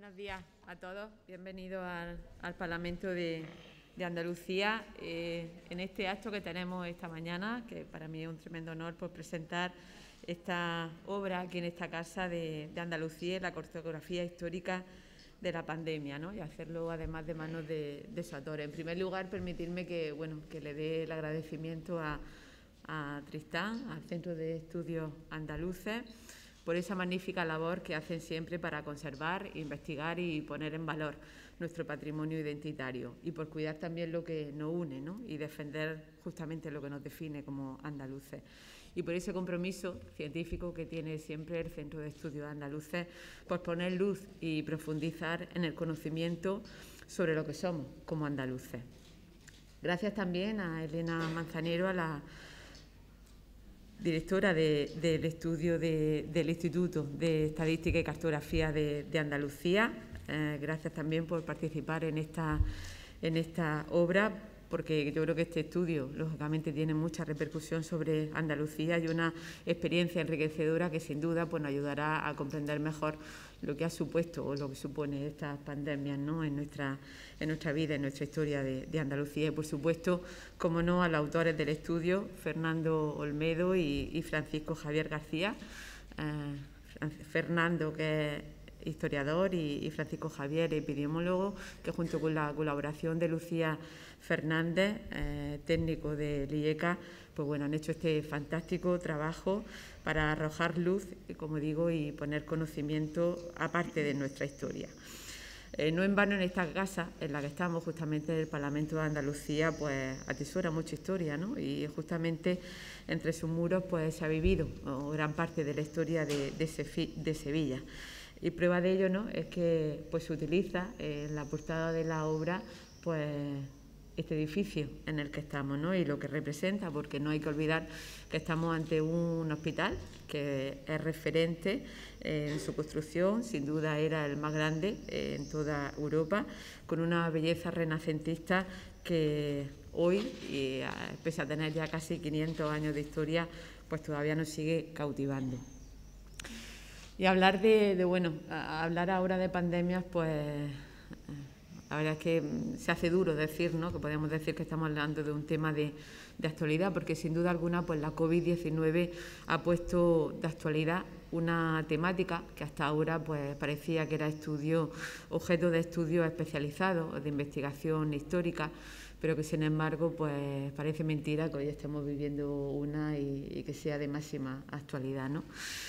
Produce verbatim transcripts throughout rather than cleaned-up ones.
Buenos días a todos. Bienvenidos al, al Parlamento de, de Andalucía. Eh, en este acto que tenemos esta mañana, que para mí es un tremendo honor por presentar esta obra aquí en esta casa de, de Andalucía, la cartografía histórica de la pandemia, ¿no? Y hacerlo además de manos de, de su autor. En primer lugar, permitirme que, bueno, que le dé el agradecimiento a, a Tristán, al Centro de Estudios Andaluces, por esa magnífica labor que hacen siempre para conservar, investigar y poner en valor nuestro patrimonio identitario, y por cuidar también lo que nos une, ¿no? Y defender justamente lo que nos define como andaluces. Y por ese compromiso científico que tiene siempre el Centro de Estudios Andaluces por poner luz y profundizar en el conocimiento sobre lo que somos como andaluces. Gracias también a Elena Manzanero, a la directora de, del estudio de, del Instituto de Estadística y Cartografía de, de Andalucía. Eh, gracias también por participar en esta, en esta obra, porque yo creo que este estudio, lógicamente, tiene mucha repercusión sobre Andalucía y una experiencia enriquecedora que, sin duda, pues, nos ayudará a comprender mejor lo que ha supuesto o lo que supone estas pandemias, ¿no? en, nuestra, en nuestra vida, en nuestra historia de, de Andalucía. Y, por supuesto, como no, a los autores del estudio, Fernando Olmedo y, y Francisco Javier García. Eh, Fernando, que es historiador, y, y Francisco Javier, epidemiólogo, que junto con la colaboración de Lucía Fernández, eh, técnico de IECA, pues bueno, han hecho este fantástico trabajo para arrojar luz, como digo, y poner conocimiento aparte de nuestra historia. Eh, no en vano, en esta casa en la que estamos, justamente el Parlamento de Andalucía, pues atesora mucha historia, ¿no? Y justamente entre sus muros pues se ha vivido oh, gran parte de la historia de, de, Sefi, de Sevilla. Y prueba de ello, ¿no?, es que pues se utiliza eh, en la portada de la obra pues este edificio en el que estamos, ¿no?, y lo que representa, porque no hay que olvidar que estamos ante un hospital que es referente eh, en su construcción, sin duda era el más grande eh, en toda Europa, con una belleza renacentista que hoy, y, pese a tener ya casi quinientos años de historia, pues todavía nos sigue cautivando. Y hablar de, de bueno, hablar ahora de pandemias, pues la verdad es que se hace duro decir, ¿no?, que podemos decir que estamos hablando de un tema de, de actualidad, porque sin duda alguna pues la COVID diecinueve ha puesto de actualidad una temática que hasta ahora pues parecía que era estudio, objeto de estudios especializados, de investigación histórica, pero que sin embargo pues parece mentira que hoy estemos viviendo una y, y que sea de máxima actualidad, ¿no?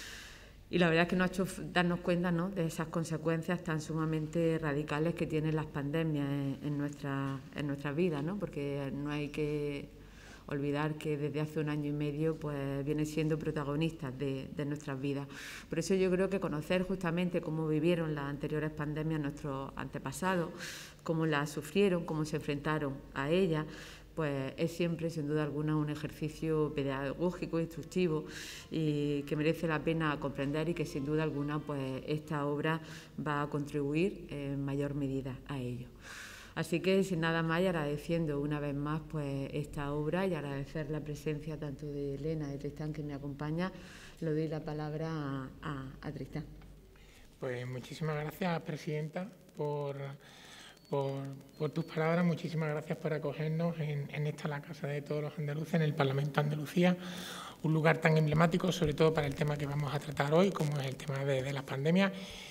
Y la verdad es que nos ha hecho darnos cuenta, ¿no?, de esas consecuencias tan sumamente radicales que tienen las pandemias en, en nuestra en nuestras vidas, ¿no? Porque no hay que olvidar que desde hace un año y medio pues vienen siendo protagonistas de, de nuestras vidas. Por eso yo creo que conocer justamente cómo vivieron las anteriores pandemias nuestros antepasados, cómo las sufrieron, cómo se enfrentaron a ellas, pues es siempre, sin duda alguna, un ejercicio pedagógico, instructivo, y que merece la pena comprender, y que sin duda alguna pues esta obra va a contribuir en mayor medida a ello. Así que, sin nada más, y agradeciendo una vez más pues esta obra, y agradecer la presencia tanto de Elena y de Tristán, que me acompaña, le doy la palabra a, a, a Tristán. Pues muchísimas gracias, presidenta, por... Por, por tus palabras. Muchísimas gracias por acogernos en, en esta, la casa de todos los andaluces, en el Parlamento de Andalucía, un lugar tan emblemático, sobre todo para el tema que vamos a tratar hoy, como es el tema de, de las pandemias.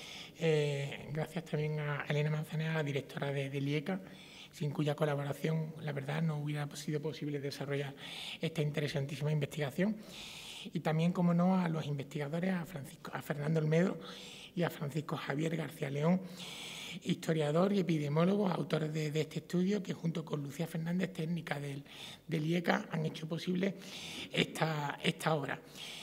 Eh, gracias también a Elena Manzanero, la directora de, de IECA, sin cuya colaboración, la verdad, no hubiera sido posible desarrollar esta interesantísima investigación. Y también, como no, a los investigadores, a, Francisco, a Fernando Olmedo y a Francisco Javier García León, historiador y epidemiólogo, autores de, de este estudio, que junto con Lucía Fernández, técnica del, del IECA, han hecho posible esta, esta obra.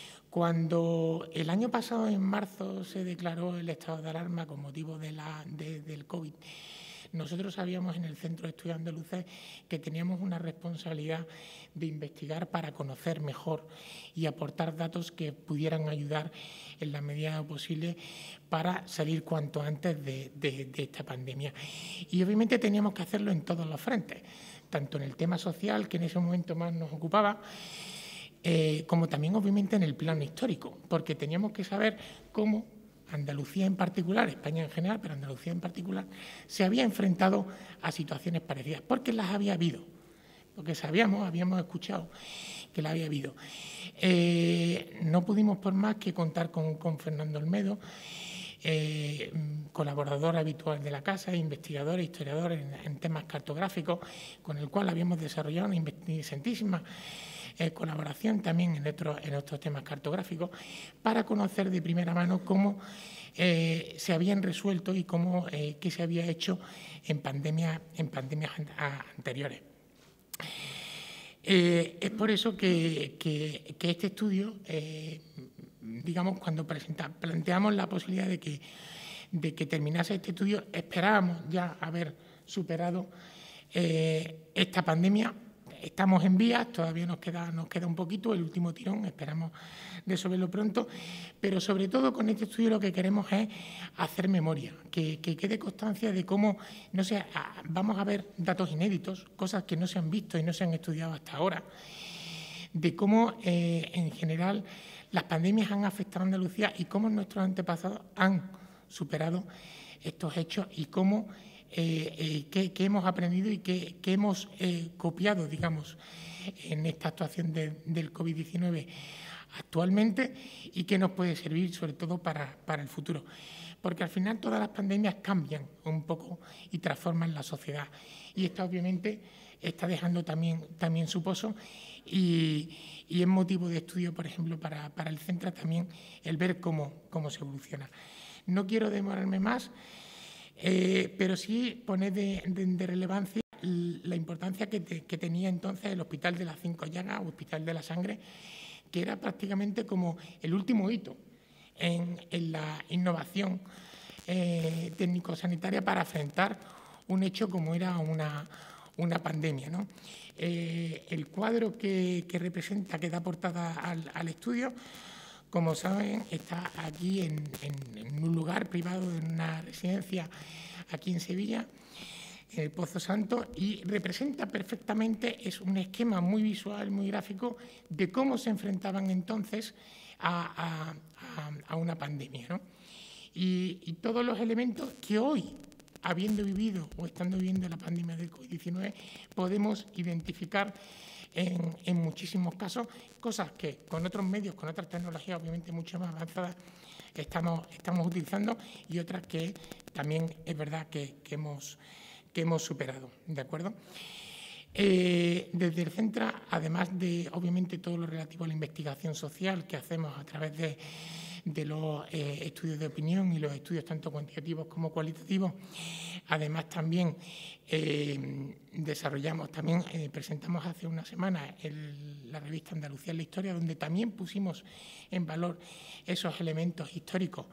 Cuando el año pasado, en marzo, se declaró el estado de alarma con motivo de la, de, del COVID, nosotros sabíamos en el Centro de Estudios Andaluces que teníamos una responsabilidad de investigar para conocer mejor y aportar datos que pudieran ayudar en la medida de lo posible para salir cuanto antes de, de, de esta pandemia. Y obviamente teníamos que hacerlo en todos los frentes, tanto en el tema social, que en ese momento más nos ocupaba, eh, como también obviamente en el plano histórico, porque teníamos que saber cómo Andalucía en particular, España en general, pero Andalucía en particular, se había enfrentado a situaciones parecidas, porque las había habido, porque sabíamos, habíamos escuchado que las había habido. Eh, no pudimos por más que contar con, con Fernando Olmedo, eh, colaborador habitual de la casa, investigador e historiador en, en temas cartográficos, con el cual habíamos desarrollado una interesantísima Eh, colaboración también en otros, en otros temas cartográficos, para conocer de primera mano cómo eh, se habían resuelto y cómo eh, qué se había hecho en pandemias en pandemias anteriores. Eh, es por eso que, que, que este estudio, eh, digamos, cuando presenta, planteamos la posibilidad de que, de que terminase este estudio, esperábamos ya haber superado eh, esta pandemia. Estamos en vías, todavía nos queda, nos queda un poquito, el último tirón, esperamos resolverlo pronto, pero sobre todo con este estudio lo que queremos es hacer memoria, que, que quede constancia de cómo, no sé, vamos a ver datos inéditos, cosas que no se han visto y no se han estudiado hasta ahora, de cómo eh, en general las pandemias han afectado a Andalucía y cómo nuestros antepasados han superado estos hechos y cómo Eh, eh, qué, qué hemos aprendido y qué, qué hemos eh, copiado, digamos, en esta actuación de, del COVID diecinueve actualmente y qué nos puede servir, sobre todo, para, para el futuro. Porque al final todas las pandemias cambian un poco y transforman la sociedad. Y esta, obviamente, está dejando también, también su pozo y, y es motivo de estudio, por ejemplo, para, para el Centra también el ver cómo, cómo se evoluciona. No quiero demorarme más. Eh, pero sí poner de, de, de relevancia la importancia que, te, que tenía entonces el Hospital de las Cinco Llagas o Hospital de la Sangre, que era prácticamente como el último hito en, en la innovación eh, técnico-sanitaria para afrontar un hecho como era una, una pandemia, ¿no? Eh, el cuadro que, que representa, que da portada al, al estudio, como saben, está aquí en, en, en un lugar privado, en una residencia aquí en Sevilla, en el Pozo Santo, y representa perfectamente, es un esquema muy visual, muy gráfico, de cómo se enfrentaban entonces a, a, a, a una pandemia, ¿no? Y, y todos los elementos que hoy, habiendo vivido o estando viviendo la pandemia del COVID diecinueve, podemos identificar En, en muchísimos casos, cosas que con otros medios, con otras tecnologías obviamente mucho más avanzadas estamos, estamos utilizando y otras que también es verdad que, que, hemos, que hemos superado, ¿de acuerdo? Eh, desde el Centra, además de obviamente todo lo relativo a la investigación social que hacemos a través de, de los eh, estudios de opinión y los estudios tanto cuantitativos como cualitativos, además también eh, desarrollamos, también eh, presentamos hace una semana el, la revista Andalucía en la Historia, donde también pusimos en valor esos elementos históricos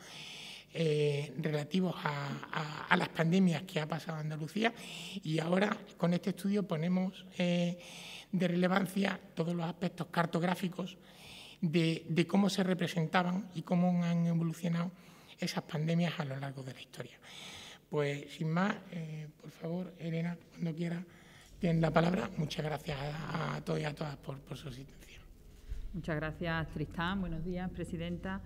eh, relativos a, a, a las pandemias que ha pasado Andalucía, y ahora con este estudio ponemos eh, de relevancia todos los aspectos cartográficos de, de cómo se representaban y cómo han evolucionado esas pandemias a lo largo de la historia. Pues sin más, eh, por favor, Elena, cuando quiera, tienen la palabra. Muchas gracias a, a todos y a todas por, por su asistencia. Muchas gracias, Tristán. Buenos días, presidenta.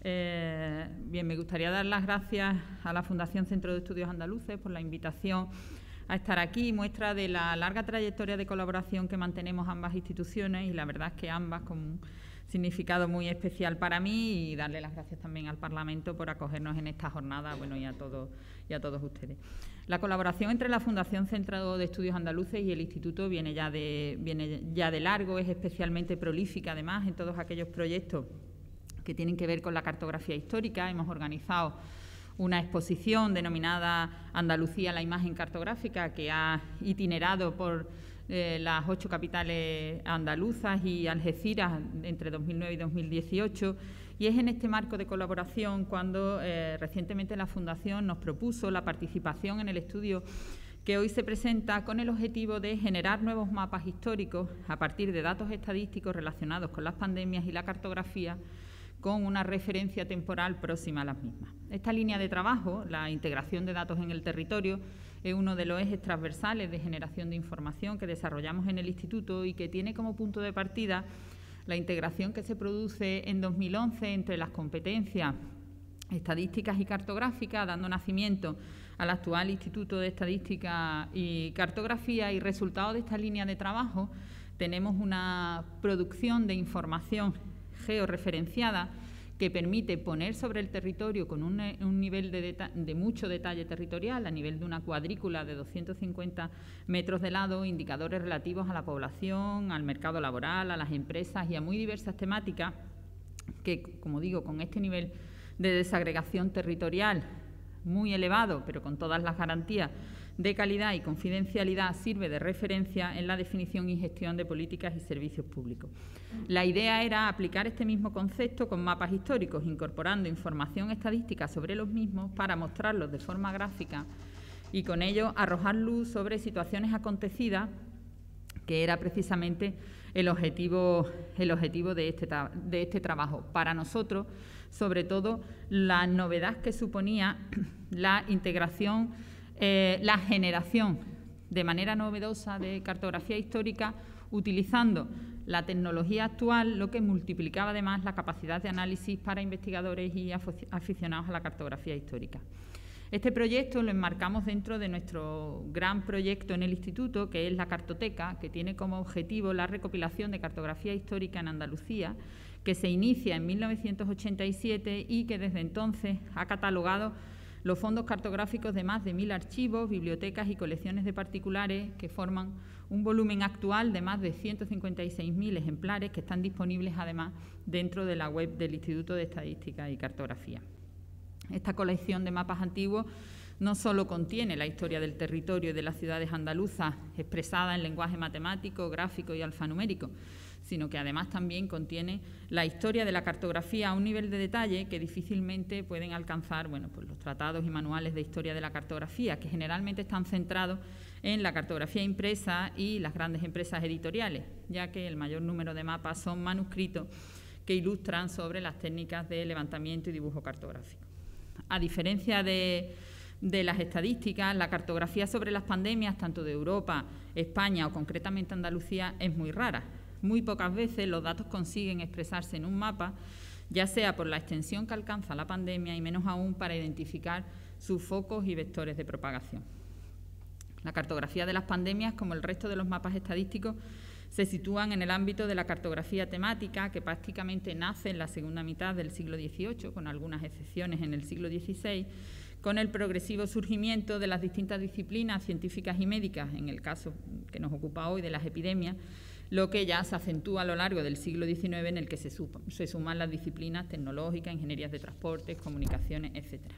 Eh, bien, me gustaría dar las gracias a la Fundación Centro de Estudios Andaluces por la invitación a estar aquí, muestra de la larga trayectoria de colaboración que mantenemos ambas instituciones, y la verdad es que ambas con un significado muy especial para mí, y darle las gracias también al Parlamento por acogernos en esta jornada, bueno, y a todos, y a todos ustedes. La colaboración entre la Fundación Centro de Estudios Andaluces y el Instituto viene ya de, viene ya de largo, es especialmente prolífica además en todos aquellos proyectos que tienen que ver con la cartografía histórica. Hemos organizado una exposición denominada Andalucía, la imagen cartográfica, que ha itinerado por eh, las ocho capitales andaluzas y Algeciras entre dos mil nueve y dos mil dieciocho, y es en este marco de colaboración cuando eh, recientemente la Fundación nos propuso la participación en el estudio que hoy se presenta, con el objetivo de generar nuevos mapas históricos a partir de datos estadísticos relacionados con las pandemias y la cartografía, con una referencia temporal próxima a las mismas. Esta línea de trabajo, la integración de datos en el territorio, es uno de los ejes transversales de generación de información que desarrollamos en el Instituto y que tiene como punto de partida la integración que se produce en dos mil once entre las competencias estadísticas y cartográficas, dando nacimiento al actual Instituto de Estadística y Cartografía, y resultado de esta línea de trabajo tenemos una producción de información georreferenciada que permite poner sobre el territorio con un, un nivel de, de mucho detalle territorial, a nivel de una cuadrícula de doscientos cincuenta metros de lado, indicadores relativos a la población, al mercado laboral, a las empresas y a muy diversas temáticas que, como digo, con este nivel de desagregación territorial muy elevado, pero con todas las garantías de calidad y confidencialidad, sirve de referencia en la definición y gestión de políticas y servicios públicos. La idea era aplicar este mismo concepto con mapas históricos, incorporando información estadística sobre los mismos para mostrarlos de forma gráfica y con ello arrojar luz sobre situaciones acontecidas, que era precisamente el objetivo, el objetivo de, este, de este trabajo. Para nosotros, sobre todo, la novedad que suponía la integración, eh, la generación de manera novedosa de cartografía histórica utilizando la tecnología actual, lo que multiplicaba además la capacidad de análisis para investigadores y aficionados a la cartografía histórica. Este proyecto lo enmarcamos dentro de nuestro gran proyecto en el Instituto, que es la Cartoteca, que tiene como objetivo la recopilación de cartografía histórica en Andalucía, que se inicia en mil novecientos ochenta y siete y que desde entonces ha catalogado los fondos cartográficos de más de mil archivos, bibliotecas y colecciones de particulares que forman un volumen actual de más de ciento cincuenta y seis mil ejemplares que están disponibles además dentro de la web del Instituto de Estadística y Cartografía. Esta colección de mapas antiguos no solo contiene la historia del territorio y de las ciudades andaluzas expresada en lenguaje matemático, gráfico y alfanumérico, sino que además también contiene la historia de la cartografía a un nivel de detalle que difícilmente pueden alcanzar bueno, pues los tratados y manuales de historia de la cartografía, que generalmente están centrados en la cartografía impresa y las grandes empresas editoriales, ya que el mayor número de mapas son manuscritos que ilustran sobre las técnicas de levantamiento y dibujo cartográfico. A diferencia de, de las estadísticas, la cartografía sobre las pandemias, tanto de Europa, España o concretamente Andalucía, es muy rara. Muy pocas veces los datos consiguen expresarse en un mapa, ya sea por la extensión que alcanza la pandemia y menos aún para identificar sus focos y vectores de propagación. La cartografía de las pandemias, como el resto de los mapas estadísticos, se sitúan en el ámbito de la cartografía temática, que prácticamente nace en la segunda mitad del siglo dieciocho, con algunas excepciones en el siglo dieciséis, con el progresivo surgimiento de las distintas disciplinas científicas y médicas, en el caso que nos ocupa hoy de las epidemias, lo que ya se acentúa a lo largo del siglo diecinueve, en el que se, se suman las disciplinas tecnológicas, ingenierías de transportes, comunicaciones, etcétera.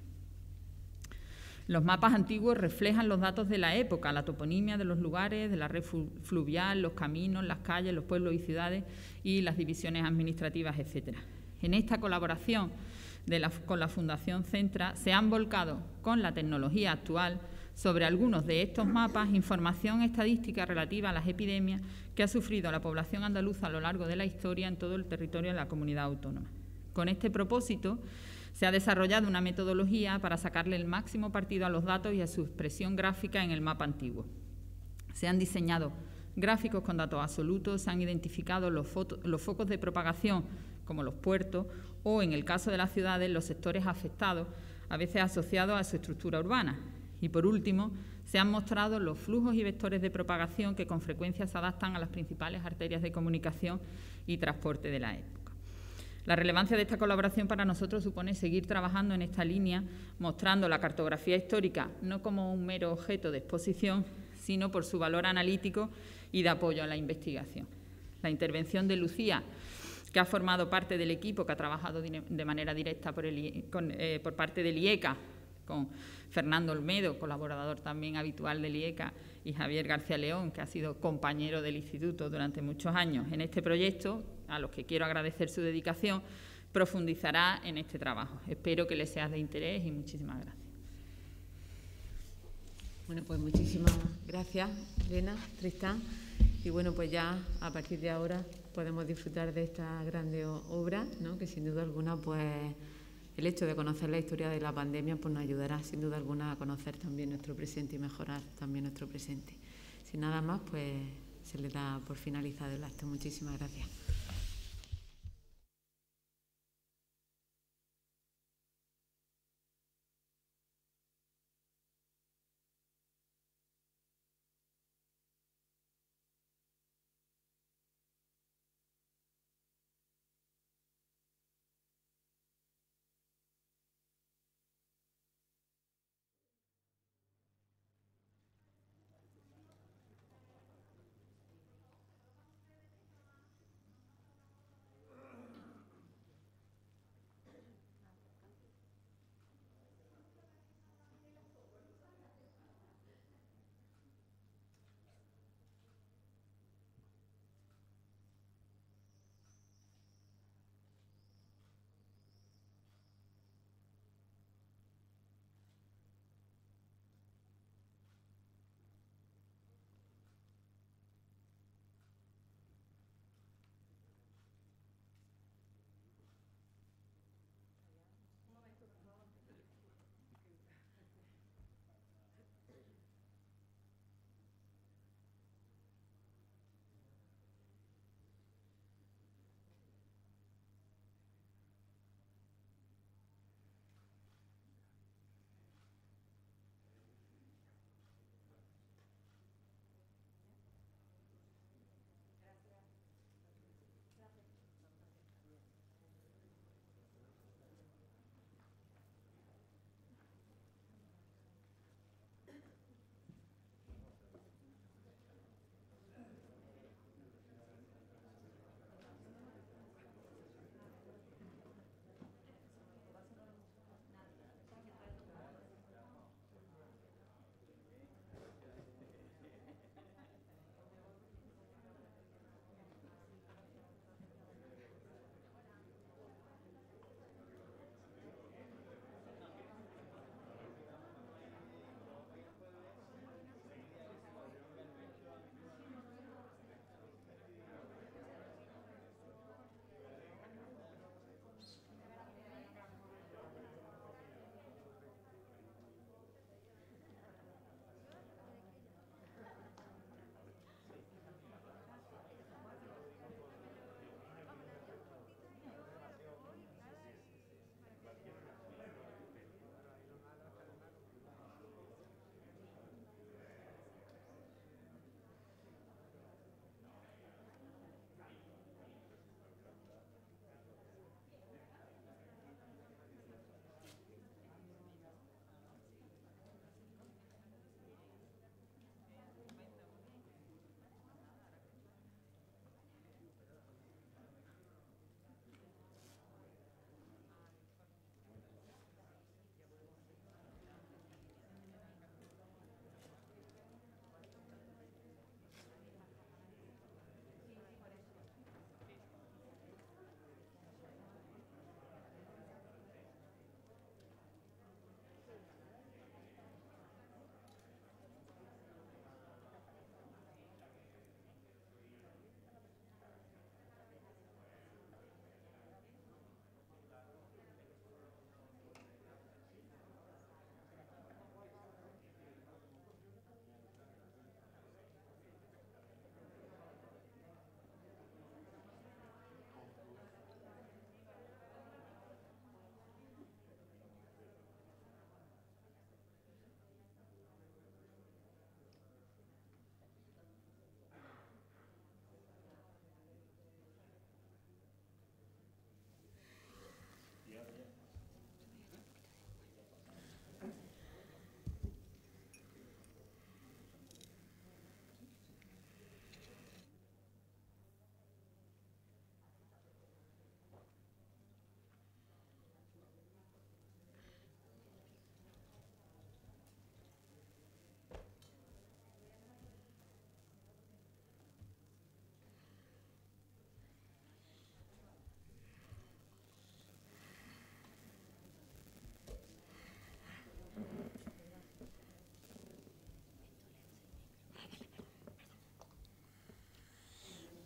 Los mapas antiguos reflejan los datos de la época, la toponimia de los lugares, de la red fluvial, los caminos, las calles, los pueblos y ciudades y las divisiones administrativas, etcétera. En esta colaboración de la, con la Fundación Centra se han volcado con la tecnología actual sobre algunos de estos mapas información estadística relativa a las epidemias que ha sufrido la población andaluza a lo largo de la historia en todo el territorio de la comunidad autónoma. Con este propósito, se ha desarrollado una metodología para sacarle el máximo partido a los datos y a su expresión gráfica en el mapa antiguo. Se han diseñado gráficos con datos absolutos, se han identificado los, los focos de propagación, como los puertos, o, en el caso de las ciudades, los sectores afectados, a veces asociados a su estructura urbana. Y, por último, se han mostrado los flujos y vectores de propagación que con frecuencia se adaptan a las principales arterias de comunicación y transporte de la época. La relevancia de esta colaboración para nosotros supone seguir trabajando en esta línea, mostrando la cartografía histórica no como un mero objeto de exposición, sino por su valor analítico y de apoyo a la investigación. La intervención de Lucía, que ha formado parte del equipo que ha trabajado de manera directa por, el, con, eh, por parte del IECA, con Fernando Olmedo, colaborador también habitual del IECA, y Javier García León, que ha sido compañero del Instituto durante muchos años en este proyecto, a los que quiero agradecer su dedicación, profundizará en este trabajo. Espero que les sea de interés y muchísimas gracias. Bueno, pues muchísimas gracias, Elena, Tristán. Y bueno, pues ya a partir de ahora podemos disfrutar de esta grande obra, ¿no? Que sin duda alguna, pues el hecho de conocer la historia de la pandemia pues nos ayudará sin duda alguna a conocer también nuestro presente y mejorar también nuestro presente. Sin nada más, pues se le da por finalizado el acto. Muchísimas gracias.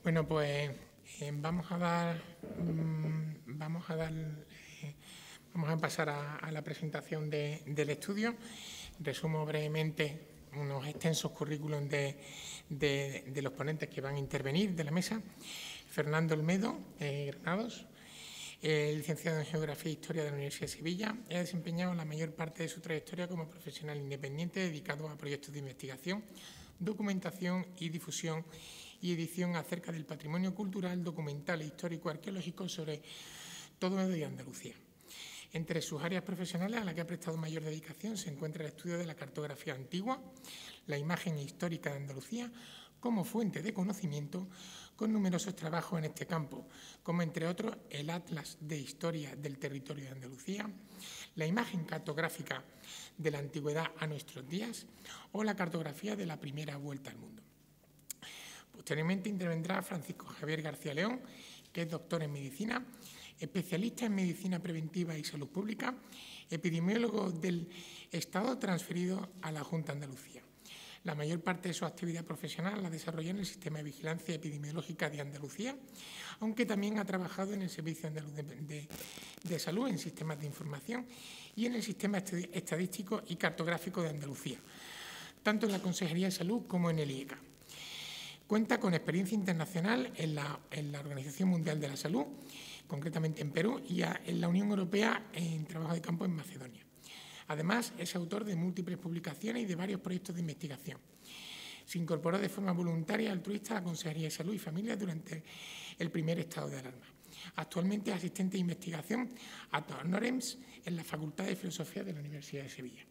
Bueno, pues eh, vamos a dar, mmm, vamos a dar, eh, vamos a pasar a, a la presentación de, del estudio. Resumo brevemente unos extensos currículum de, de, de los ponentes que van a intervenir de la mesa. Fernando Olmedo, eh, Granados, eh, licenciado en Geografía e Historia de la Universidad de Sevilla. Ha desempeñado la mayor parte de su trayectoria como profesional independiente dedicado a proyectos de investigación, documentación y difusión y edición acerca del patrimonio cultural, documental e histórico-arqueológico sobre todo de Andalucía. Entre sus áreas profesionales a las que ha prestado mayor dedicación se encuentra el estudio de la cartografía antigua, la imagen histórica de Andalucía como fuente de conocimiento, con numerosos trabajos en este campo, como entre otros el Atlas de Historia del Territorio de Andalucía, la imagen cartográfica de la antigüedad a nuestros días o la cartografía de la primera vuelta al mundo. Posteriormente intervendrá Francisco Javier García León, que es doctor en medicina, especialista en medicina preventiva y salud pública, epidemiólogo del Estado transferido a la Junta de Andalucía. La mayor parte de su actividad profesional la desarrolló en el Sistema de Vigilancia Epidemiológica de Andalucía, aunque también ha trabajado en el Servicio Andaluz de, de, de Salud, en sistemas de información y en el Sistema Estadístico y Cartográfico de Andalucía, tanto en la Consejería de Salud como en el I E C A. Cuenta con experiencia internacional en la, en la Organización Mundial de la Salud, concretamente en Perú, y a, en la Unión Europea en trabajo de campo en Macedonia. Además, es autor de múltiples publicaciones y de varios proyectos de investigación. Se incorporó de forma voluntaria y altruista a la Consejería de Salud y Familia durante el primer estado de alarma. Actualmente es asistente de investigación ad honorem en la Facultad de Filosofía de la Universidad de Sevilla.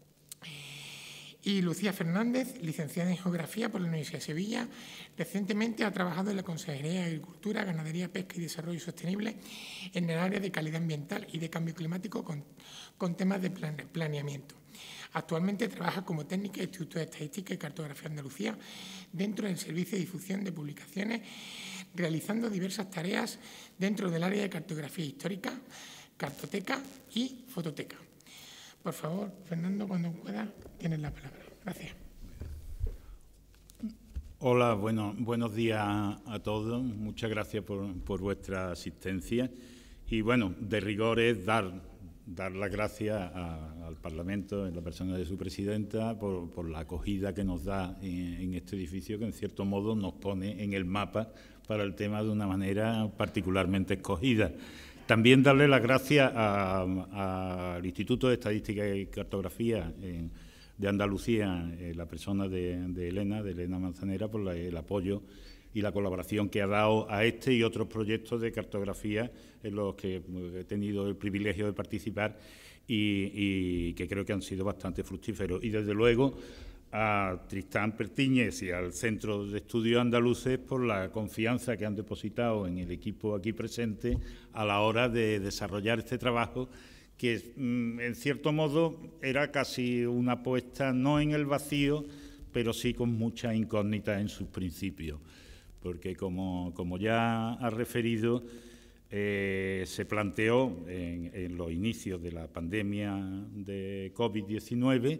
Y Lucía Fernández, licenciada en Geografía por la Universidad de Sevilla, recientemente ha trabajado en la Consejería de Agricultura, Ganadería, Pesca y Desarrollo Sostenible en el área de calidad ambiental y de cambio climático con, con temas de plane, planeamiento. Actualmente trabaja como técnica de Instituto de Estadística y Cartografía de Andalucía dentro del Servicio de Difusión de Publicaciones, realizando diversas tareas dentro del área de cartografía histórica, cartoteca y fototeca. Por favor, Fernando, cuando pueda, tienes la palabra. Gracias. Hola, bueno, buenos días a todos. Muchas gracias por, por vuestra asistencia. Y, bueno, de rigor es dar, dar las gracias a, al Parlamento, en la persona de su presidenta, por, por la acogida que nos da en, en este edificio, que en cierto modo nos pone en el mapa para el tema de una manera particularmente escogida. También darle las gracias al Instituto de Estadística y Cartografía en, de Andalucía, eh, la persona de, de Elena, de Elena Manzanera, por la, el apoyo y la colaboración que ha dado a este y otros proyectos de cartografía en los que he tenido el privilegio de participar y, y que creo que han sido bastante fructíferos. Y, desde luego, a Tristán Pertíñez y al Centro de Estudios Andaluces por la confianza que han depositado en el equipo aquí presente a la hora de desarrollar este trabajo, que en cierto modo era casi una apuesta no en el vacío, pero sí con muchas incógnitas en sus principios, porque como, como ya ha referido, eh, se planteó en, en los inicios de la pandemia de COVID diecinueve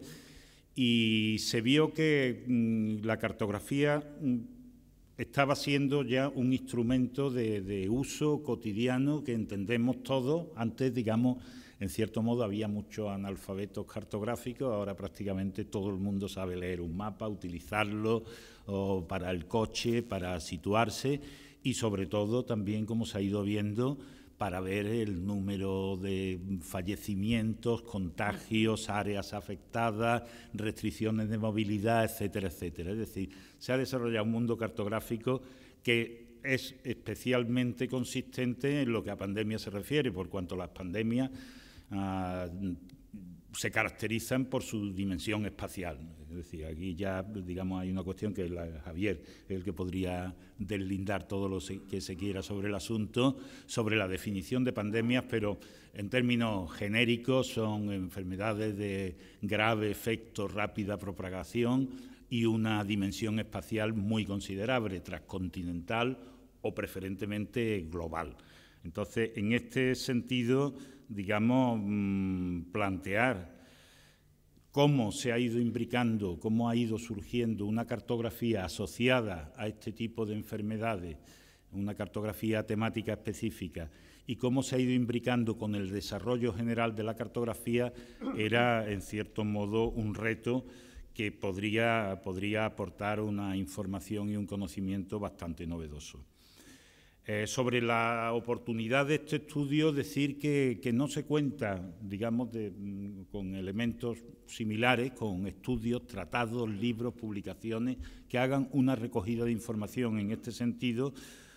y se vio que mmm, la cartografía mmm, estaba siendo ya un instrumento de, de uso cotidiano que entendemos todos. Antes, digamos, en cierto modo había muchos analfabetos cartográficos, ahora prácticamente todo el mundo sabe leer un mapa, utilizarlo o para el coche, para situarse y, sobre todo, también, como se ha ido viendo, para ver el número de fallecimientos, contagios, áreas afectadas, restricciones de movilidad, etcétera, etcétera. Es decir, se ha desarrollado un mundo cartográfico que es especialmente consistente en lo que a pandemia se refiere, por cuanto las pandemias ah, se caracterizan por su dimensión espacial. Es decir, aquí ya, digamos, hay una cuestión que la, Javier es el que podría deslindar todo lo que se quiera sobre el asunto, sobre la definición de pandemias, pero en términos genéricos son enfermedades de grave efecto, rápida propagación y una dimensión espacial muy considerable, transcontinental o preferentemente global. Entonces, en este sentido, digamos, mmm, plantear cómo se ha ido imbricando, cómo ha ido surgiendo una cartografía asociada a este tipo de enfermedades, una cartografía temática específica, y cómo se ha ido imbricando con el desarrollo general de la cartografía, era, en cierto modo, un reto que podría, podría aportar una información y un conocimiento bastante novedoso. Eh, sobre la oportunidad de este estudio, decir que, que no se cuenta, digamos, de, con elementos similares, con estudios, tratados, libros, publicaciones, que hagan una recogida de información en este sentido,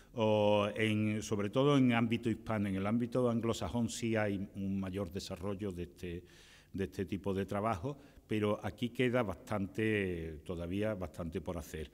o en, sobre todo en ámbito hispano. En el ámbito anglosajón sí hay un mayor desarrollo de este, de este tipo de trabajo, pero aquí queda bastante, todavía bastante por hacer.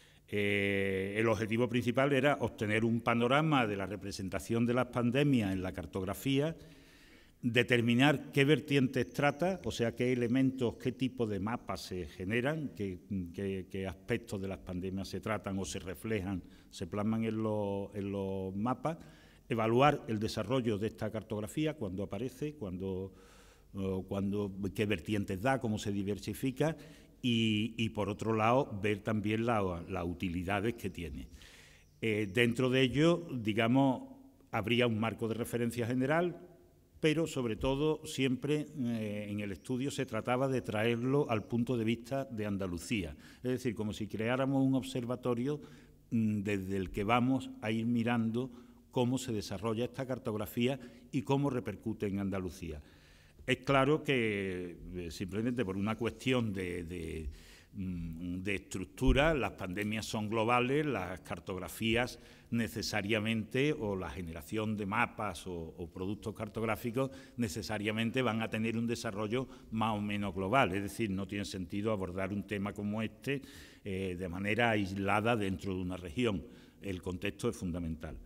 Eh, el objetivo principal era obtener un panorama de la representación de las pandemias en la cartografía, determinar qué vertientes trata, o sea, qué elementos, qué tipo de mapas se generan, qué, qué, qué aspectos de las pandemias se tratan o se reflejan, se plasman en, lo, en los mapas, evaluar el desarrollo de esta cartografía, cuándo aparece, cuándo, cuándo, qué vertientes da, cómo se diversifica, Y, y, por otro lado, ver también las la utilidades que tiene. Eh, dentro de ello, digamos, habría un marco de referencia general, pero, sobre todo, siempre eh, en el estudio se trataba de traerlo al punto de vista de Andalucía. Es decir, como si creáramos un observatorio mmm, desde el que vamos a ir mirando cómo se desarrolla esta cartografía y cómo repercute en Andalucía. Es claro que, simplemente por una cuestión de, de, de estructura, las pandemias son globales, las cartografías necesariamente, o la generación de mapas o, o productos cartográficos, necesariamente van a tener un desarrollo más o menos global. Es decir, no tiene sentido abordar un tema como este eh, de manera aislada dentro de una región. El contexto es fundamental.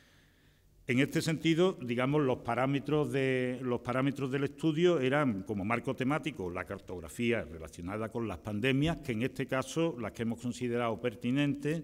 En este sentido, digamos, los parámetros, de, los parámetros del estudio eran, como marco temático, la cartografía relacionada con las pandemias, que en este caso las que hemos considerado pertinentes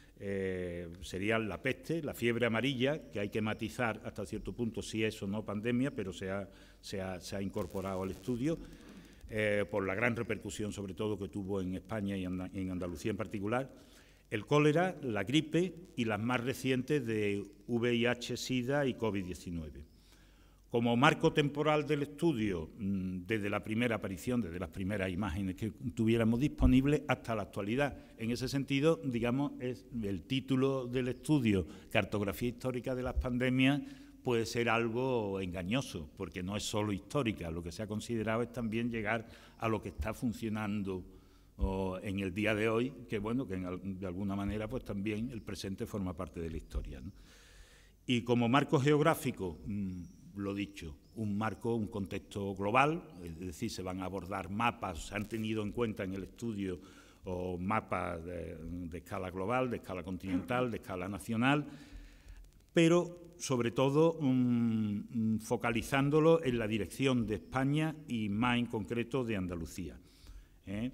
eh, serían la peste, la fiebre amarilla, que hay que matizar hasta cierto punto si es o no pandemia, pero se ha, se ha, se ha incorporado al estudio, eh, por la gran repercusión, sobre todo, que tuvo en España y en Andalucía en particular. El cólera, la gripe y las más recientes de V I H, SIDA y COVID diecinueve. Como marco temporal del estudio, desde la primera aparición, desde las primeras imágenes que tuviéramos disponibles hasta la actualidad. En ese sentido, digamos, es el título del estudio, Cartografía histórica de las pandemias, puede ser algo engañoso, porque no es solo histórica. Lo que se ha considerado es también llegar a lo que está funcionando o en el día de hoy, que bueno, que en, de alguna manera pues también el presente forma parte de la historia, ¿no? Y como marco geográfico, mmm, lo dicho, un marco, un contexto global, es decir, se van a abordar mapas, se han tenido en cuenta en el estudio o mapas de, de escala global, de escala continental, de escala nacional, pero sobre todo mmm, focalizándolo en la dirección de España y más en concreto de Andalucía, ¿eh?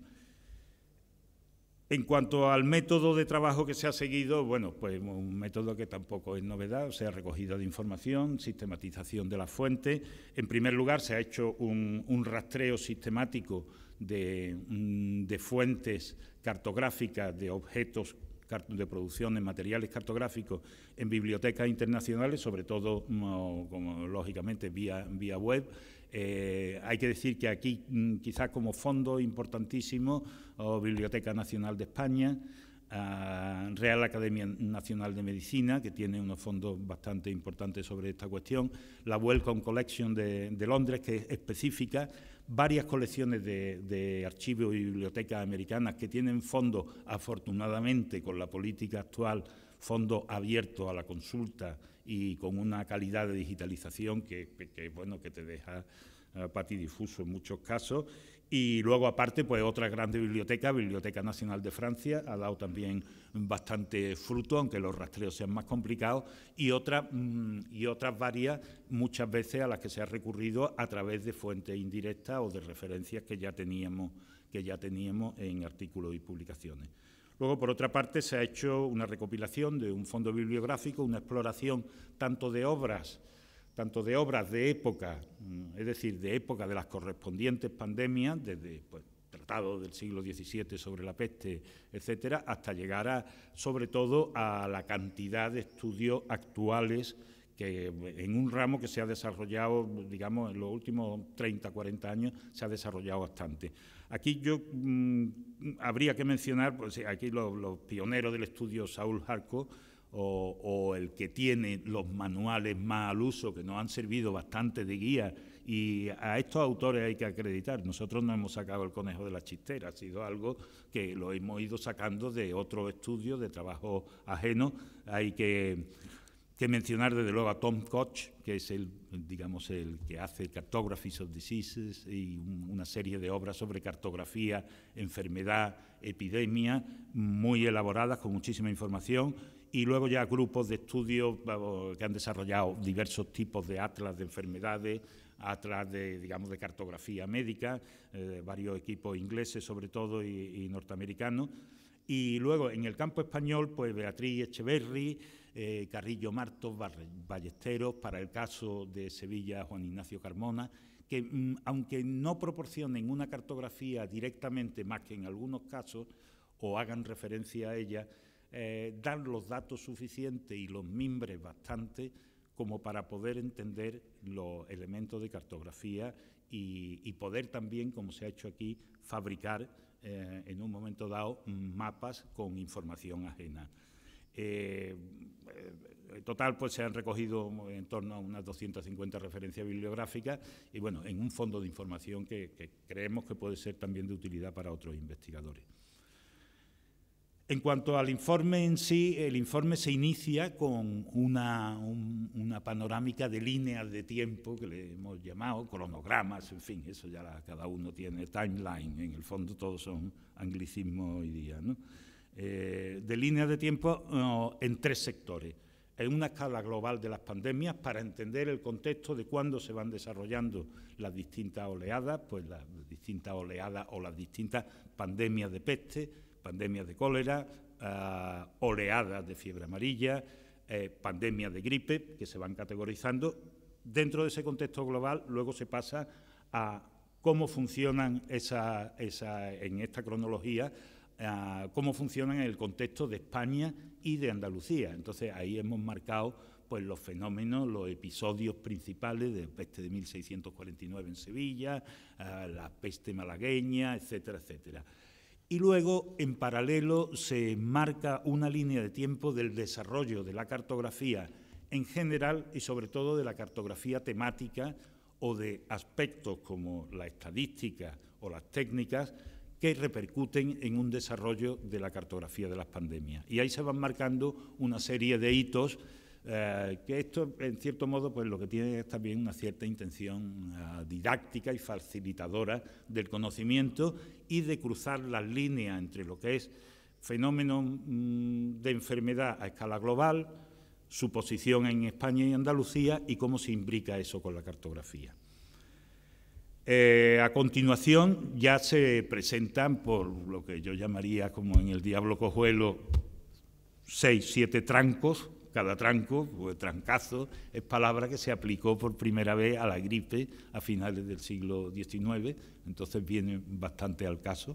En cuanto al método de trabajo que se ha seguido, bueno, pues un método que tampoco es novedad, o sea, recogida de información, sistematización de las fuentes. En primer lugar, se ha hecho un, un rastreo sistemático de, de fuentes cartográficas, de objetos de producción, materiales cartográficos en bibliotecas internacionales, sobre todo, como, como, lógicamente, vía, vía web. Eh, hay que decir que aquí, quizás como fondo importantísimo, oh, Biblioteca Nacional de España, uh, Real Academia Nacional de Medicina, que tiene unos fondos bastante importantes sobre esta cuestión, la Wellcome Collection de, de Londres, que es específica, varias colecciones de, de archivos y bibliotecas americanas que tienen fondos, afortunadamente, con la política actual, fondos abiertos a la consulta y con una calidad de digitalización que, que bueno, que te deja uh, patidifuso en muchos casos. Y luego, aparte, pues otras grandes bibliotecas, Biblioteca Nacional de Francia, ha dado también bastante fruto, aunque los rastreos sean más complicados, y otras, mmm, y otras varias, muchas veces a las que se ha recurrido a través de fuentes indirectas o de referencias que ya teníamos, que ya teníamos en artículos y publicaciones. Luego, por otra parte, se ha hecho una recopilación de un fondo bibliográfico, una exploración tanto de obras tanto de obras de época, es decir, de época de las correspondientes pandemias, desde pues, tratados del siglo diecisiete sobre la peste, etcétera, hasta llegar a, sobre todo a la cantidad de estudios actuales que en un ramo que se ha desarrollado, digamos, en los últimos treinta, cuarenta años, se ha desarrollado bastante. Aquí yo mmm, habría que mencionar, pues aquí los, los pioneros del estudio, Saúl Jarco, o, o el que tiene los manuales más al uso, que nos han servido bastante de guía, y a estos autores hay que acreditar. Nosotros no hemos sacado el conejo de la chistera, ha sido algo que lo hemos ido sacando de otros estudios, de trabajo ajeno. Hay que... que mencionar desde luego a Tom Koch, que es el, digamos, el que hace Cartographies of Diseases y un, una serie de obras sobre cartografía, enfermedad, epidemia, muy elaboradas, con muchísima información, y luego ya grupos de estudios que han desarrollado diversos tipos de atlas de enfermedades, atlas de, digamos, de cartografía médica, eh, varios equipos ingleses sobre todo y, y norteamericanos. Y luego en el campo español, pues Beatriz Echeverri, eh, Carrillo Martos, Ballesteros, para el caso de Sevilla, Juan Ignacio Carmona, que mm, aunque no proporcionen una cartografía directamente, más que en algunos casos, o hagan referencia a ella, eh, dan los datos suficientes y los mimbres bastante como para poder entender los elementos de cartografía y, y poder también, como se ha hecho aquí, fabricar Eh, en un momento dado mapas con información ajena. Eh, en total, pues se han recogido en torno a unas doscientas cincuenta referencias bibliográficas y, bueno, en un fondo de información que, que creemos que puede ser también de utilidad para otros investigadores. En cuanto al informe en sí, el informe se inicia con una, un, una panorámica de líneas de tiempo, que le hemos llamado cronogramas, en fin, eso ya la, cada uno tiene, timeline, en el fondo todos son anglicismos hoy día, ¿no? Eh, de líneas de tiempo uh, en tres sectores. En una escala global de las pandemias, para entender el contexto de cuándo se van desarrollando las distintas oleadas, pues las distintas oleadas o las distintas pandemias de peste, pandemias de cólera, uh, oleadas de fiebre amarilla, eh, pandemias de gripe, que se van categorizando. Dentro de ese contexto global, luego se pasa a cómo funcionan esa, esa, en esta cronología, uh, cómo funcionan en el contexto de España y de Andalucía. Entonces, ahí hemos marcado pues, los fenómenos, los episodios principales de peste de mil seiscientos cuarenta y nueve en Sevilla, uh, la peste malagueña, etcétera, etcétera. Y luego, en paralelo, se marca una línea de tiempo del desarrollo de la cartografía en general y, sobre todo, de la cartografía temática o de aspectos como la estadística o las técnicas que repercuten en un desarrollo de la cartografía de las pandemias. Y ahí se van marcando una serie de hitos Eh, que esto, en cierto modo, pues lo que tiene es también una cierta intención uh, didáctica y facilitadora del conocimiento y de cruzar las líneas entre lo que es fenómeno mmm, de enfermedad a escala global, su posición en España y Andalucía y cómo se imbrica eso con la cartografía. Eh, a continuación ya se presentan por lo que yo llamaría, como en el Diablo Cojuelo, seis, siete trancos. Cada tranco, pues trancazo, es palabra que se aplicó por primera vez a la gripe a finales del siglo diecinueve, entonces viene bastante al caso,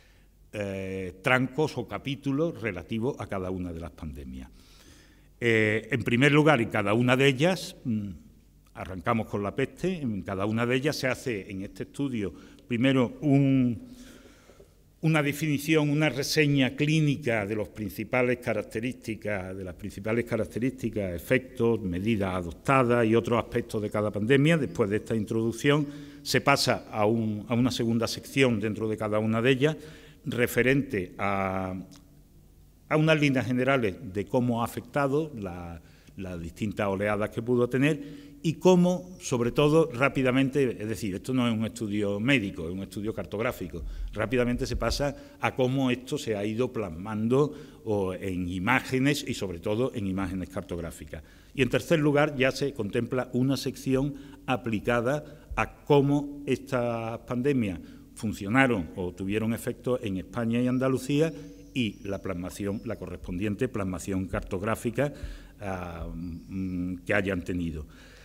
eh, trancos o capítulos relativos a cada una de las pandemias. Eh, en primer lugar, en cada una de ellas, mmm, arrancamos con la peste, en cada una de ellas se hace en este estudio primero un... una definición, una reseña clínica de las principales características, de las principales características, efectos, medidas adoptadas y otros aspectos de cada pandemia. Después de esta introducción se pasa a, un, a una segunda sección dentro de cada una de ellas, referente a, a unas líneas generales de cómo ha afectado la, las distintas oleadas que pudo tener y cómo, sobre todo, rápidamente, es decir, esto no es un estudio médico, es un estudio cartográfico, rápidamente se pasa a cómo esto se ha ido plasmando o en imágenes y, sobre todo, en imágenes cartográficas. Y, en tercer lugar, ya se contempla una sección aplicada a cómo estas pandemias funcionaron o tuvieron efectos en España y Andalucía y la plasmación, la correspondiente plasmación cartográfica uh, que hayan tenido.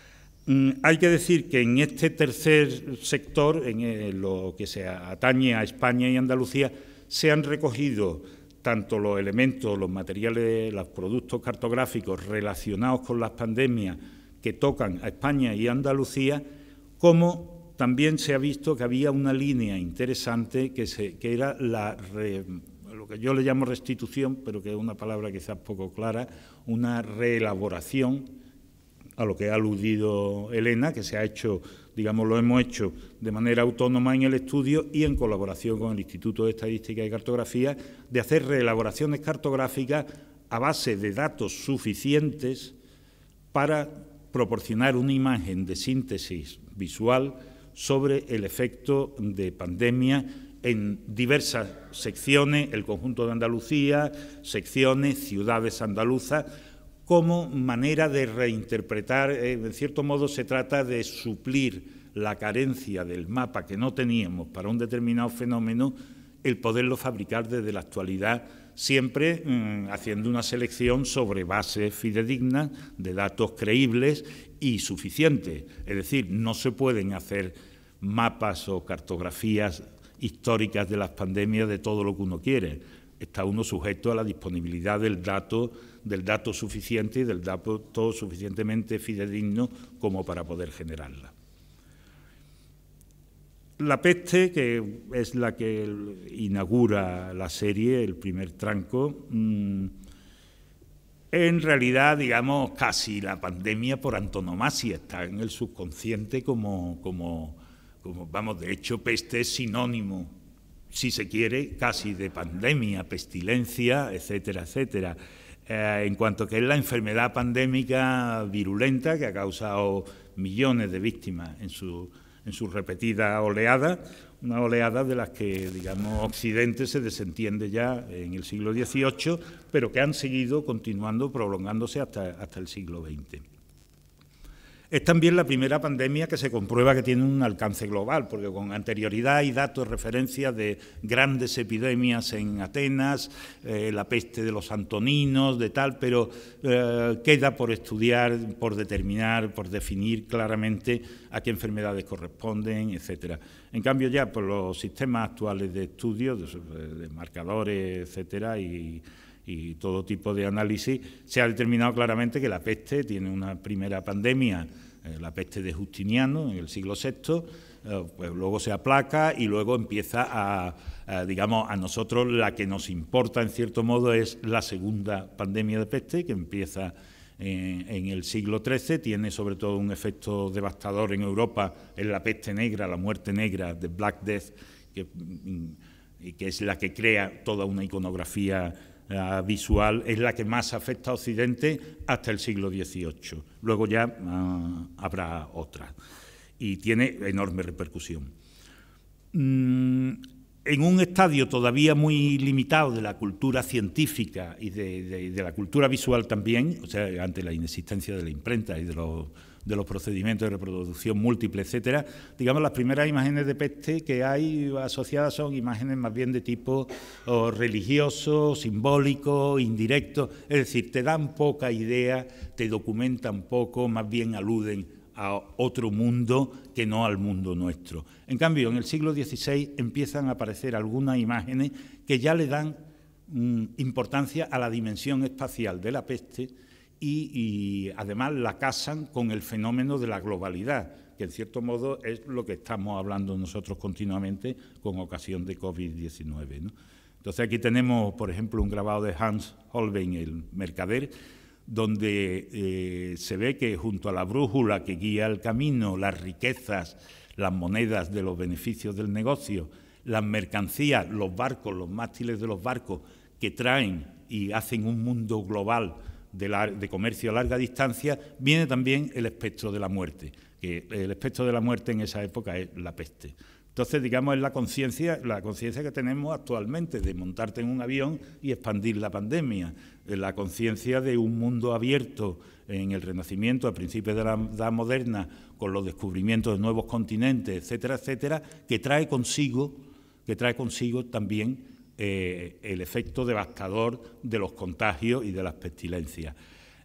Hay que decir que en este tercer sector, en lo que se atañe a España y Andalucía, se han recogido tanto los elementos, los materiales, los productos cartográficos relacionados con las pandemias que tocan a España y Andalucía, como también se ha visto que había una línea interesante que, se, que era la, re, lo que yo le llamo restitución, pero que es una palabra quizás poco clara, una reelaboración, a lo que ha aludido Elena, que se ha hecho, digamos, lo hemos hecho de manera autónoma en el estudio y en colaboración con el Instituto de Estadística y Cartografía, de hacer reelaboraciones cartográficas a base de datos suficientes para proporcionar una imagen de síntesis visual sobre el efecto de pandemia en diversas secciones, el conjunto de Andalucía, secciones, ciudades andaluzas, como manera de reinterpretar. Eh, en cierto modo se trata de suplir la carencia del mapa que no teníamos para un determinado fenómeno, el poderlo fabricar desde la actualidad, siempre mmm, haciendo una selección sobre bases fidedignas, de datos creíbles y suficientes. Es decir, no se pueden hacer mapas o cartografías históricas de las pandemias de todo lo que uno quiere. Está uno sujeto a la disponibilidad del dato, del dato suficiente y del dato todo suficientemente fidedigno como para poder generarla. La peste, que es la que inaugura la serie, el primer tranco, mmm, en realidad, digamos, casi la pandemia por antonomasia, está en el subconsciente como, como, como vamos, de hecho, peste es sinónimo, si se quiere, casi de pandemia, pestilencia, etcétera, etcétera. Eh, en cuanto que es la enfermedad pandémica virulenta que ha causado millones de víctimas en su, en sus repetidas oleadas, una oleada de las que, digamos, Occidente se desentiende ya en el siglo dieciocho, pero que han seguido continuando, prolongándose hasta, hasta el siglo veinte. Es también la primera pandemia que se comprueba que tiene un alcance global, porque con anterioridad hay datos, referencias de grandes epidemias en Atenas, eh, la peste de los antoninos, de tal, pero eh, queda por estudiar, por determinar, por definir claramente a qué enfermedades corresponden, etcétera. En cambio, ya por los sistemas actuales de estudio, de, de marcadores, etcétera, y y todo tipo de análisis, se ha determinado claramente que la peste tiene una primera pandemia, eh, la peste de Justiniano, en el siglo sexto, eh, pues luego se aplaca y luego empieza a, a, digamos, a nosotros la que nos importa en cierto modo es la segunda pandemia de peste, que empieza en, en el siglo trece, tiene sobre todo un efecto devastador en Europa, en la peste negra, la muerte negra, de Black Death, que, y que es la que crea toda una iconografía Uh, visual, es la que más afecta a Occidente hasta el siglo dieciocho. Luego ya uh, habrá otra y tiene enorme repercusión. Mm, en un estadio todavía muy limitado de la cultura científica y de, de, de la cultura visual también, o sea, ante la inexistencia de la imprenta y de los, de los procedimientos de reproducción múltiple, etcétera, digamos, las primeras imágenes de peste que hay asociadas son imágenes más bien de tipo oh, religioso, simbólico, indirecto, es decir, te dan poca idea, te documentan poco, más bien aluden a otro mundo que no al mundo nuestro. En cambio, en el siglo dieciséis empiezan a aparecer algunas imágenes que ya le dan mm, importancia a la dimensión espacial de la peste y, y además la casan con el fenómeno de la globalidad, que en cierto modo es lo que estamos hablando nosotros continuamente con ocasión de COVID diecinueve, ¿no? Entonces aquí tenemos, por ejemplo, un grabado de Hans Holbein, el mercader, donde eh, se ve que junto a la brújula que guía el camino, las riquezas, las monedas de los beneficios del negocio, las mercancías, los barcos, los mástiles de los barcos que traen y hacen un mundo global de, la, de comercio a larga distancia, viene también el espectro de la muerte, que el espectro de la muerte en esa época es la peste. Entonces, digamos, es la conciencia la conciencia que tenemos actualmente de montarte en un avión y expandir la pandemia, la conciencia de un mundo abierto en el Renacimiento, a principios de la Edad Moderna, con los descubrimientos de nuevos continentes, etcétera, etcétera, que trae consigo, que trae consigo también eh, el efecto devastador de los contagios y de las pestilencias.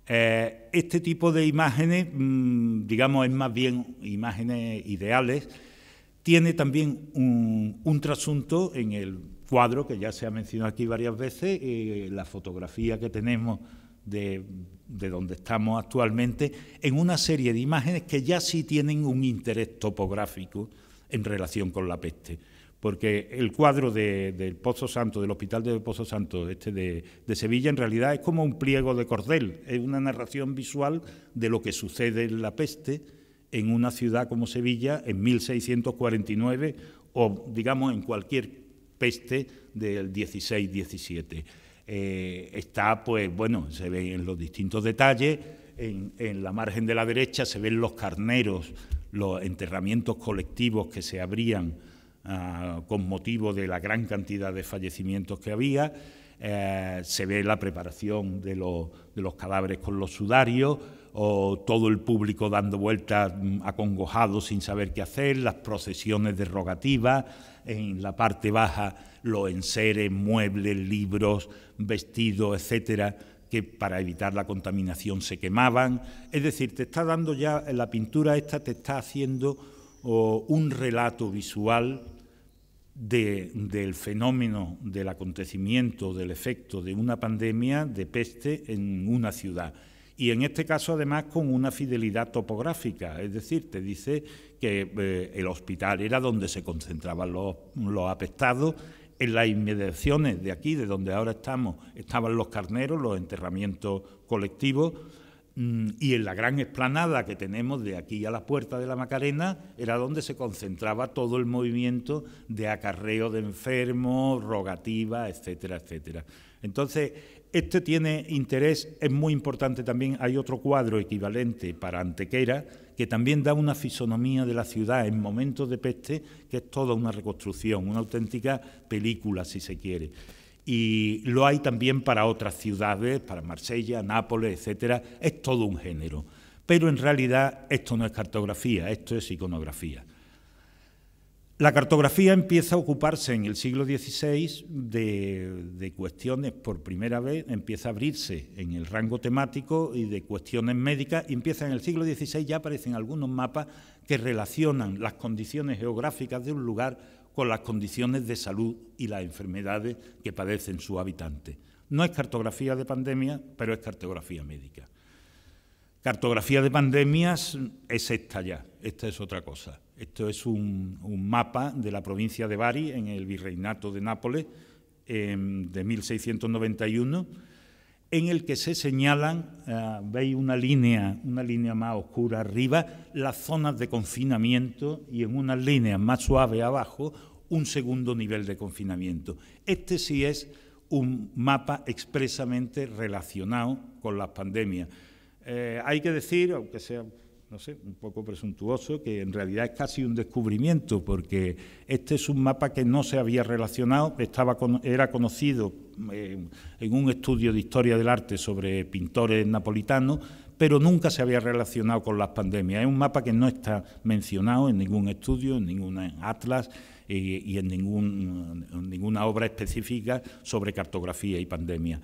Eh, este tipo de imágenes, mmm, digamos, es más bien imágenes ideales, tiene también un, un trasunto en el cuadro que ya se ha mencionado aquí varias veces, eh, la fotografía que tenemos de, de donde estamos actualmente, en una serie de imágenes que ya sí tienen un interés topográfico en relación con la peste. Porque el cuadro de, del Pozo Santo, del Hospital de Pozo Santo este de, de Sevilla, en realidad es como un pliego de cordel, es una narración visual de lo que sucede en la peste en una ciudad como Sevilla en mil seiscientos cuarenta y nueve o, digamos, en cualquier peste del dieciséis diecisiete. Eh, está, pues, bueno, se ve en los distintos detalles, en, en la margen de la derecha se ven los carneros, los enterramientos colectivos que se abrían Uh, con motivo de la gran cantidad de fallecimientos que había, eh, se ve la preparación de los, de los cadáveres con los sudarios, o todo el público dando vueltas um, acongojado sin saber qué hacer, las procesiones derogativas, en la parte baja los enseres, muebles, libros, vestidos, etcétera, que para evitar la contaminación se quemaban. Es decir, te está dando ya, la pintura esta te está haciendo oh, un relato visual De, del fenómeno, del acontecimiento, del efecto de una pandemia de peste en una ciudad. Y en este caso, además, con una fidelidad topográfica, es decir, te dice que eh, el hospital era donde se concentraban los, los apestados, en las inmediaciones de aquí, de donde ahora estamos, estaban los carneros, los enterramientos colectivos, y en la gran explanada que tenemos de aquí a la Puerta de la Macarena era donde se concentraba todo el movimiento de acarreo de enfermos, rogativas, etcétera, etcétera. Entonces, este tiene interés, es muy importante también. Hay otro cuadro equivalente para Antequera que también da una fisonomía de la ciudad en momentos de peste, que es toda una reconstrucción, una auténtica película, si se quiere. Y lo hay también para otras ciudades, para Marsella, Nápoles, etcétera. Es todo un género. Pero en realidad esto no es cartografía, esto es iconografía. La cartografía empieza a ocuparse en el siglo dieciséis de, de cuestiones, por primera vez, empieza a abrirse en el rango temático y de cuestiones médicas, y empieza en el siglo dieciséis, ya aparecen algunos mapas que relacionan las condiciones geográficas de un lugar con las condiciones de salud y las enfermedades que padecen sus habitantes. No es cartografía de pandemia, pero es cartografía médica. Cartografía de pandemias es esta ya, esta es otra cosa. Esto es un, un mapa de la provincia de Bari, en el Virreinato de Nápoles, eh, de mil seiscientos noventa y uno, en el que se señalan, eh, veis una línea, una línea más oscura arriba, las zonas de confinamiento, y en unas líneas más suaves abajo, un segundo nivel de confinamiento. Este sí es un mapa expresamente relacionado con las pandemias. Eh, hay que decir, aunque sea, no sé, un poco presuntuoso, que en realidad es casi un descubrimiento, porque este es un mapa que no se había relacionado, estaba, era conocido eh, en un estudio de historia del arte sobre pintores napolitanos, pero nunca se había relacionado con las pandemias. Es un mapa que no está mencionado en ningún estudio, en ningún atlas eh, y en, ningún, en ninguna obra específica sobre cartografía y pandemia.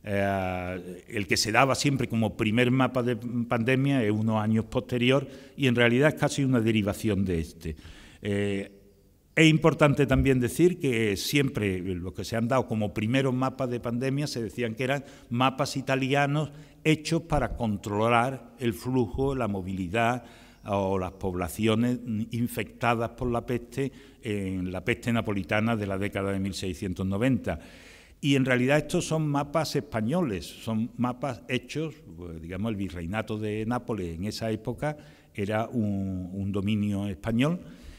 Eh, el que se daba siempre como primer mapa de pandemia es unos años posterior, y en realidad es casi una derivación de este. Eh, es importante también decir que siempre los que se han dado como primeros mapas de pandemia se decían que eran mapas italianos hechos para controlar el flujo, la movilidad o las poblaciones infectadas por la peste en la peste napolitana de la década de mil seiscientos noventa. Y en realidad estos son mapas españoles, son mapas hechos, pues, digamos, el Virreinato de Nápoles en esa época era un, un dominio español,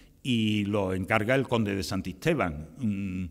y lo encarga el conde de Santisteban. Mm,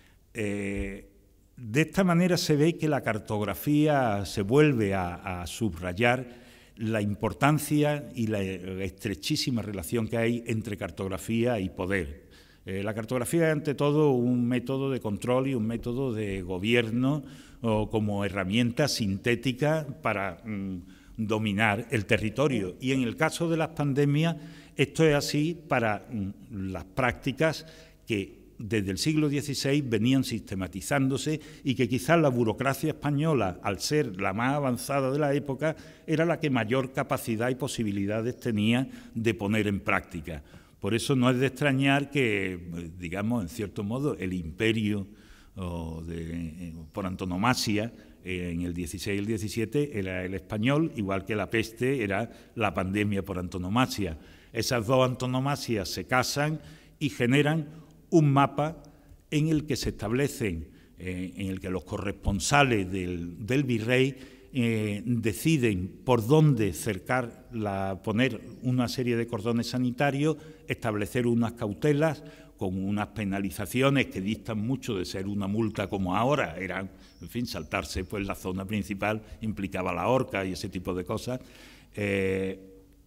eh, de esta manera se ve que la cartografía se vuelve a, a subrayar la importancia y la estrechísima relación que hay entre cartografía y poder. Eh, la cartografía es, ante todo, un método de control y un método de gobierno, o como herramienta sintética para mm, dominar el territorio. Y en el caso de las pandemias, esto es así para mm, las prácticas que desde el siglo dieciséis venían sistematizándose y que quizás la burocracia española, al ser la más avanzada de la época, era la que mayor capacidad y posibilidades tenía de poner en práctica. Por eso no es de extrañar que, digamos, en cierto modo, el imperio o de, por antonomasia en el dieciséis y el diecisiete era el español, igual que la peste era la pandemia por antonomasia. Esas dos antonomasias se casan y generan un mapa en el que se establecen, eh, en el que los corresponsales del, del virrey eh, deciden por dónde cercar, la, poner una serie de cordones sanitarios, establecer unas cautelas con unas penalizaciones que distan mucho de ser una multa como ahora, eran, en fin, saltarse pues la zona principal implicaba la horca y ese tipo de cosas. Eh,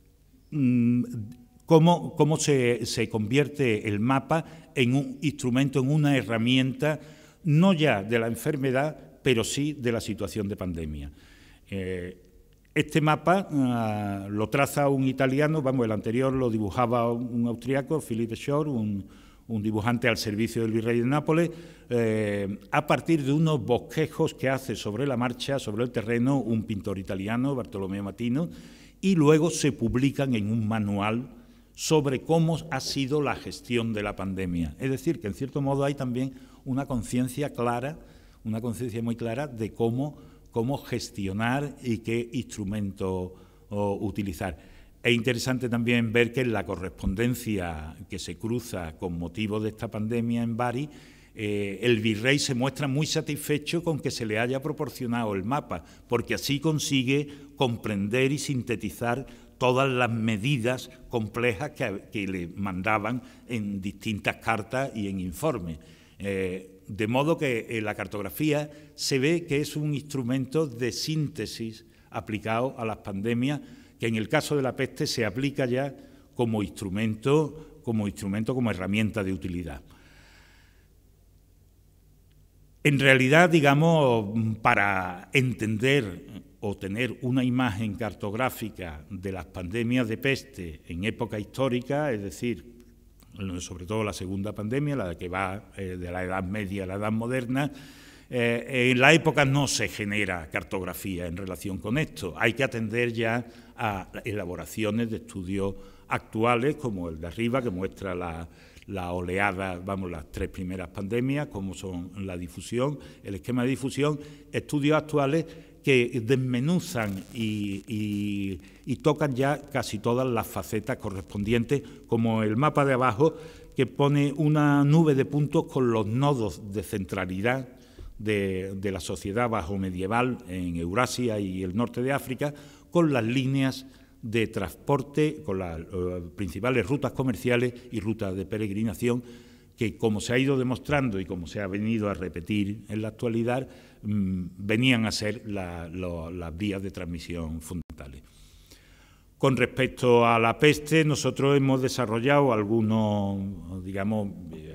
cómo, cómo se, se convierte el mapa en un instrumento, en una herramienta, no ya de la enfermedad, pero sí de la situación de pandemia. Eh, este mapa uh, lo traza un italiano, vamos, el anterior lo dibujaba un austriaco, Philippe Schor, un, un dibujante al servicio del virrey de Nápoles, eh, a partir de unos bosquejos que hace sobre la marcha, sobre el terreno, un pintor italiano, Bartolomeo Matino, y luego se publican en un manual sobre cómo ha sido la gestión de la pandemia. Es decir, que en cierto modo hay también una conciencia clara, una conciencia muy clara de cómo, cómo gestionar y qué instrumento o, utilizar. Es interesante también ver que en la correspondencia que se cruza con motivo de esta pandemia en Bari, eh, el virrey se muestra muy satisfecho con que se le haya proporcionado el mapa, porque así consigue comprender y sintetizar todas las medidas complejas que, que le mandaban en distintas cartas y en informes. Eh, de modo que eh, la cartografía se ve que es un instrumento de síntesis aplicado a las pandemias, que en el caso de la peste se aplica ya como instrumento, como instrumento, como herramienta de utilidad. En realidad, digamos, para entender o tener una imagen cartográfica de las pandemias de peste en época histórica, es decir, sobre todo la segunda pandemia, la que va eh, de la Edad Media a la Edad Moderna, eh, en la época no se genera cartografía en relación con esto. Hay que atender ya a elaboraciones de estudios actuales, como el de arriba, que muestra la, la oleada, vamos, las tres primeras pandemias, cómo son la difusión, el esquema de difusión, estudios actuales que desmenuzan y, y, y tocan ya casi todas las facetas correspondientes, como el mapa de abajo, que pone una nube de puntos con los nodos de centralidad de, de la sociedad bajo medieval en Eurasia y el norte de África, con las líneas de transporte, con las uh, principales rutas comerciales y rutas de peregrinación, que, como se ha ido demostrando y como se ha venido a repetir en la actualidad, mmm, venían a ser la, lo, las vías de transmisión fundamentales. Con respecto a la peste, nosotros hemos desarrollado algunos, digamos,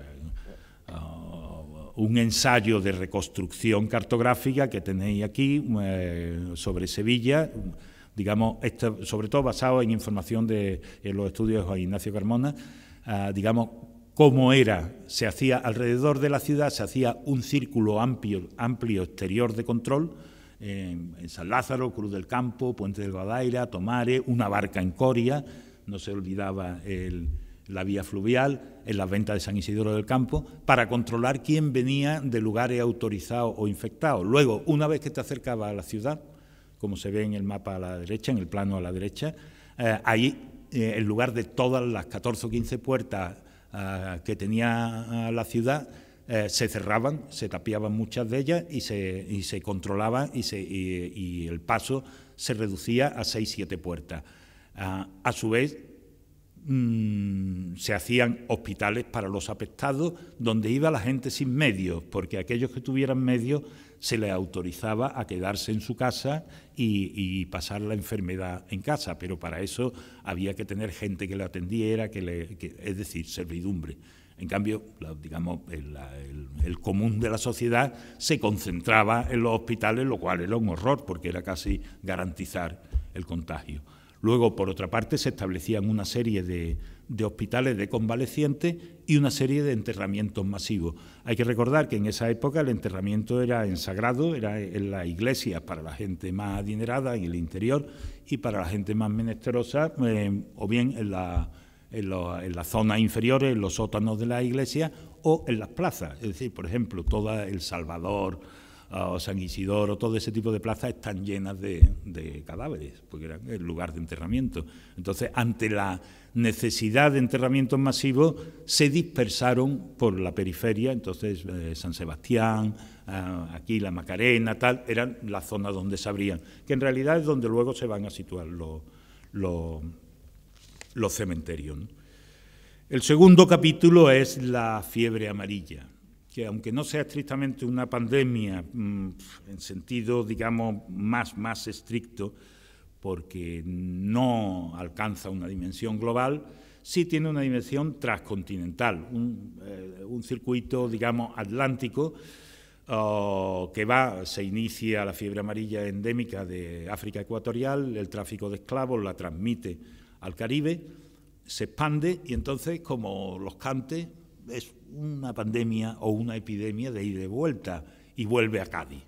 uh, un ensayo de reconstrucción cartográfica que tenéis aquí uh, sobre Sevilla, digamos, esto, sobre todo basado en información de en los estudios de Juan Ignacio Carmona, uh, digamos, cómo era, se hacía alrededor de la ciudad, se hacía un círculo amplio, amplio exterior de control, eh, en San Lázaro, Cruz del Campo, Puente del Guadaira, Tomares, una barca en Coria, no se olvidaba el, la vía fluvial, en las ventas de San Isidoro del Campo, para controlar quién venía de lugares autorizados o infectados. Luego, una vez que te acercabas a la ciudad, como se ve en el mapa a la derecha, en el plano a la derecha, eh, ahí, eh, en lugar de todas las catorce o quince puertas Uh, que tenía uh, la ciudad, uh, se cerraban, se tapiaban muchas de ellas y se, y se controlaban y, se, y, y el paso se reducía a seis, siete puertas. Uh, a su vez, mmm, se hacían hospitales para los afectados donde iba la gente sin medios, porque a aquellos que tuvieran medios se les autorizaba a quedarse en su casa y, y pasar la enfermedad en casa, pero para eso había que tener gente que le atendiera, que le, que, es decir, servidumbre. En cambio, la, digamos, el, el, el común de la sociedad se concentraba en los hospitales, lo cual era un horror, porque era casi garantizar el contagio. Luego, por otra parte, se establecían una serie de, de hospitales de convalecientes y una serie de enterramientos masivos. Hay que recordar que en esa época el enterramiento era en sagrado, era en las iglesias para la gente más adinerada, en el interior, y para la gente más menesterosa, eh, o bien en, la, en, lo, en las zonas inferiores, en los sótanos de las iglesias, o en las plazas. Es decir, por ejemplo, todo El Salvador, o San Isidoro, todo ese tipo de plazas están llenas de, de cadáveres, porque eran el lugar de enterramiento. Entonces, ante la necesidad de enterramientos masivos, se dispersaron por la periferia. Entonces, eh, San Sebastián, eh, aquí la Macarena, tal, eran las zonas donde se abrían, que en realidad es donde luego se van a situar los, los, los cementerios, ¿no? El segundo capítulo es la fiebre amarilla, que aunque no sea estrictamente una pandemia mmm, en sentido, digamos, más, más estricto, porque no alcanza una dimensión global, sí tiene una dimensión transcontinental, un, eh, un circuito, digamos, atlántico, uh, que va, se inicia la fiebre amarilla endémica de África ecuatorial, el tráfico de esclavos la transmite al Caribe, se expande y entonces, como los cantes, es una pandemia o una epidemia de ida y de vuelta y vuelve a Cádiz,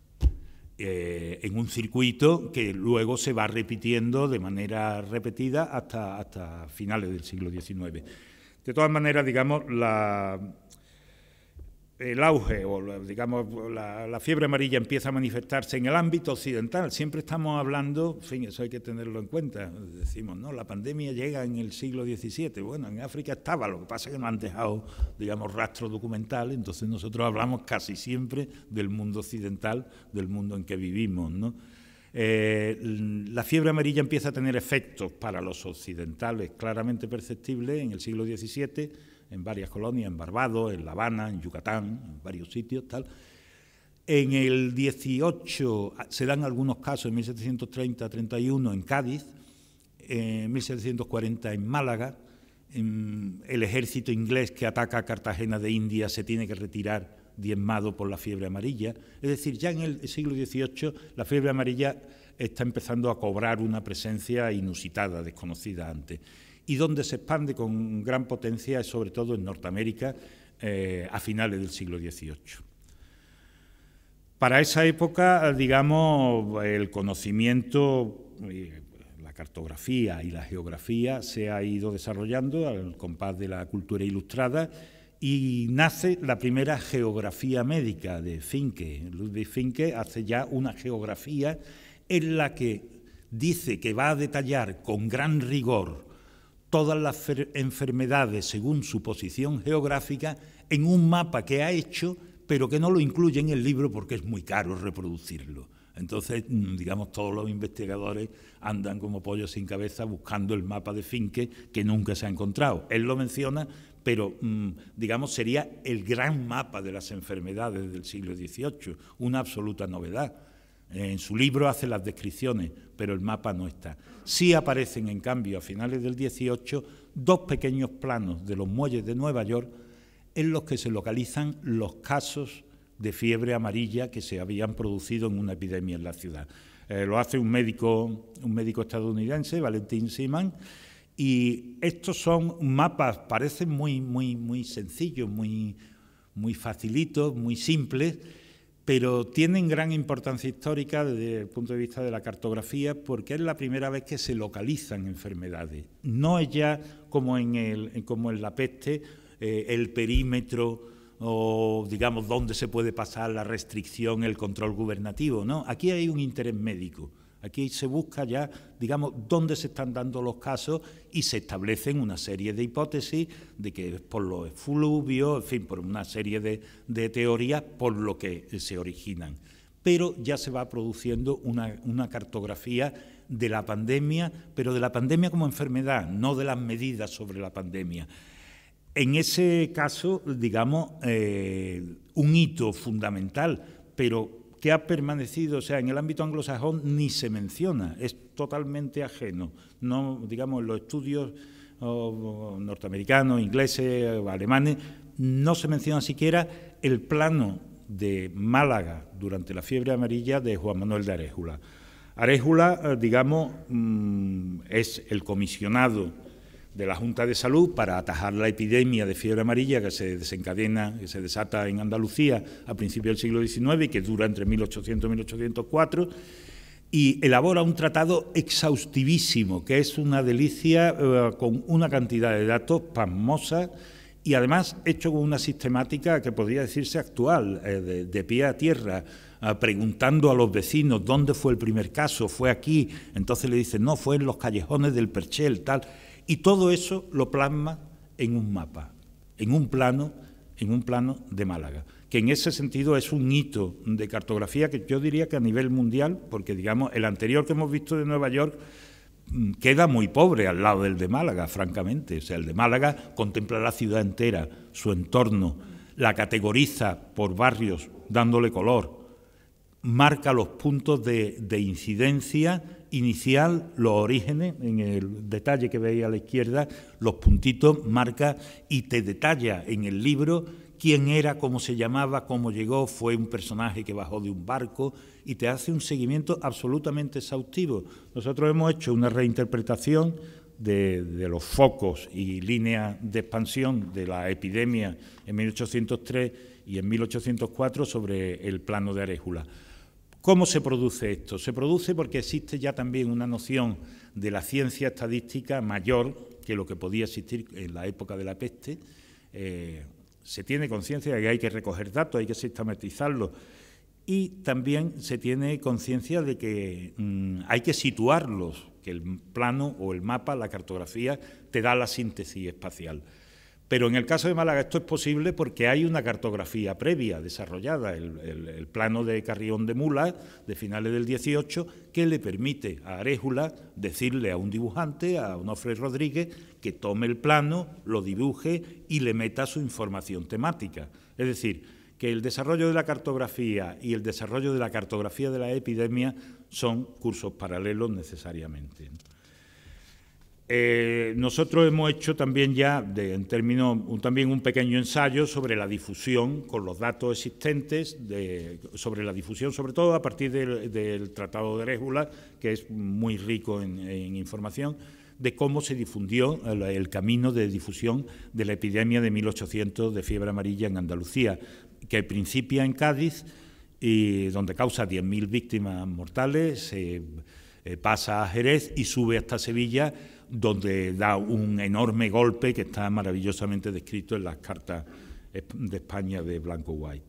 eh, en un circuito que luego se va repitiendo de manera repetida hasta, hasta finales del siglo diecinueve. De todas maneras, digamos, la, el auge o la, digamos, la, la fiebre amarilla empieza a manifestarse en el ámbito occidental. Siempre estamos hablando, en fin, eso hay que tenerlo en cuenta. Decimos, no, la pandemia llega en el siglo diecisiete. Bueno, en África estaba, lo que pasa es que no han dejado, digamos, rastro documental. Entonces nosotros hablamos casi siempre del mundo occidental, del mundo en que vivimos, ¿no? Eh, la fiebre amarilla empieza a tener efectos para los occidentales claramente perceptibles en el siglo diecisiete, en varias colonias, en Barbados, en La Habana, en Yucatán, en varios sitios, tal. En el dieciocho se dan algunos casos, en mil setecientos treinta treinta y uno en Cádiz, en mil setecientos cuarenta en Málaga, en el ejército inglés que ataca a Cartagena de India se tiene que retirar diezmado por la fiebre amarilla. Es decir, ya en el siglo dieciocho la fiebre amarilla está empezando a cobrar una presencia inusitada, desconocida antes. Y donde se expande con gran potencia es sobre todo en Norteamérica eh, a finales del siglo dieciocho. Para esa época, digamos, el conocimiento, la cartografía y la geografía se ha ido desarrollando al compás de la cultura ilustrada y nace la primera geografía médica de Finke. Ludwig Finke hace ya una geografía en la que dice que va a detallar con gran rigor todas las enfermedades según su posición geográfica en un mapa que ha hecho, pero que no lo incluye en el libro porque es muy caro reproducirlo. Entonces, digamos, todos los investigadores andan como pollos sin cabeza buscando el mapa de Finke que nunca se ha encontrado. Él lo menciona, pero, digamos, sería el gran mapa de las enfermedades del siglo dieciocho, una absoluta novedad. En su libro hace las descripciones, pero el mapa no está. Sí aparecen, en cambio, a finales del dieciocho, dos pequeños planos de los muelles de Nueva York en los que se localizan los casos de fiebre amarilla que se habían producido en una epidemia en la ciudad. Eh, lo hace un médico, un médico estadounidense, Valentin Seaman, y estos son mapas, parecen muy, muy, muy sencillos, muy, muy facilitos, muy simples, pero tienen gran importancia histórica desde el punto de vista de la cartografía porque es la primera vez que se localizan enfermedades. No es ya como en, el, como en la peste, eh, el perímetro o, digamos, dónde se puede pasar la restricción, el control gubernativo, ¿no? Aquí hay un interés médico. Aquí se busca ya, digamos, dónde se están dando los casos y se establecen una serie de hipótesis de que es por los efluvios, en fin, por una serie de, de teorías por lo que se originan. Pero ya se va produciendo una, una cartografía de la pandemia, pero de la pandemia como enfermedad, no de las medidas sobre la pandemia. En ese caso, digamos, eh, un hito fundamental, pero que ha permanecido, o sea, en el ámbito anglosajón ni se menciona, es totalmente ajeno. No, digamos, en los estudios oh, norteamericanos, ingleses, alemanes, no se menciona siquiera el plano de Málaga durante la fiebre amarilla de Juan Manuel de Aréjula. Aréjula, digamos, es el comisionado de la Junta de Salud para atajar la epidemia de fiebre amarilla que se desencadena, que se desata en Andalucía a principios del siglo diecinueve y que dura entre mil ochocientos y mil ochocientos cuatro, y elabora un tratado exhaustivísimo, que es una delicia, eh, con una cantidad de datos pasmosa y además hecho con una sistemática que podría decirse actual, eh, de, de pie a tierra, eh, preguntando a los vecinos dónde fue el primer caso, fue aquí, entonces le dicen, no, fue en los callejones del Perchel, tal. Y todo eso lo plasma en un mapa, en un plano, en un plano de Málaga, que en ese sentido es un hito de cartografía que yo diría que a nivel mundial, porque digamos el anterior que hemos visto de Nueva York queda muy pobre al lado del de Málaga, francamente. O sea, el de Málaga contempla la ciudad entera, su entorno, la categoriza por barrios, dándole color, marca los puntos de, de incidencia inicial, los orígenes, en el detalle que veis a la izquierda, los puntitos, marca y te detalla en el libro quién era, cómo se llamaba, cómo llegó, fue un personaje que bajó de un barco y te hace un seguimiento absolutamente exhaustivo. Nosotros hemos hecho una reinterpretación de, de los focos y líneas de expansión de la epidemia en mil ochocientos tres y en mil ochocientos cuatro sobre el plano de Aréjula. ¿Cómo se produce esto? Se produce porque existe ya también una noción de la ciencia estadística mayor que lo que podía existir en la época de la peste. Eh, se tiene conciencia de que hay que recoger datos, hay que sistematizarlos, y también se tiene conciencia de que mmm, hay que situarlos, que el plano o el mapa, la cartografía, te da la síntesis espacial. Pero en el caso de Málaga esto es posible porque hay una cartografía previa desarrollada, el, el, el plano de Carrión de Mulas de finales del dieciocho, que le permite a Aréjula decirle a un dibujante, a Onofre Rodríguez, que tome el plano, lo dibuje y le meta su información temática. Es decir, que el desarrollo de la cartografía y el desarrollo de la cartografía de la epidemia son cursos paralelos necesariamente. Eh, nosotros hemos hecho también ya, de, en términos, un, también un pequeño ensayo sobre la difusión con los datos existentes, de, sobre la difusión, sobre todo a partir del, del Tratado de Aréjula, que es muy rico en, en información, de cómo se difundió el, el camino de difusión de la epidemia de mil ochocientos de fiebre amarilla en Andalucía, que principia en Cádiz, y donde causa diez mil víctimas mortales, eh, eh, pasa a Jerez y sube hasta Sevilla, donde da un enorme golpe que está maravillosamente descrito en las cartas de España de Blanco White.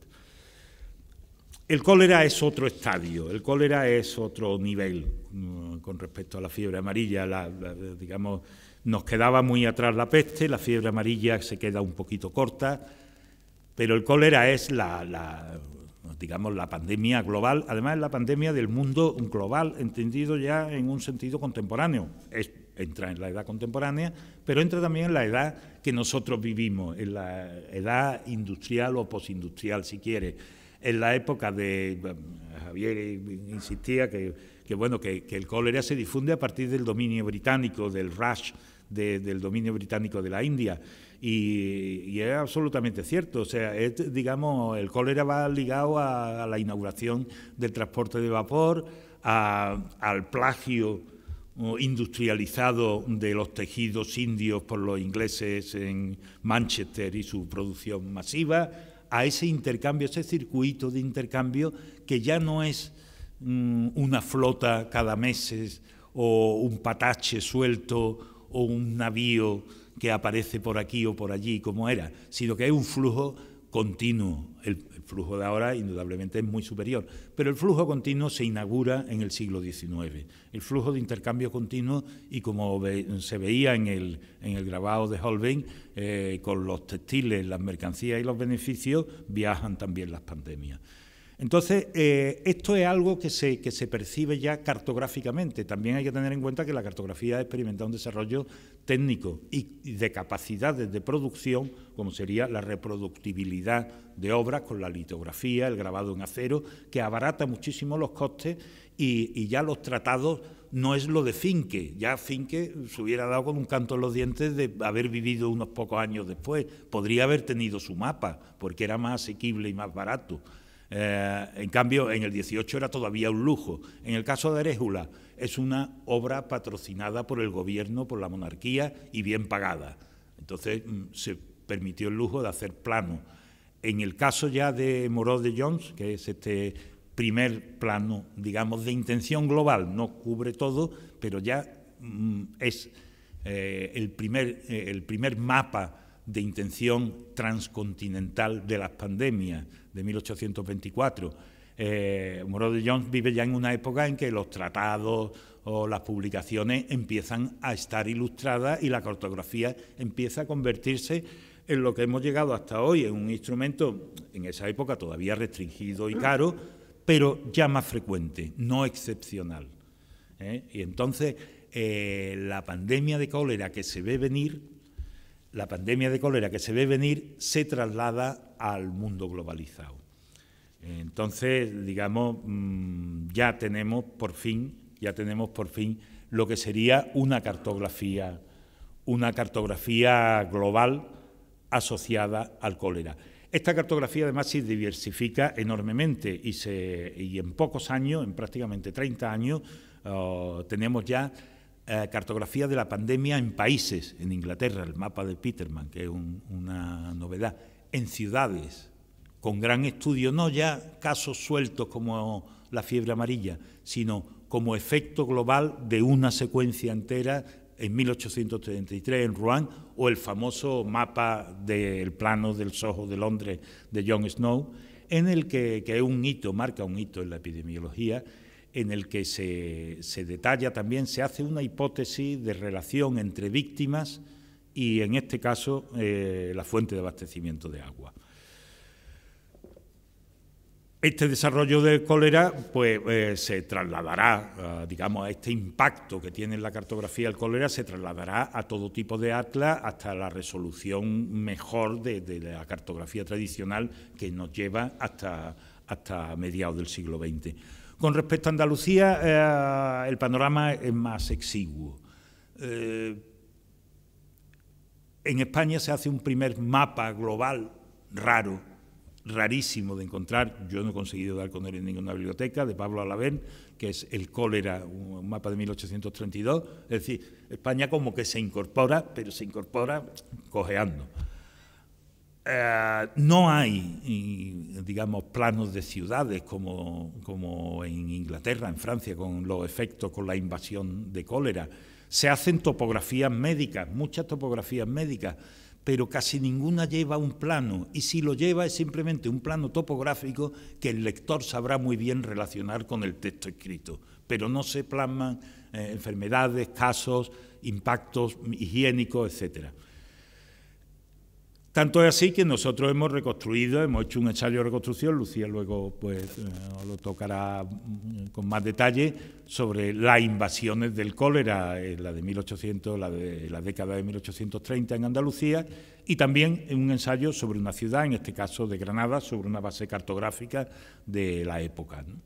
El cólera es otro estadio, el cólera es otro nivel con respecto a la fiebre amarilla. La, la, digamos, nos quedaba muy atrás la peste, la fiebre amarilla se queda un poquito corta, pero el cólera es la, la digamos, la pandemia global, además es la pandemia del mundo global, entendido ya en un sentido contemporáneo. Es, entra en la edad contemporánea, pero entra también en la edad que nosotros vivimos, en la edad industrial o postindustrial, si quiere. En la época de Javier insistía que, que bueno, que, que el cólera se difunde a partir del dominio británico, del rush de, del dominio británico de la India. Y, y es absolutamente cierto, o sea, es, digamos, el cólera va ligado a, a la inauguración del transporte de vapor, a, al plagio industrializado de los tejidos indios por los ingleses en Manchester y su producción masiva, a ese intercambio, ese circuito de intercambio que ya no es mmm, una flota cada mes o un patache suelto o un navío que aparece por aquí o por allí como era, sino que es un flujo continuo. El, el flujo de ahora indudablemente es muy superior, pero el flujo continuo se inaugura en el siglo diecinueve. El flujo de intercambio continuo, y como ve, se veía en el, en el grabado de Holbein, eh, con los textiles, las mercancías y los beneficios, viajan también las pandemias. Entonces, eh, esto es algo que se, que se percibe ya cartográficamente. También hay que tener en cuenta que la cartografía ha experimentado un desarrollo técnico y, y de capacidades de producción, como sería la reproductibilidad de obras con la litografía, el grabado en acero, que abarata muchísimo los costes, y, y ya los tratados no es lo de Finke. Ya Finke se hubiera dado con un canto en los dientes de haber vivido unos pocos años después. Podría haber tenido su mapa, porque era más asequible y más barato. Eh, en cambio, en el dieciocho era todavía un lujo. En el caso de Aréjula, es una obra patrocinada por el gobierno, por la monarquía y bien pagada. Entonces, se permitió el lujo de hacer plano. En el caso ya de Moreau de Jones, que es este primer plano, digamos, de intención global, no cubre todo, pero ya mm, es eh, el, primer, eh, el primer mapa de intención transcontinental de las pandemias de mil ochocientos veinticuatro. Eh, Moreau de Jones vive ya en una época en que los tratados o las publicaciones empiezan a estar ilustradas y la cartografía empieza a convertirse en lo que hemos llegado hasta hoy, en un instrumento en esa época todavía restringido y caro, pero ya más frecuente, no excepcional. ¿eh? Y entonces eh, la pandemia de cólera que se ve venir La pandemia de cólera que se ve venir se traslada al mundo globalizado. Entonces, digamos, ya tenemos por fin, ya tenemos por fin lo que sería una cartografía, una cartografía global asociada al cólera. Esta cartografía además se diversifica enormemente y, se, y en pocos años, en prácticamente treinta años, uh, tenemos ya Eh, cartografía de la pandemia en países, en Inglaterra, el mapa de Peterman, que es un, una novedad, en ciudades, con gran estudio, no ya casos sueltos como la fiebre amarilla, sino como efecto global de una secuencia entera en mil ochocientos treinta y tres en Rouen, o el famoso mapa del plano del Soho de Londres de John Snow, en el que, que es un hito, marca un hito en la epidemiología, en el que se, se detalla también, se hace una hipótesis de relación entre víctimas y, en este caso, eh, la fuente de abastecimiento de agua. Este desarrollo del cólera pues, eh, se trasladará, uh, digamos, a este impacto que tiene en la cartografía del cólera, se trasladará a todo tipo de atlas hasta la resolución mejor de, de la cartografía tradicional que nos lleva hasta, hasta mediados del siglo veinte. Con respecto a Andalucía, eh, el panorama es más exiguo. Eh, en España se hace un primer mapa global raro, rarísimo de encontrar, yo no he conseguido dar con él en ninguna biblioteca, de Pablo Alavén, que es el cólera, un mapa de mil ochocientos treinta y dos, es decir, España como que se incorpora, pero se incorpora cojeando. Eh, no hay, digamos, planos de ciudades como, como en Inglaterra, en Francia, con los efectos, con la invasión de cólera. Se hacen topografías médicas, muchas topografías médicas, pero casi ninguna lleva un plano, y si lo lleva es simplemente un plano topográfico que el lector sabrá muy bien relacionar con el texto escrito, pero no se plasman eh, enfermedades, casos, impactos higiénicos, etcétera. Tanto es así que nosotros hemos reconstruido, hemos hecho un ensayo de reconstrucción, Lucía luego pues eh, lo tocará con más detalle, sobre las invasiones del cólera, eh, la de mil ochocientos, la de la década de mil ochocientos treinta en Andalucía, y también un ensayo sobre una ciudad, en este caso de Granada, sobre una base cartográfica de la época, ¿no?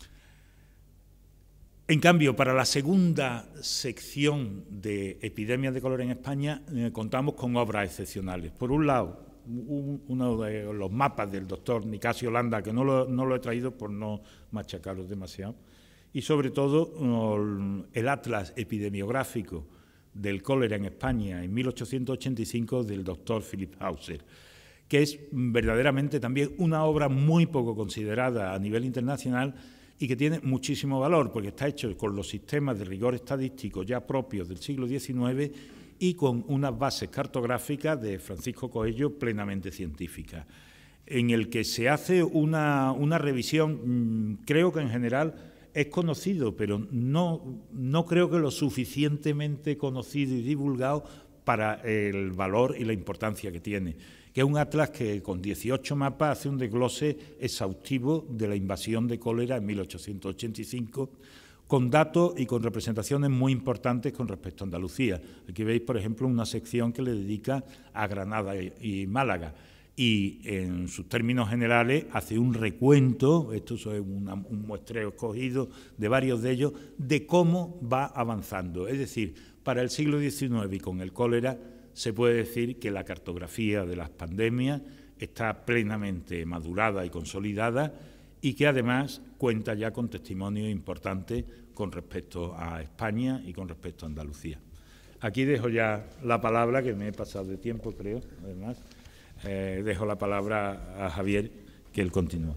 En cambio, para la segunda sección de epidemias de cólera en España, eh, contamos con obras excepcionales. Por un lado, un, uno de los mapas del doctor Nicasio Landa, que no lo, no lo he traído por no machacarlos demasiado, y sobre todo el atlas epidemiográfico del cólera en España en mil ochocientos ochenta y cinco del doctor Philip Hauser, que es verdaderamente también una obra muy poco considerada a nivel internacional, y que tiene muchísimo valor, porque está hecho con los sistemas de rigor estadístico ya propios del siglo diecinueve y con unas bases cartográficas de Francisco Coello plenamente científicas, en el que se hace una, una revisión, creo que en general es conocido, pero no, no creo que lo suficientemente conocido y divulgado para el valor y la importancia que tiene, que es un atlas que con dieciocho mapas hace un desglose exhaustivo de la invasión de cólera en mil ochocientos ochenta y cinco, con datos y con representaciones muy importantes con respecto a Andalucía. Aquí veis, por ejemplo, una sección que le dedica a Granada y Málaga, y en sus términos generales hace un recuento, esto es una, un muestreo escogido de varios de ellos, de cómo va avanzando. Es decir, para el siglo diecinueve y con el cólera, se puede decir que la cartografía de las pandemias está plenamente madurada y consolidada y que además cuenta ya con testimonios importantes con respecto a España y con respecto a Andalucía. Aquí dejo ya la palabra, que me he pasado de tiempo, creo, además. Eh, dejo la palabra a Javier, que él continúa.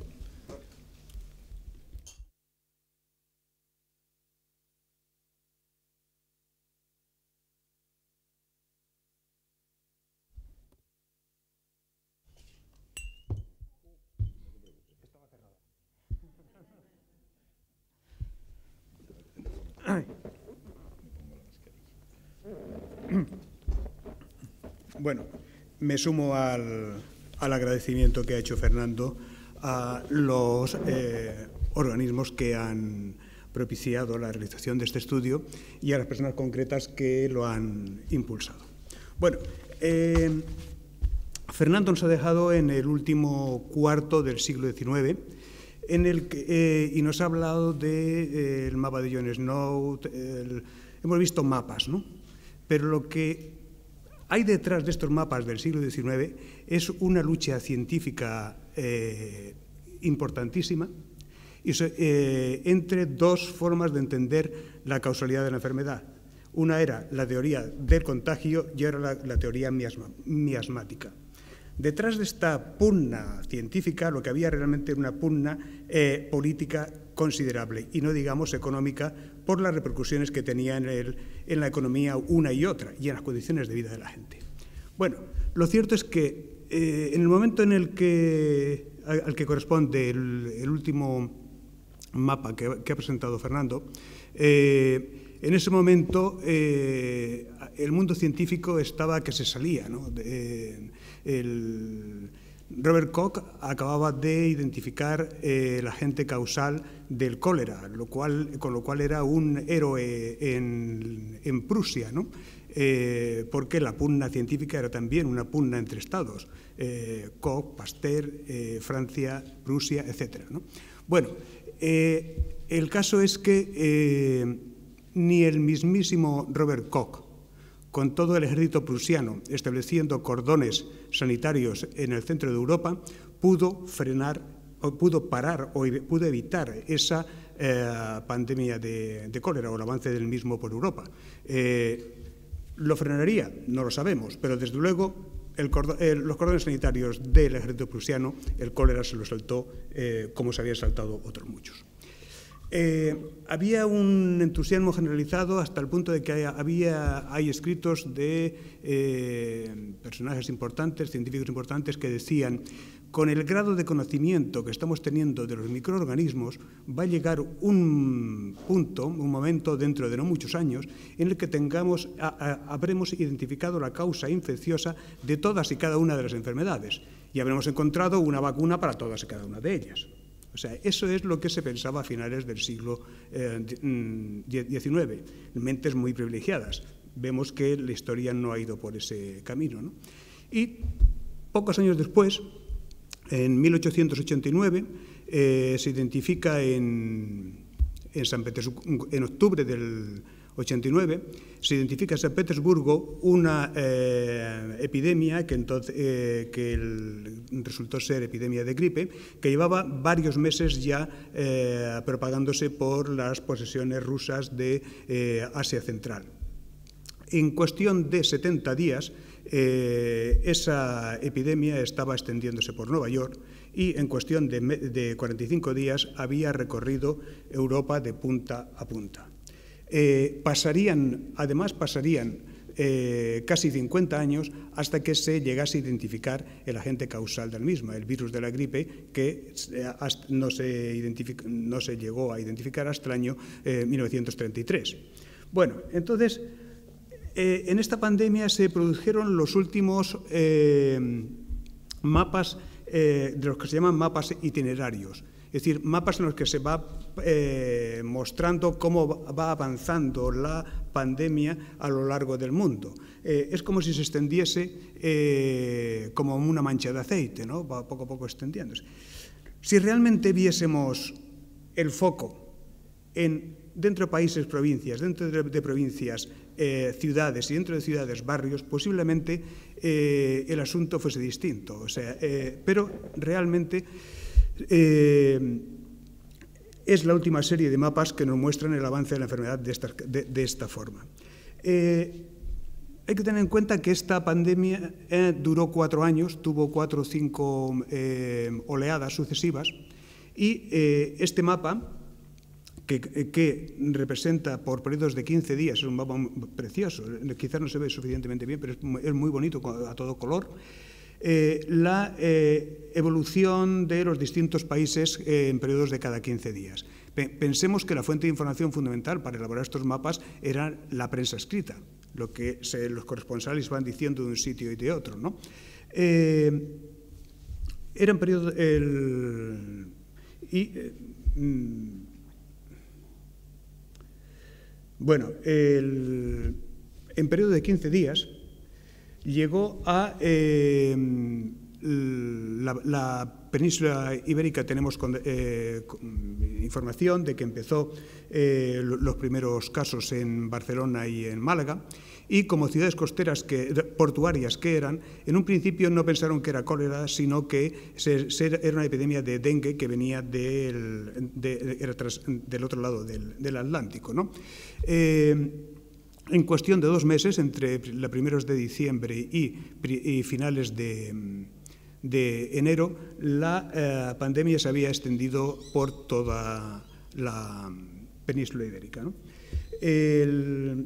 Bueno, me sumo al, al agradecimiento que ha hecho Fernando a los eh, organismos que han propiciado la realización de este estudio y a las personas concretas que lo han impulsado. Bueno, eh, Fernando nos ha dejado en el último cuarto del siglo diecinueve en el que, eh, y nos ha hablado del de, eh, mapa de John Snow. El, hemos visto mapas, ¿no? Pero lo que hay detrás de estos mapas del siglo diecinueve es una lucha científica eh, importantísima y, eh, entre dos formas de entender la causalidad de la enfermedad. Una era la teoría del contagio y ahora la, la teoría miasma, miasmática. Detrás de esta pugna científica lo que había realmente era una pugna eh, política considerable y no digamos económica por las repercusiones que tenía en, el, en la economía una y otra y en las condiciones de vida de la gente. Bueno, lo cierto es que eh, en el momento en el que, al que corresponde el, el último mapa que, que ha presentado Fernando, eh, en ese momento eh, el mundo científico estaba que se salía, ¿no? De, el, Robert Koch acababa de identificar eh, el agente causal del cólera, lo cual, con lo cual era un héroe en, en Prusia, ¿no? Eh, porque la pugna científica era también una pugna entre estados, eh, Koch, Pasteur, eh, Francia, Prusia, etcétera, ¿no? Bueno, eh, el caso es que eh, ni el mismísimo Robert Koch, con todo el ejército prusiano estableciendo cordones sanitarios en el centro de Europa, pudo frenar, o pudo parar o pudo evitar esa eh, pandemia de, de cólera o el avance del mismo por Europa. Eh, ¿Lo frenaría? No lo sabemos, pero desde luego el cordón, eh, los cordones sanitarios del ejército prusiano, el cólera se lo saltó eh, como se habían saltado otros muchos. Eh, había un entusiasmo generalizado hasta el punto de que había, hay escritos de eh, personajes importantes, científicos importantes, que decían: con el grado de conocimiento que estamos teniendo de los microorganismos, va a llegar un punto, un momento dentro de no muchos años, en el que tengamos, a, a, habremos identificado la causa infecciosa de todas y cada una de las enfermedades y habremos encontrado una vacuna para todas y cada una de ellas. O sea, eso es lo que se pensaba a finales del siglo diecinueve. Mentes muy privilegiadas. Vemos que la historia no ha ido por ese camino, ¿no? Y pocos años después, en mil ochocientos ochenta y nueve, eh, se identifica en, en San Petersburgo, en octubre del ochenta y nueve, se identifica en San Petersburgo una eh, epidemia que, entonces, eh, que el, resultó ser epidemia de gripe, que llevaba varios meses ya eh, propagándose por las posesiones rusas de eh, Asia Central. En cuestión de setenta días, eh, esa epidemia estaba extendiéndose por Nueva York y en cuestión de, de cuarenta y cinco días había recorrido Europa de punta a punta. Eh, pasarían, además pasarían eh, casi cincuenta años hasta que se llegase a identificar el agente causal del misma, el virus de la gripe, que no se, no se llegó a identificar hasta el año eh, mil novecientos treinta y tres. Bueno, entonces, eh, en esta pandemia se produjeron los últimos eh, mapas, eh, de los que se llaman mapas itinerarios. Es decir, mapas en los que se va eh, mostrando cómo va avanzando la pandemia a lo largo del mundo. Eh, es como si se extendiese eh, como una mancha de aceite, ¿no? Va poco a poco extendiéndose. Si realmente viésemos el foco en dentro de países, provincias, dentro de, de provincias, eh, ciudades y dentro de ciudades, barrios, posiblemente eh, el asunto fuese distinto. O sea, eh, pero realmente eh, es la última serie de mapas que nos muestran el avance de la enfermedad de esta, de, de esta forma. Eh, hay que tener en cuenta que esta pandemia eh, duró cuatro años, tuvo cuatro o cinco eh, oleadas sucesivas, y eh, este mapa, que, que representa por periodos de quince días, es un mapa precioso, quizás no se ve suficientemente bien, pero es muy bonito a todo color, eh, la eh, evolución de los distintos países eh, en periodos de cada quince días. Pensemos que la fuente de información fundamental para elaborar estos mapas era la prensa escrita, lo que se, los corresponsales van diciendo de un sitio y de otro, ¿no? Eh, eran periodos... El, y, eh, mm, bueno, el, en periodo de quince días llegó a eh, la, la península ibérica. Tenemos con, eh, con información de que empezó eh, los primeros casos en Barcelona y en Málaga, y como ciudades costeras que, portuarias que eran, en un principio no pensaron que era cólera, sino que se, se, era una epidemia de dengue que venía del, de, era tras, del otro lado del, del Atlántico, ¿no? Eh, en cuestión de dos meses, entre los primeros de diciembre y, y finales de, de enero, la eh, pandemia se había extendido por toda la península ibérica, ¿no? El,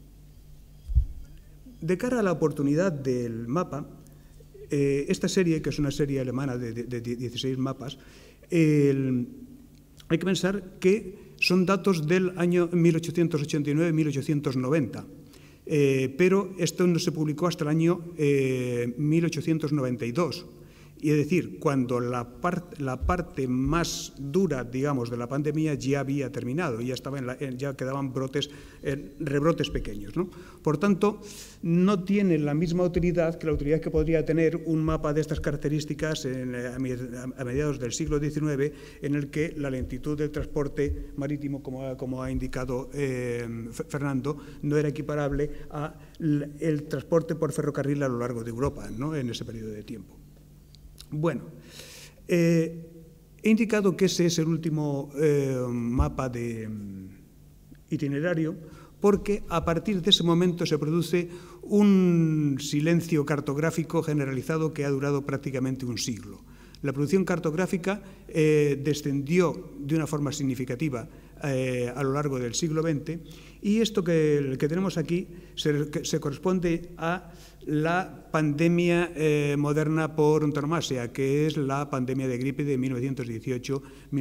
de cara a la oportunidad del mapa, eh, esta serie, que es una serie alemana de, de, de dieciséis mapas, el, hay que pensar que son datos del año mil ochocientos ochenta y nueve a mil ochocientos noventa, eh, pero esto no se publicó hasta el año eh, mil ochocientos noventa y dos. Y es decir, cuando la, part, la parte más dura, digamos, de la pandemia ya había terminado, ya, estaba en la, ya quedaban brotes, eh, rebrotes pequeños, ¿no? Por tanto, no tiene la misma utilidad que la utilidad que podría tener un mapa de estas características en, a, a mediados del siglo diecinueve, en el que la lentitud del transporte marítimo, como, como ha indicado eh, Fernando, no era equiparable al el transporte por ferrocarril a lo largo de Europa, ¿no? En ese periodo de tiempo. Bueno, eh, he indicado que ese es el último eh, mapa de itinerario, porque a partir de ese momento se produce un silencio cartográfico generalizado que ha durado prácticamente un siglo. La producción cartográfica eh, descendió de una forma significativa eh, a lo largo del siglo veinte, y esto que, que tenemos aquí se, que se corresponde a la pandemia eh, moderna por antonomasia, que es la pandemia de gripe de mil novecientos dieciocho a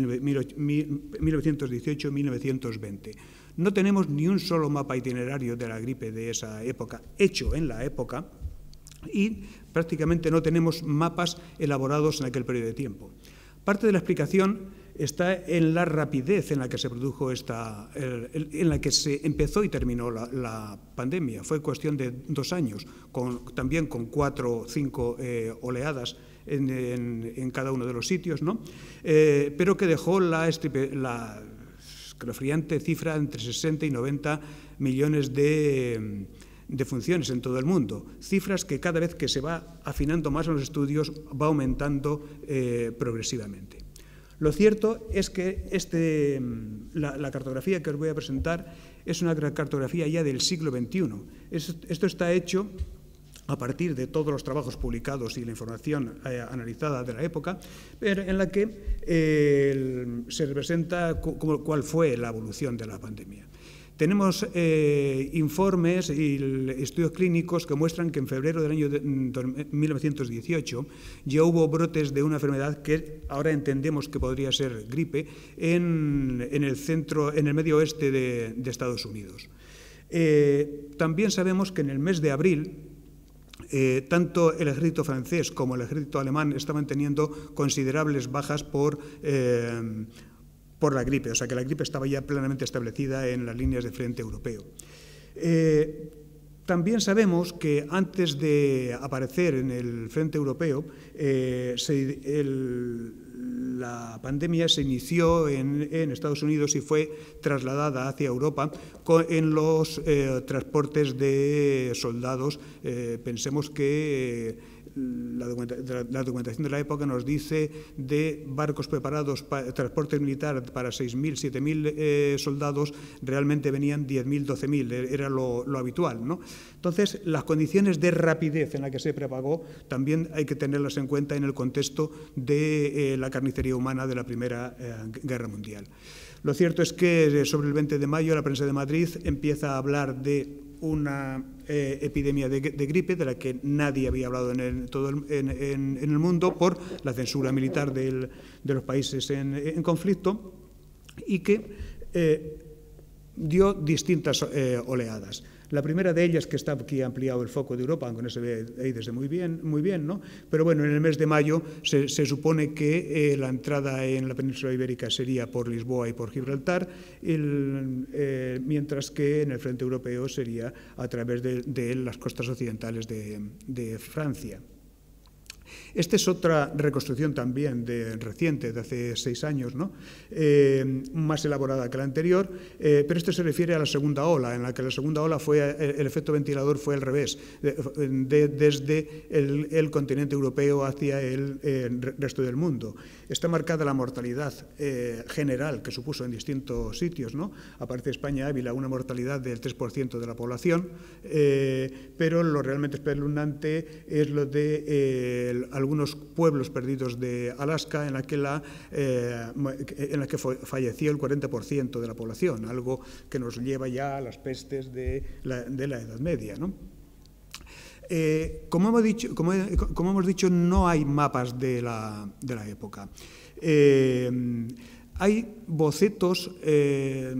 mil novecientos veinte. No tenemos ni un solo mapa itinerario de la gripe de esa época, hecho en la época, y prácticamente no tenemos mapas elaborados en aquel periodo de tiempo. Parte de la explicación está en la rapidez en la que se produjo esta, en la que se empezó y terminó la, la pandemia. Fue cuestión de dos años, con, también con cuatro o cinco eh, oleadas en, en, en cada uno de los sitios, ¿no? Eh, pero que dejó la, la escalofriante cifra entre sesenta y noventa millones de de funciones en todo el mundo, cifras que cada vez que se va afinando más en los estudios va aumentando eh, progresivamente. Lo cierto es que este, la, la cartografía que os voy a presentar es una cartografía ya del siglo veintiuno. Es, esto está hecho a partir de todos los trabajos publicados y la información eh, analizada de la época, pero en la que eh, se representa cu cuál fue la evolución de la pandemia. Tenemos eh, informes y estudios clínicos que muestran que en febrero del año de mil novecientos dieciocho ya hubo brotes de una enfermedad que ahora entendemos que podría ser gripe en, en el centro, en el medio oeste de, de Estados Unidos. Eh, también sabemos que en el mes de abril eh, tanto el ejército francés como el ejército alemán estaban teniendo considerables bajas por eh, por la gripe, o sea que la gripe estaba ya plenamente establecida en las líneas de frente europeo. Eh, también sabemos que antes de aparecer en el frente europeo, eh, se, el, la pandemia se inició en, en Estados Unidos y fue trasladada hacia Europa con, en los eh, transportes de soldados. Eh, pensemos que eh, La documentación de la época nos dice de barcos preparados para transporte militar para seis mil, siete mil eh, soldados, realmente venían diez mil, doce mil, era lo, lo habitual, ¿no? Entonces, las condiciones de rapidez en la que se propagó también hay que tenerlas en cuenta en el contexto de eh, la carnicería humana de la Primera eh, Guerra Mundial. Lo cierto es que sobre el veinte de mayo la prensa de Madrid empieza a hablar de una eh, epidemia de, de gripe de la que nadie había hablado en el, todo el, en, en, en el mundo por la censura militar del, de los países en, en conflicto, y que eh, dio distintas eh, oleadas. La primera de ellas, que está aquí ampliado el foco de Europa, aunque no se ve ahí desde muy bien, muy bien, ¿no? Pero bueno, en el mes de mayo se, se supone que eh, la entrada en la península ibérica sería por Lisboa y por Gibraltar, el, eh, mientras que en el frente europeo sería a través de, de las costas occidentales de, de Francia. Esta es otra reconstrucción también de, reciente, de hace seis años, ¿no? eh, más elaborada que la anterior, eh, pero esto se refiere a la segunda ola, en la que la segunda ola fue, el efecto ventilador fue al revés, de, de, desde el, el continente europeo hacia el, el resto del mundo. Está marcada la mortalidad eh, general que supuso en distintos sitios, ¿no? Aparece España, Ávila, una mortalidad del tres por ciento de la población, eh, pero lo realmente espeluznante es lo de eh, algunos pueblos perdidos de Alaska en la que, la, eh, en la que falleció el cuarenta por ciento de la población, algo que nos lleva ya a las pestes de la, de la Edad Media, ¿no? Eh, como, hemos dicho, como, como hemos dicho, no hay mapas de la, de la época. Eh, hay bocetos, eh,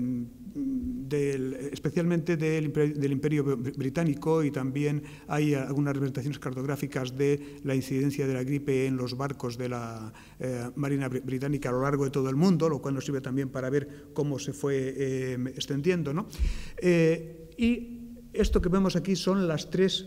del, especialmente del, del Imperio Británico, y también hay algunas representaciones cartográficas de la incidencia de la gripe en los barcos de la eh, Marina Británica a lo largo de todo el mundo, lo cual nos sirve también para ver cómo se fue eh, extendiendo, ¿no? Eh, y esto que vemos aquí son las tres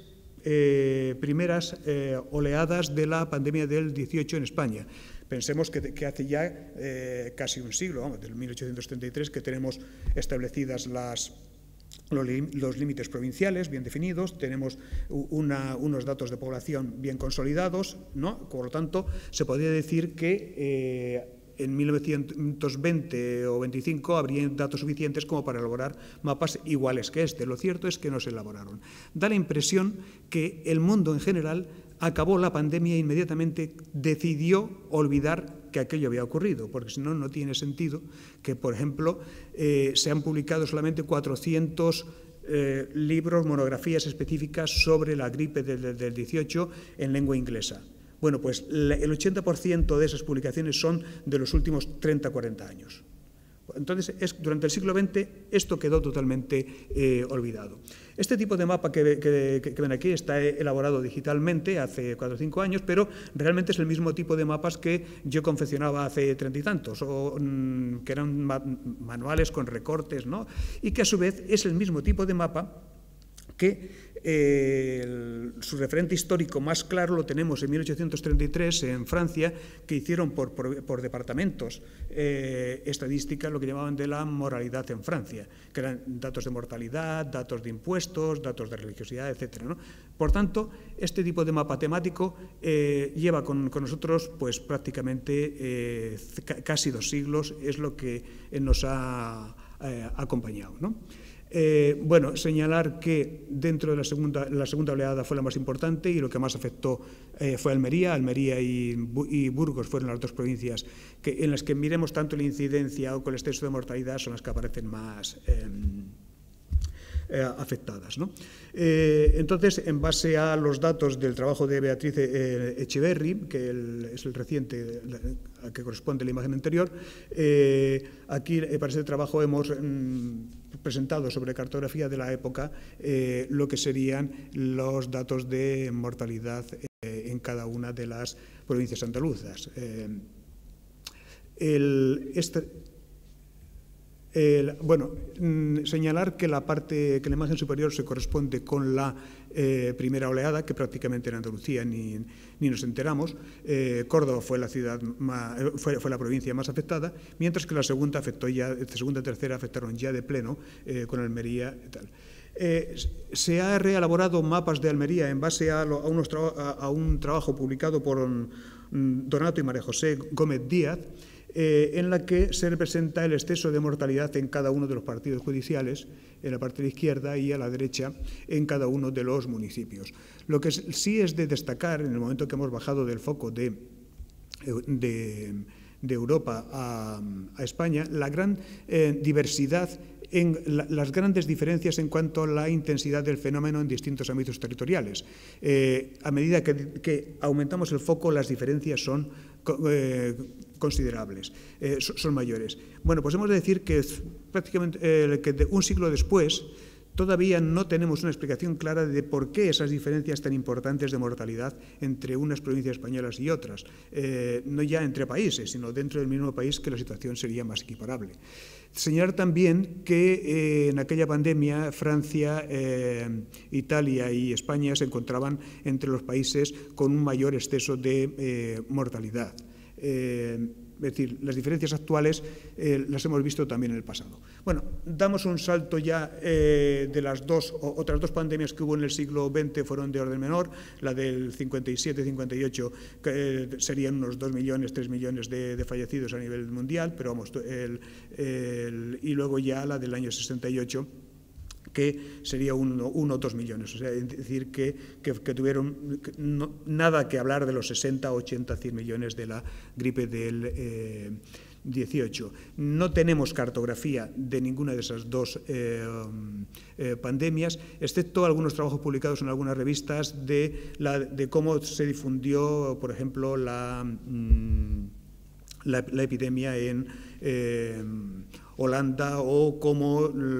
Eh, primeras eh, oleadas de la pandemia del dieciocho en España. Pensemos que, que hace ya eh, casi un siglo, vamos, del mil ochocientos treinta y tres, que tenemos establecidas las, los, los límites provinciales bien definidos, tenemos una, unos datos de población bien consolidados, ¿no? Por lo tanto, se podría decir que eh, en mil novecientos veinte o veinticinco habría datos suficientes como para elaborar mapas iguales que este. Lo cierto es que no se elaboraron. Da la impresión que el mundo en general acabó la pandemia e inmediatamente decidió olvidar que aquello había ocurrido, porque si no, no tiene sentido que, por ejemplo, eh, se han publicado solamente cuatrocientos eh, libros, monografías específicas sobre la gripe del, del dieciocho en lengua inglesa. Bueno, pues el ochenta por ciento de esas publicaciones son de los últimos treinta a cuarenta años. Entonces, es, durante el siglo veinte esto quedó totalmente eh, olvidado. Este tipo de mapa que, que, que ven aquí está elaborado digitalmente hace cuatro o cinco años, pero realmente es el mismo tipo de mapas que yo confeccionaba hace treinta y tantos, o, mm, que eran ma manuales con recortes, ¿no? Y que a su vez es el mismo tipo de mapa que eh, el, su referente histórico más claro lo tenemos en mil ochocientos treinta y tres en Francia, que hicieron por, por, por departamentos eh, estadísticas, lo que llamaban de la moralidad en Francia, que eran datos de mortalidad, datos de impuestos, datos de religiosidad, etcétera, ¿no? Por tanto, este tipo de mapa temático eh, lleva con, con nosotros pues prácticamente eh, casi dos siglos, es lo que nos ha eh, acompañado, ¿no? Eh, bueno, señalar que dentro de la segunda, la segunda oleada fue la más importante y lo que más afectó eh, fue Almería. Almería y, y Burgos fueron las dos provincias que, en las que miremos tanto la incidencia o con el exceso de mortalidad son las que aparecen más eh, eh, afectadas, ¿no? Eh, entonces, en base a los datos del trabajo de Beatriz eh, Echeverri, que el, es el reciente al que corresponde la imagen anterior, eh, aquí eh, para este trabajo hemos mm, presentado sobre cartografía de la época eh, lo que serían los datos de mortalidad eh, en cada una de las provincias andaluzas. Eh, el, este, Eh, bueno, mm, señalar que la parte, que la imagen superior se corresponde con la eh, primera oleada, que prácticamente en Andalucía ni, ni nos enteramos. Eh, Córdoba fue la ciudad más, fue, fue la provincia más afectada, mientras que la segunda afectó ya, segunda y tercera afectaron ya de pleno eh, con Almería y tal. Eh, se ha reelaborado mapas de Almería en base a, lo, a, unos a, a un trabajo publicado por um, Donato y María José Gómez Díaz, Eh, en la que se representa el exceso de mortalidad en cada uno de los partidos judiciales, en la parte de la izquierda y a la derecha en cada uno de los municipios. Lo que sí es de destacar, en el momento que hemos bajado del foco de, de, de Europa a, a España, la gran eh, diversidad en la, las grandes diferencias en cuanto a la intensidad del fenómeno en distintos ámbitos territoriales. Eh, a medida que, que aumentamos el foco, las diferencias son eh, considerables, eh, son, son mayores. Bueno, pues hemos de decir que prácticamente eh, que de un siglo después todavía no tenemos una explicación clara de por qué esas diferencias tan importantes de mortalidad entre unas provincias españolas y otras, eh, no ya entre países, sino dentro del mismo país, que la situación sería más equiparable. Señalar también que eh, en aquella pandemia Francia, eh, Italia y España se encontraban entre los países con un mayor exceso de eh, mortalidad. Eh, es decir, las diferencias actuales eh, las hemos visto también en el pasado. Bueno, damos un salto ya eh, de las dos, o, otras dos pandemias que hubo en el siglo veinte fueron de orden menor. La del cincuenta y siete cincuenta y ocho que, eh, serían unos dos millones, tres millones de, de fallecidos a nivel mundial, pero vamos, el, el, y luego ya la del año sesenta y ocho, que sería uno o dos millones. O sea, es decir, que, que, que tuvieron que no, nada que hablar de los sesenta, ochenta, cien millones de la gripe del eh, dieciocho. No tenemos cartografía de ninguna de esas dos eh, eh, pandemias, excepto algunos trabajos publicados en algunas revistas de, la, de cómo se difundió, por ejemplo, la, la, la epidemia en eh, Holanda, o como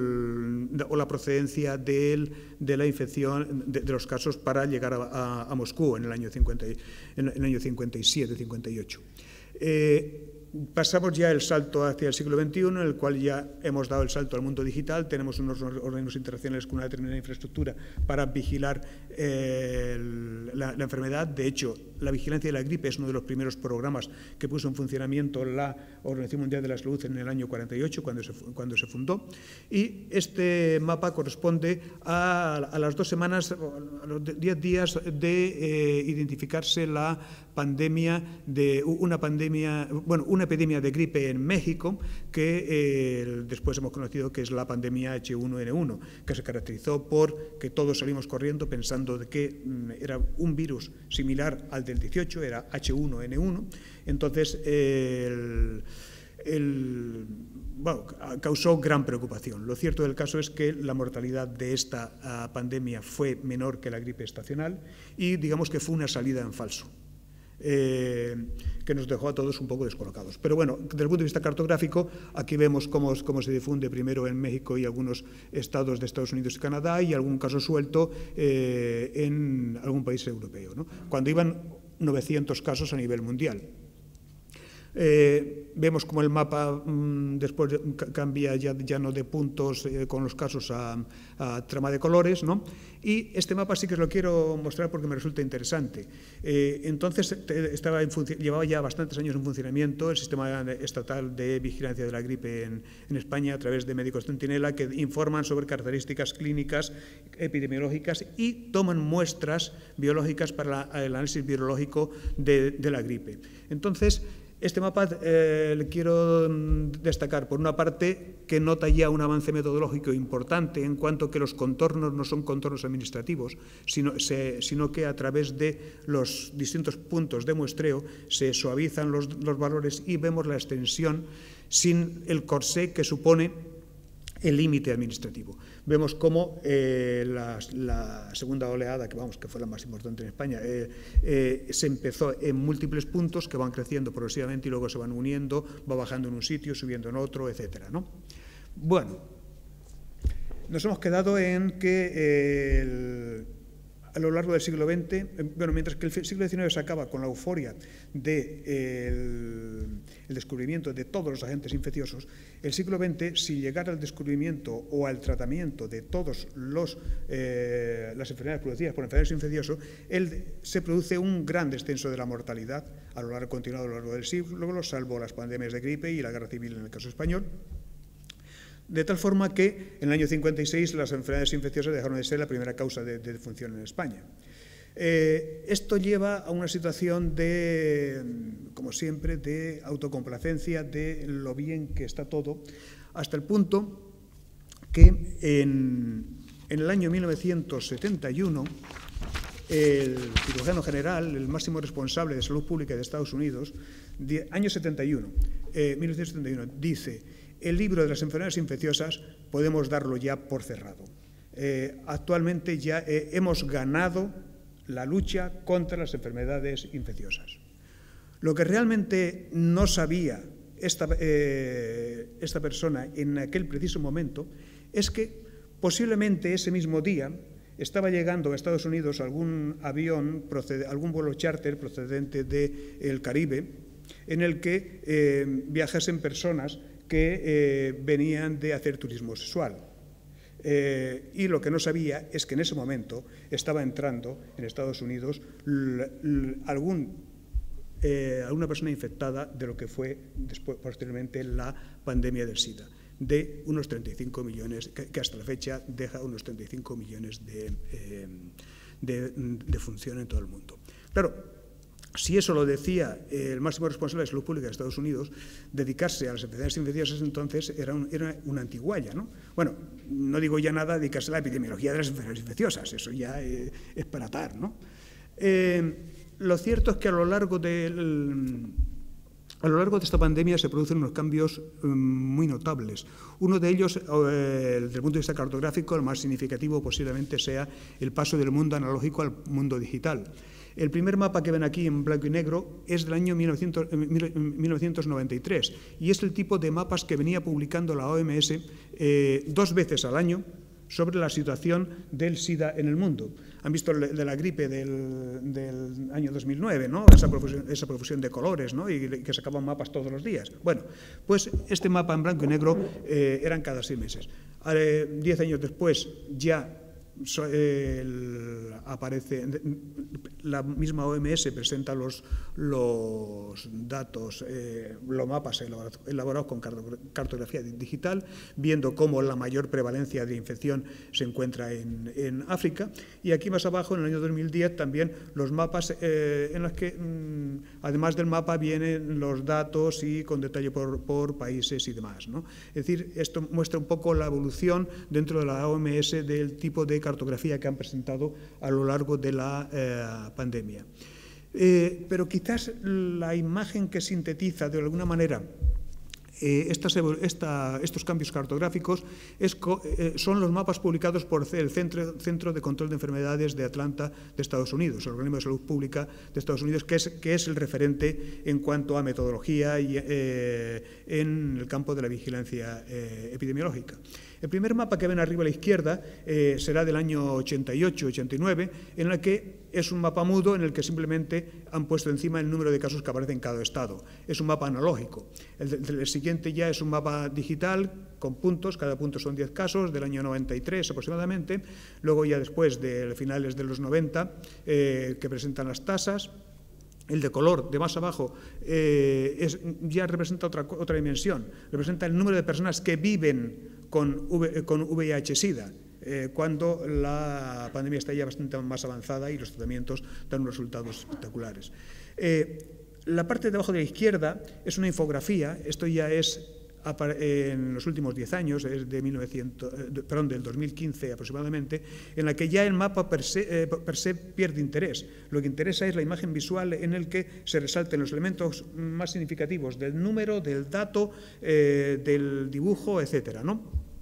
o la procedencia de, de la infección de, de los casos para llegar a, a, a Moscú en el año cincuenta, en el año cincuenta y siete cincuenta y ocho. Eh, Pasamos ya el salto hacia el siglo veintiuno, en el cual ya hemos dado el salto al mundo digital. Tenemos unos organismos internacionales con una determinada infraestructura para vigilar eh, la, la enfermedad. De hecho, la vigilancia de la gripe es uno de los primeros programas que puso en funcionamiento la Organización Mundial de la Salud en el año cuarenta y ocho, cuando se, cuando se fundó. Y este mapa corresponde a, a las dos semanas, a los diez días de eh, identificarse la pandemia de una pandemia, bueno, una epidemia de gripe en México, que eh, después hemos conocido que es la pandemia H uno N uno, que se caracterizó por que todos salimos corriendo pensando de que mm, era un virus similar al del dieciocho, era H uno N uno. Entonces, eh, el, el, bueno, causó gran preocupación. Lo cierto del caso es que la mortalidad de esta uh, pandemia fue menor que la gripe estacional y digamos que fue una salida en falso. Eh, que nos dejó a todos un poco descolocados. Pero bueno, desde el punto de vista cartográfico, aquí vemos cómo, cómo se difunde primero en México y algunos estados de Estados Unidos y Canadá, y algún caso suelto eh, en algún país europeo, ¿no? Cuando iban novecientos casos a nivel mundial. Eh, vemos como el mapa mmm, después cambia ya, ya no de puntos eh, con los casos a, a trama de colores, ¿no? Y este mapa sí que lo quiero mostrar porque me resulta interesante. Eh, entonces estaba en llevaba ya bastantes años en funcionamiento el sistema estatal de vigilancia de la gripe en, en España a través de médicos centinela que informan sobre características clínicas, epidemiológicas y toman muestras biológicas para la, el análisis virológico de, de la gripe. Entonces, este mapa eh, le quiero destacar, por una parte, que nota ya un avance metodológico importante en cuanto que los contornos no son contornos administrativos, sino, se, sino que a través de los distintos puntos de muestreo se suavizan los, los valores y vemos la extensión sin el corsé que supone el límite administrativo. Vemos cómo eh, la, la segunda oleada, que vamos que fue la más importante en España, eh, eh, se empezó en múltiples puntos que van creciendo progresivamente y luego se van uniendo, va bajando en un sitio, subiendo en otro, etcétera, ¿no? Bueno, nos hemos quedado en que eh, el, a lo largo del siglo veinte, bueno, mientras que el siglo diecinueve se acaba con la euforia del de el descubrimiento de todos los agentes infecciosos, el siglo veinte, sin llegar al descubrimiento o al tratamiento de todas eh, las enfermedades producidas por enfermedades infecciosas, el, se produce un gran descenso de la mortalidad a lo largo continuado a lo largo del siglo, salvo las pandemias de gripe y la guerra civil en el caso español. De tal forma que en el año cincuenta y seis las enfermedades infecciosas dejaron de ser la primera causa de, de defunción en España. Eh, esto lleva a una situación de, como siempre, de autocomplacencia, de lo bien que está todo, hasta el punto que en, en el año mil novecientos setenta y uno el cirujano general, el máximo responsable de salud pública de Estados Unidos, de, año setenta y uno, eh, mil novecientos setenta y uno, dice: el libro de las enfermedades infecciosas podemos darlo ya por cerrado. Eh, actualmente ya eh, hemos ganado la lucha contra las enfermedades infecciosas. Lo que realmente no sabía esta, eh, esta persona en aquel preciso momento es que posiblemente ese mismo día estaba llegando a Estados Unidos algún avión, algún vuelo charter procedente del Caribe, en el que eh, viajasen personas que eh, venían de hacer turismo sexual. Eh, y lo que no sabía es que en ese momento estaba entrando en Estados Unidos l, l, algún, eh, alguna persona infectada de lo que fue después, posteriormente la pandemia del SIDA, de unos treinta y cinco millones, que, que hasta la fecha deja unos treinta y cinco millones de, eh, de, de función en todo el mundo. Claro, si eso lo decía el máximo responsable de salud pública de Estados Unidos, dedicarse a las enfermedades infecciosas entonces era, un, era una antigualla, ¿no? Bueno, no digo ya nada dedicarse a la epidemiología de las enfermedades infecciosas, eso ya eh, es para atar, ¿no? Eh, lo cierto es que a lo largo del... A lo largo de esta pandemia se producen unos cambios um, muy notables. Uno de ellos, eh, desde el punto de vista cartográfico, el más significativo posiblemente sea el paso del mundo analógico al mundo digital. El primer mapa que ven aquí en blanco y negro es del año mil novecientos noventa y tres y es el tipo de mapas que venía publicando la O M S eh, dos veces al año sobre la situación del SIDA en el mundo. Han visto el de la gripe del, del año dos mil nueve, ¿no? Esa profusión, esa profusión de colores, ¿no? Y que sacaban mapas todos los días. Bueno, pues este mapa en blanco y negro eh, eran cada seis meses. Eh, diez años después ya So, eh, el, aparece, la misma O M S presenta los, los datos, eh, los mapas elaborados con cartografía digital, viendo cómo la mayor prevalencia de infección se encuentra en, en África. Y aquí más abajo, en el año dos mil diez, también los mapas eh, en los que, mmm, además del mapa, vienen los datos y con detalle por, por países y demás, ¿no? Es decir, esto muestra un poco la evolución dentro de la O M S del tipo de cartografía que han presentado a lo largo de la eh, pandemia. Eh, pero quizás la imagen que sintetiza de alguna manera eh, estas, esta, estos cambios cartográficos es, eh, son los mapas publicados por el Centro, Centro de Control de Enfermedades de Atlanta de Estados Unidos, el organismo de salud pública de Estados Unidos, que es, que es el referente en cuanto a metodología y, eh, en el campo de la vigilancia eh, epidemiológica. El primer mapa que ven arriba a la izquierda eh, será del año ochenta y ocho ochenta y nueve, en el que es un mapa mudo en el que simplemente han puesto encima el número de casos que aparece en cada estado. Es un mapa analógico. El, el, el siguiente ya es un mapa digital con puntos, cada punto son diez casos, del año noventa y tres aproximadamente. Luego ya después de finales de los noventa, eh, que presentan las tasas. El de color, de más abajo, eh, es, ya representa otra, otra dimensión. Representa el número de personas que viven con, con V I H-Sida, eh, cuando la pandemia está ya bastante más avanzada y los tratamientos dan unos resultados espectaculares. Eh, la parte de abajo de la izquierda es una infografía, esto ya es en los últimos diez años, es de mil novecientos, perdón, del dos mil quince aproximadamente, en la que ya el mapa per se, eh, per se pierde interés. Lo que interesa es la imagen visual en el que se resalten los elementos más significativos del número, del dato, eh, del dibujo, etcétera, ¿no?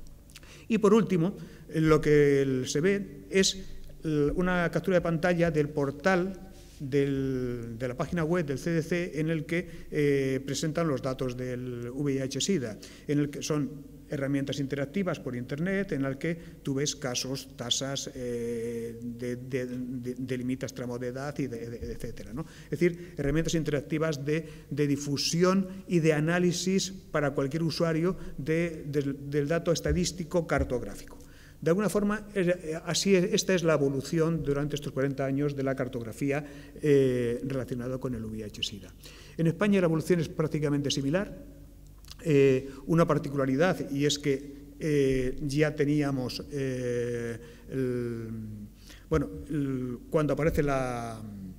Y por último, lo que se ve es una captura de pantalla del portal Del, de la página web del C D C en el que eh, presentan los datos del V I H-Sida, en el que son herramientas interactivas por Internet en las que tú ves casos, tasas, eh, de, de, de, delimitas tramo de edad, y de, de, etcétera, ¿no? Es decir, herramientas interactivas de, de difusión y de análisis para cualquier usuario de, de, del dato estadístico cartográfico. De alguna forma, así es, esta es la evolución durante estos cuarenta años de la cartografía eh, relacionada con el V I H SIDA. En España la evolución es prácticamente similar. Eh, una particularidad, y es que eh, ya teníamos, eh, el, bueno, el, cuando aparece la...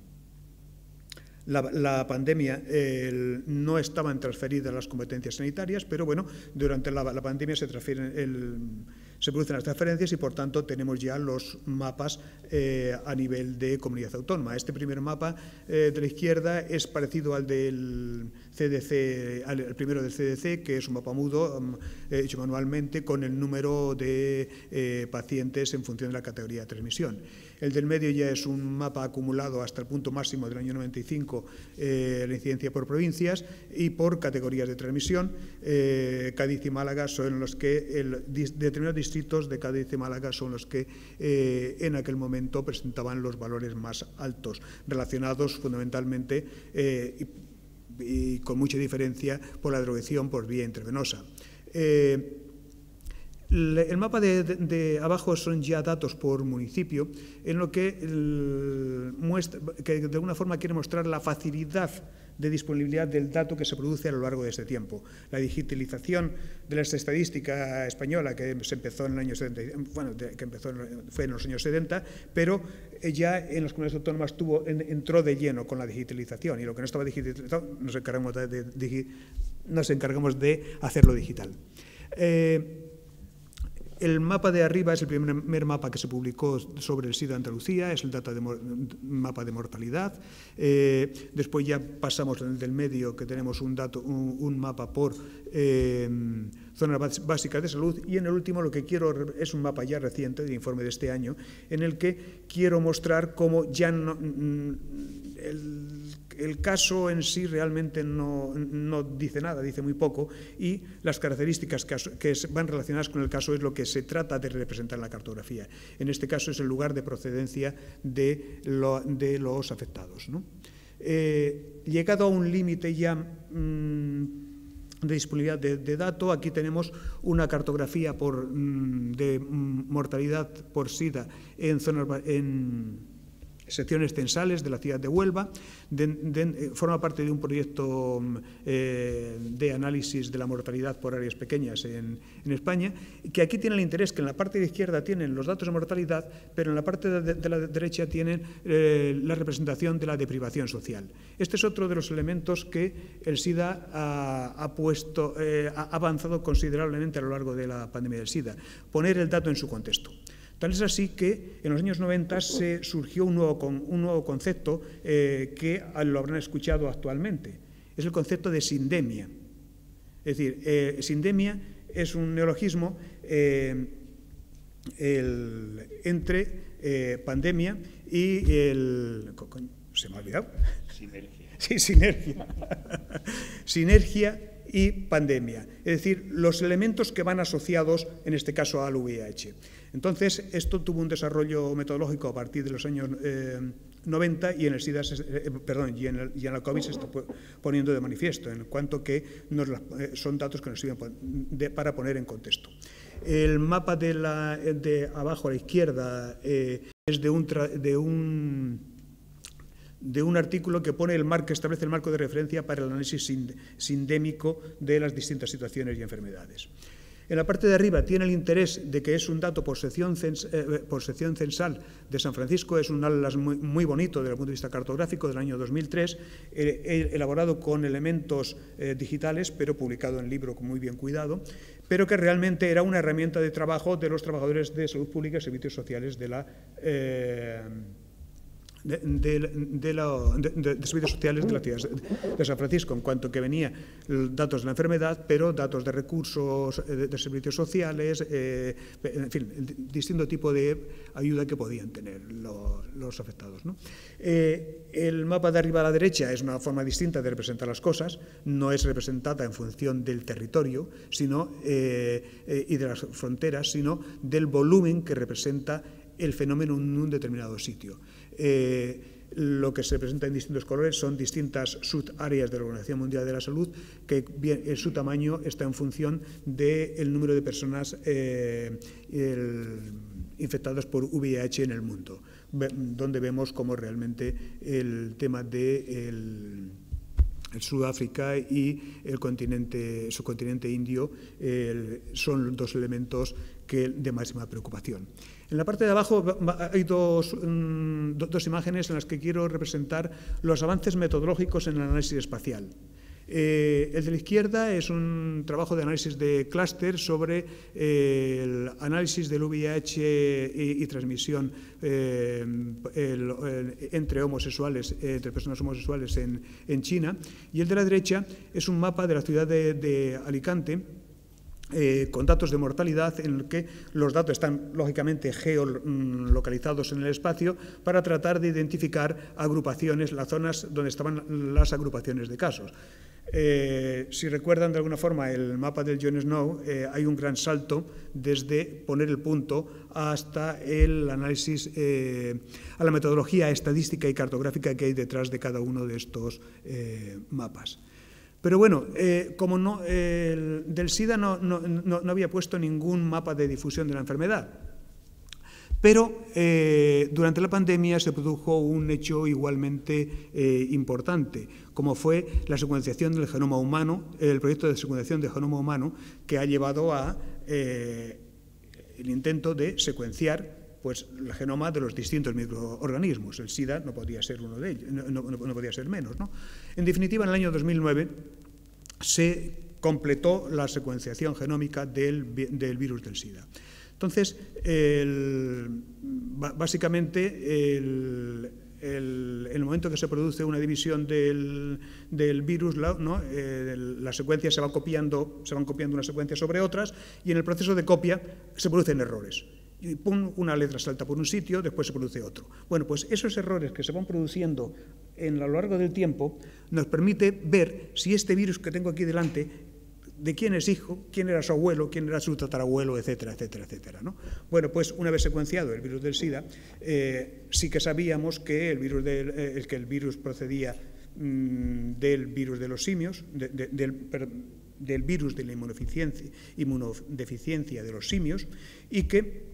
La, la pandemia eh, no estaban transferidas las competencias sanitarias, pero bueno, durante la, la pandemia se transfieren el, se producen las transferencias y por tanto tenemos ya los mapas eh, a nivel de comunidad autónoma. Este primer mapa eh, de la izquierda es parecido al del C D C, al, al primero del C D C, que es un mapa mudo um, hecho manualmente con el número de eh, pacientes en función de la categoría de transmisión. El del medio ya es un mapa acumulado hasta el punto máximo del año noventa y cinco, eh, la incidencia por provincias y por categorías de transmisión. Eh, Cádiz y Málaga son los que, el, determinados distritos de Cádiz y Málaga son los que eh, en aquel momento presentaban los valores más altos, relacionados fundamentalmente eh, y, y con mucha diferencia por la drogación por vía intravenosa. Eh, El mapa de, de, de abajo son ya datos por municipio, en lo que, el, muestra, que de alguna forma quiere mostrar la facilidad de disponibilidad del dato que se produce a lo largo de este tiempo. La digitalización de la estadística española, que se empezó en el año setenta, bueno, que empezó en, fue en los años setenta, pero ya en las comunidades autónomas tuvo, en, entró de lleno con la digitalización, y lo que no estaba digitalizado nos encargamos de, de, de, nos encargamos de hacerlo digital. Eh, El mapa de arriba es el primer mapa que se publicó sobre el SIDA en Andalucía, es el data de, mapa de mortalidad. Eh, después ya pasamos en el del medio, que tenemos un, dato, un, un mapa por eh, zonas básicas de salud. Y en el último lo que quiero es un mapa ya reciente, de informe de este año, en el que quiero mostrar cómo ya no... El, El caso en sí realmente no, no dice nada, dice muy poco, y las características que, que van relacionadas con el caso es lo que se trata de representar en la cartografía. En este caso es el lugar de procedencia de, lo, de los afectados, ¿no? Eh, llegado a un límite ya mmm, de disponibilidad de, de datos, aquí tenemos una cartografía por, mmm, de mmm, mortalidad por SIDA en zonas... En, secciones censales de la ciudad de Huelva, de, de, forma parte de un proyecto eh, de análisis de la mortalidad por áreas pequeñas en, en España, que aquí tiene el interés que en la parte de izquierda tienen los datos de mortalidad, pero en la parte de, de la derecha tienen eh, la representación de la deprivación social. Este es otro de los elementos que el SIDA ha, ha, puesto, eh, ha avanzado considerablemente a lo largo de la pandemia del SIDA, poner el dato en su contexto. Tal es así que en los años noventa se surgió un nuevo, un nuevo concepto eh, que lo habrán escuchado actualmente. Es el concepto de sindemia. Es decir, eh, sindemia es un neologismo eh, el, entre eh, pandemia y el... ¿Se me ha olvidado? Sinergia. Sí, sinergia. Sinergia y pandemia. Es decir, los elementos que van asociados, en este caso, al V I H. Entonces, esto tuvo un desarrollo metodológico a partir de los años eh, noventa y en el SIDA, eh, perdón, y en, el, y en la COVID se está poniendo de manifiesto, en cuanto que nos, eh, son datos que nos sirven de, para poner en contexto. El mapa de, la, de abajo a la izquierda eh, es de un, tra, de un de un artículo que pone el marco, establece el marco de referencia para el análisis sindémico de las distintas situaciones y enfermedades. En la parte de arriba tiene el interés de que es un dato por sección, cens, eh, por sección censal de San Francisco, es un atlas muy, muy bonito desde el punto de vista cartográfico del año dos mil tres, eh, elaborado con elementos eh, digitales, pero publicado en libro con muy bien cuidado, pero que realmente era una herramienta de trabajo de los trabajadores de salud pública y servicios sociales de la... Eh, de, de, de, la, de, de, de servicios sociales de la ciudad de San Francisco, en cuanto que venía datos de la enfermedad, pero datos de recursos, de, de servicios sociales, eh, en fin, el distinto tipo de ayuda que podían tener lo, los afectados, ¿no? Eh, el mapa de arriba a la derecha es una forma distinta de representar las cosas, no es representada en función del territorio sino, eh, eh, y de las fronteras, sino del volumen que representa el fenómeno en un determinado sitio. Eh, lo que se presenta en distintos colores son distintas subáreas de la Organización Mundial de la Salud, que bien, su tamaño está en función del número de personas eh, el, infectadas por V I H en el mundo, donde vemos cómo realmente el tema de el, el Sudáfrica y el continente, su continente indio el, son dos elementos que, de máxima preocupación. En la parte de abajo hay dos, mm, dos imágenes en las que quiero representar los avances metodológicos en el análisis espacial. Eh, el de la izquierda es un trabajo de análisis de clúster sobre eh, el análisis del V I H y, y transmisión eh, el, el, entre homosexuales, eh, entre personas homosexuales en, en China. Y el de la derecha es un mapa de la ciudad de, de Alicante, Eh, con datos de mortalidad en el que los datos están lógicamente geolocalizados en el espacio para tratar de identificar agrupaciones, las zonas donde estaban las agrupaciones de casos. Eh, si recuerdan de alguna forma el mapa del John Snow, eh, hay un gran salto desde poner el punto hasta el análisis, eh, a la metodología estadística y cartográfica que hay detrás de cada uno de estos eh, mapas. Pero bueno, eh, como no, eh, el, del SIDA no, no, no, no había puesto ningún mapa de difusión de la enfermedad. Pero eh, durante la pandemia se produjo un hecho igualmente eh, importante, como fue la secuenciación del genoma humano, el proyecto de secuenciación del genoma humano, que ha llevado a eh, el intento de secuenciar pues, el genoma de los distintos microorganismos. El SIDA no podía ser uno de ellos, no, no, no podía ser menos, ¿no? En definitiva, en el año dos mil nueve se completó la secuenciación genómica del, del virus del SIDA. Entonces, el, básicamente, el, el, en el momento que se produce una división del, del virus, ¿no? eh, las secuencias se van copiando, se van copiando unas secuencias sobre otras, y en el proceso de copia se producen errores. Y pum, una letra salta por un sitio, después se produce otro. Bueno, pues esos errores que se van produciendo en, a lo largo del tiempo nos permite ver si este virus que tengo aquí delante, de quién es hijo, quién era su abuelo, quién era su tatarabuelo, etcétera, etcétera, etcétera, ¿no? Bueno, pues una vez secuenciado el virus del SIDA, eh, sí que sabíamos que el virus, del, eh, que el virus procedía mmm, del virus de los simios, de, de, del, per, del virus de la inmunodeficiencia, inmunodeficiencia de los simios, y que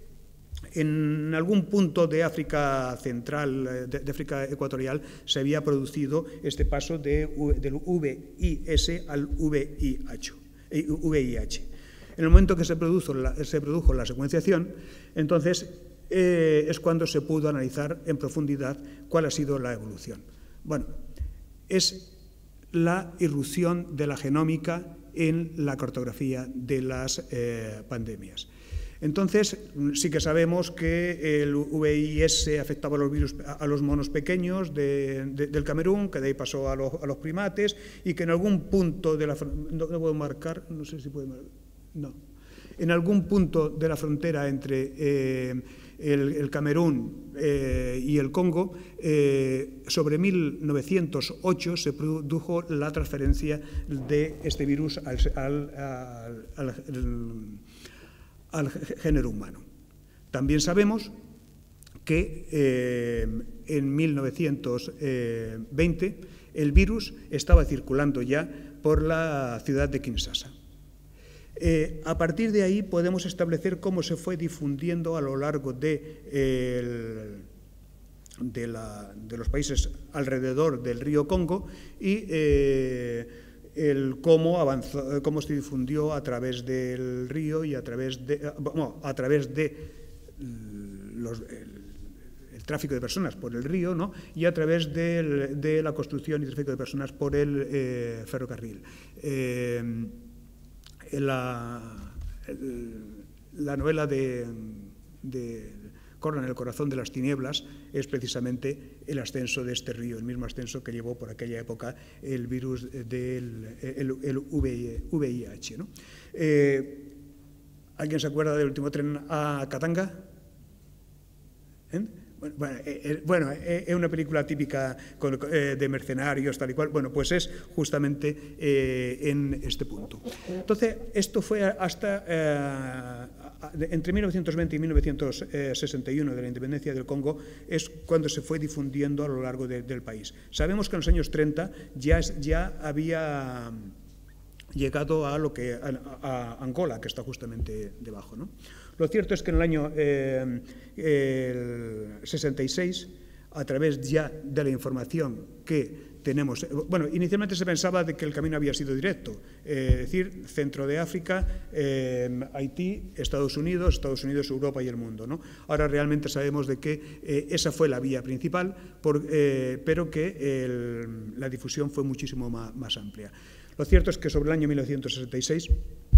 en algún punto de África central, de, de África ecuatorial, se había producido este paso de, del V I S al V I H. V I H. En el momento que se produjo la, se produjo la secuenciación, entonces eh, es cuando se pudo analizar en profundidad cuál ha sido la evolución. Bueno, es la irrupción de la genómica en la cartografía de las eh, pandemias. Entonces, sí que sabemos que el V I S afectaba a los virus, a los monos pequeños de, de, del Camerún, que de ahí pasó a los, a los primates, y que en algún punto de la... No, no puedo marcar, no sé si puedo marcar, no. En algún punto de la frontera entre eh, el, el Camerún eh, y el Congo, eh, sobre mil novecientos ocho se produjo la transferencia de este virus al... al, al, al, al al género humano. También sabemos que eh, en mil novecientos veinte el virus estaba circulando ya por la ciudad de Kinshasa. Eh, a partir de ahí podemos establecer cómo se fue difundiendo a lo largo de, eh, el, de, la, de los países alrededor del río Congo y eh, el cómo avanzó, cómo se difundió a través del río y a través de, bueno, a través de los, el, el tráfico de personas por el río, ¿no? Y a través de, de la construcción y tráfico de personas por el eh, ferrocarril. Eh, la, el, la novela de, de Corlan, el corazón de las tinieblas, es precisamente el ascenso de este río, el mismo ascenso que llevó por aquella época el virus del el, el V I H, ¿no? Eh, ¿Alguien se acuerda del último tren a Katanga? ¿Eh? Bueno, bueno, eh, bueno eh, es una película típica con, eh, de mercenarios, tal y cual. Bueno, pues es justamente eh, en este punto. Entonces, esto fue hasta eh, entre mil novecientos veinte y mil novecientos sesenta y uno, de la independencia del Congo, es cuando se fue difundiendo a lo largo de, del país. Sabemos que en los años treinta ya, es, ya había llegado a lo que a, a Angola, que está justamente debajo, ¿no? Lo cierto es que en el año eh, el sesenta y seis, a través ya de la información que tenemos, bueno, inicialmente se pensaba de que el camino había sido directo, eh, es decir, centro de África, eh, Haití, Estados Unidos, Estados Unidos, Europa y el mundo, ¿no? Ahora realmente sabemos de que eh, esa fue la vía principal, por, eh, pero que el, la difusión fue muchísimo más, más amplia. Lo cierto es que sobre el año mil novecientos sesenta y seis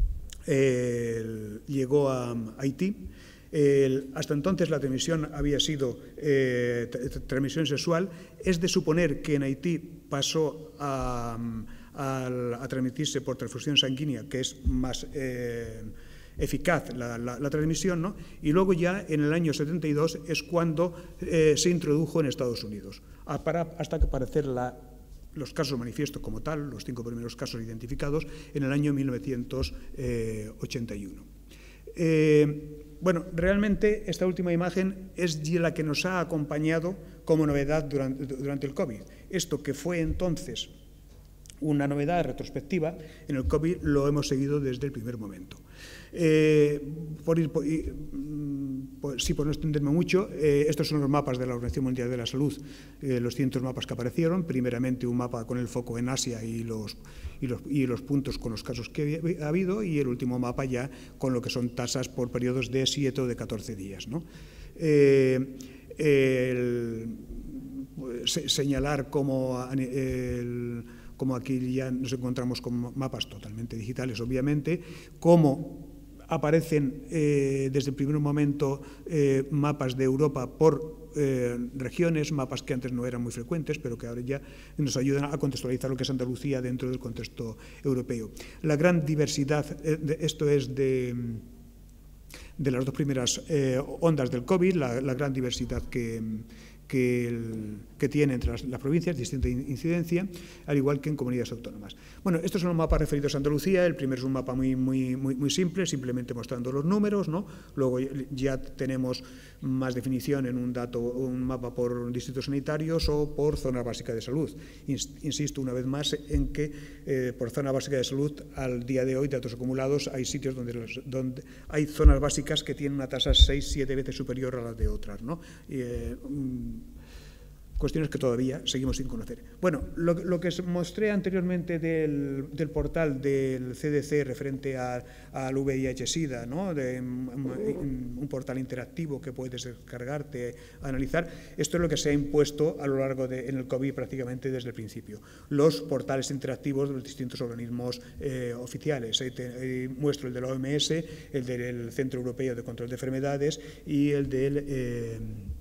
eh, llegó a Haití. El, hasta entonces la transmisión había sido eh, transmisión sexual. Es de suponer que en Haití pasó a, a, a transmitirse por transfusión sanguínea, que es más eh, eficaz la, la, la transmisión, ¿no? Y luego ya en el año setenta y dos es cuando eh, se introdujo en Estados Unidos, a, para, hasta que aparecer la los casos manifiestos como tal, los cinco primeros casos identificados, en el año mil novecientos ochenta y uno. Eh, bueno, realmente esta última imagen es la que nos ha acompañado como novedad durante, durante el COVID. Esto que fue entonces una novedad retrospectiva, en el COVID lo hemos seguido desde el primer momento. Eh, por ir, por, por, sí, por no extenderme mucho, eh, estos son los mapas de la Organización Mundial de la Salud, eh, los cientos mapas que aparecieron, primeramente un mapa con el foco en Asia y los, y los, y los puntos con los casos que ha habido, y el último mapa ya con lo que son tasas por periodos de siete o de catorce días, ¿no? Eh, el, se, señalar cómo el, como aquí ya nos encontramos con mapas totalmente digitales, obviamente, cómo aparecen eh, desde el primer momento eh, mapas de Europa por eh, regiones, mapas que antes no eran muy frecuentes, pero que ahora ya nos ayudan a contextualizar lo que es Andalucía dentro del contexto europeo. La gran diversidad, eh, de, esto es de, de las dos primeras eh, ondas del COVID, la, la gran diversidad que... Que, el, que tiene entre las, las provincias, distinta incidencia, al igual que en comunidades autónomas. Bueno, estos son los mapas referidos a Andalucía. El primero es un mapa muy, muy, muy, muy simple, simplemente mostrando los números, ¿no? Luego ya tenemos más definición en un dato, un mapa por distritos sanitarios o por zona básica de salud. Insisto una vez más en que eh, por zona básica de salud, al día de hoy, datos acumulados, hay sitios donde, los, donde hay zonas básicas que tienen una tasa seis, siete veces superior a las de otras, ¿no? Y, eh, cuestiones que todavía seguimos sin conocer. Bueno, lo, lo que mostré anteriormente del, del portal del C D C referente a, al V I H SIDA, ¿no? De, un, un portal interactivo que puedes descargarte, analizar, esto es lo que se ha impuesto a lo largo de, en el COVID prácticamente desde el principio. Los portales interactivos de los distintos organismos eh, oficiales. Ahí te, ahí muestro el de la O M S, el del Centro Europeo de Control de Enfermedades y el del... Eh,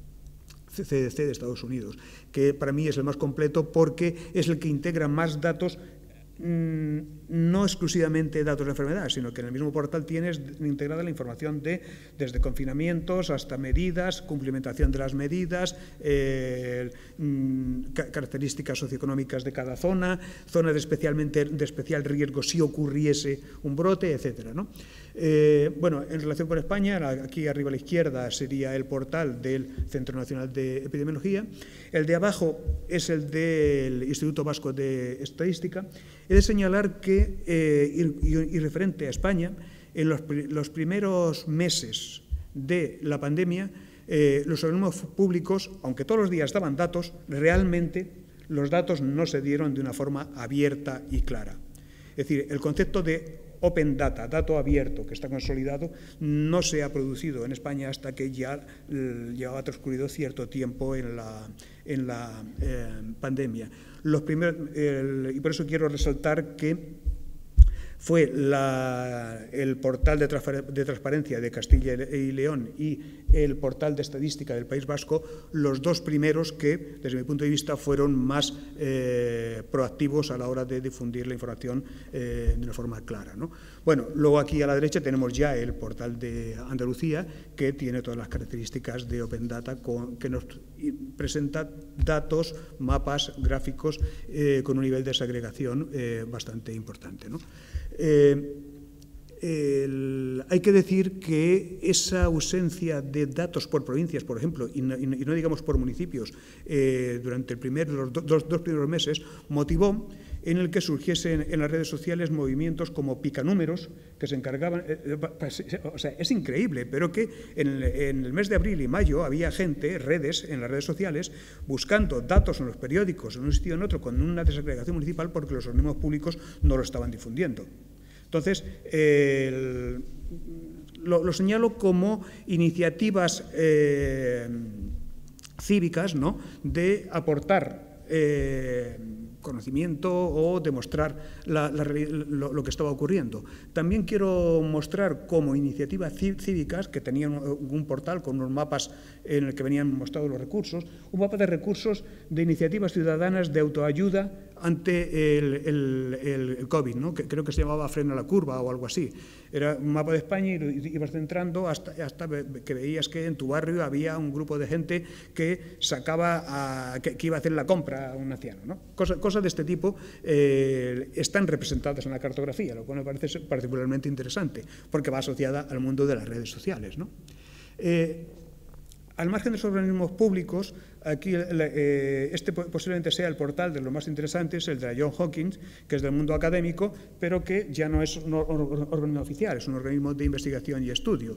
C D C de Estados Unidos, que para mí es el más completo porque es el que integra más datos, mmm, no exclusivamente datos de enfermedad, sino que en el mismo portal tienes integrada la información de desde confinamientos hasta medidas, cumplimentación de las medidas, eh, mmm, características socioeconómicas de cada zona, zonas de, especialmente, de especial riesgo si ocurriese un brote, etcétera, ¿no? Eh, bueno, en relación con España, aquí arriba a la izquierda sería el portal del Centro Nacional de Epidemiología. El de abajo es el del Instituto Vasco de Estadística. He de señalar que, eh, y, y referente a España, en los, los primeros meses de la pandemia, eh, los organismos públicos, aunque todos los días daban datos, realmente los datos no se dieron de una forma abierta y clara. Es decir, el concepto de Open Data, dato abierto, que está consolidado, no se ha producido en España hasta que ya llevaba transcurrido cierto tiempo en la, en la eh, pandemia. Los primeros, el, y por eso quiero resaltar que fue la, el portal de, de transparencia de Castilla y León y el portal de estadística del País Vasco, los dos primeros que, desde mi punto de vista, fueron más eh, proactivos a la hora de difundir la información eh, de una forma clara, ¿no? Bueno, luego aquí a la derecha tenemos ya el portal de Andalucía, que tiene todas las características de Open Data, con, que nos presenta datos, mapas, gráficos, eh, con un nivel de segregación eh, bastante importante, ¿no? Eh, el, hay que decir que esa ausencia de datos por provincias, por ejemplo, y no, y no digamos por municipios, eh, durante el primer, los do, dos, dos primeros meses, motivó en el que surgiesen en las redes sociales movimientos como picanúmeros que se encargaban, eh, o sea, es increíble, pero que en el, en el mes de abril y mayo había gente, redes, en las redes sociales, buscando datos en los periódicos, en un sitio o en otro, con una desagregación municipal porque los organismos públicos no lo estaban difundiendo. Entonces, eh, el, lo, lo señalo como iniciativas eh, cívicas, ¿no?, de aportar eh, conocimiento o demostrar la, la, lo, lo que estaba ocurriendo. También quiero mostrar como iniciativas cívicas que tenían un portal con unos mapas en el que venían mostrados los recursos, un mapa de recursos de iniciativas ciudadanas de autoayuda ante el, el, el COVID, ¿no?, que creo que se llamaba Frena la Curva o algo así. Era un mapa de España y ibas centrando hasta, hasta que veías que en tu barrio había un grupo de gente que sacaba, a, que, que iba a hacer la compra a un anciano, ¿no? Cosas, cosas de este tipo eh, están representadas en la cartografía, lo cual me parece particularmente interesante, porque va asociada al mundo de las redes sociales, ¿no? Eh, Al margen de los organismos públicos, aquí eh, este posiblemente sea el portal de los más interesantes, el de la Johns Hopkins, que es del mundo académico, pero que ya no es un organismo oficial, es un organismo de investigación y estudio,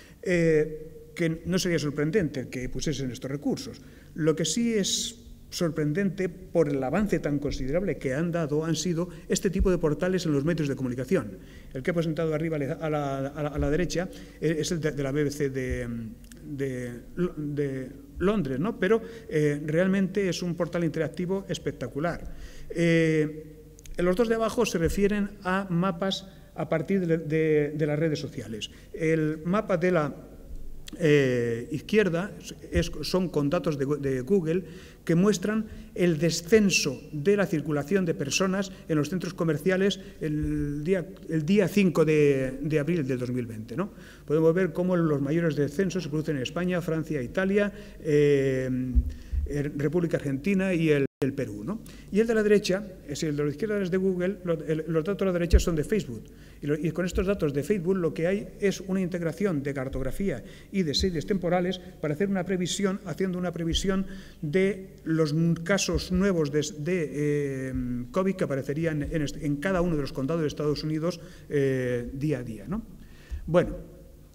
eh, que no sería sorprendente que pusiesen estos recursos. Lo que sí es sorprendente por el avance tan considerable que han dado han sido este tipo de portales en los medios de comunicación. El que he presentado arriba a la, a la, a la derecha es el de, de la B B C de, de, de Londres, ¿no? Pero eh, realmente es un portal interactivo espectacular. Eh, los dos de abajo se refieren a mapas a partir de, de, de las redes sociales. El mapa de la Eh, izquierda es, son con datos de, de Google que muestran el descenso de la circulación de personas en los centros comerciales el día, el día cinco de, de abril del dos mil veinte, ¿no? Podemos ver cómo los mayores descensos se producen en España, Francia, Italia, eh, República Argentina y el, el Perú, ¿no? Y el de la derecha, es el de la izquierda es de Google, los, el, los datos de la derecha son de Facebook. Y, lo, y con estos datos de Facebook lo que hay es una integración de cartografía y de series temporales para hacer una previsión, haciendo una previsión de los casos nuevos de, de eh, COVID que aparecerían en, en, en cada uno de los condados de Estados Unidos eh, día a día, ¿no? Bueno.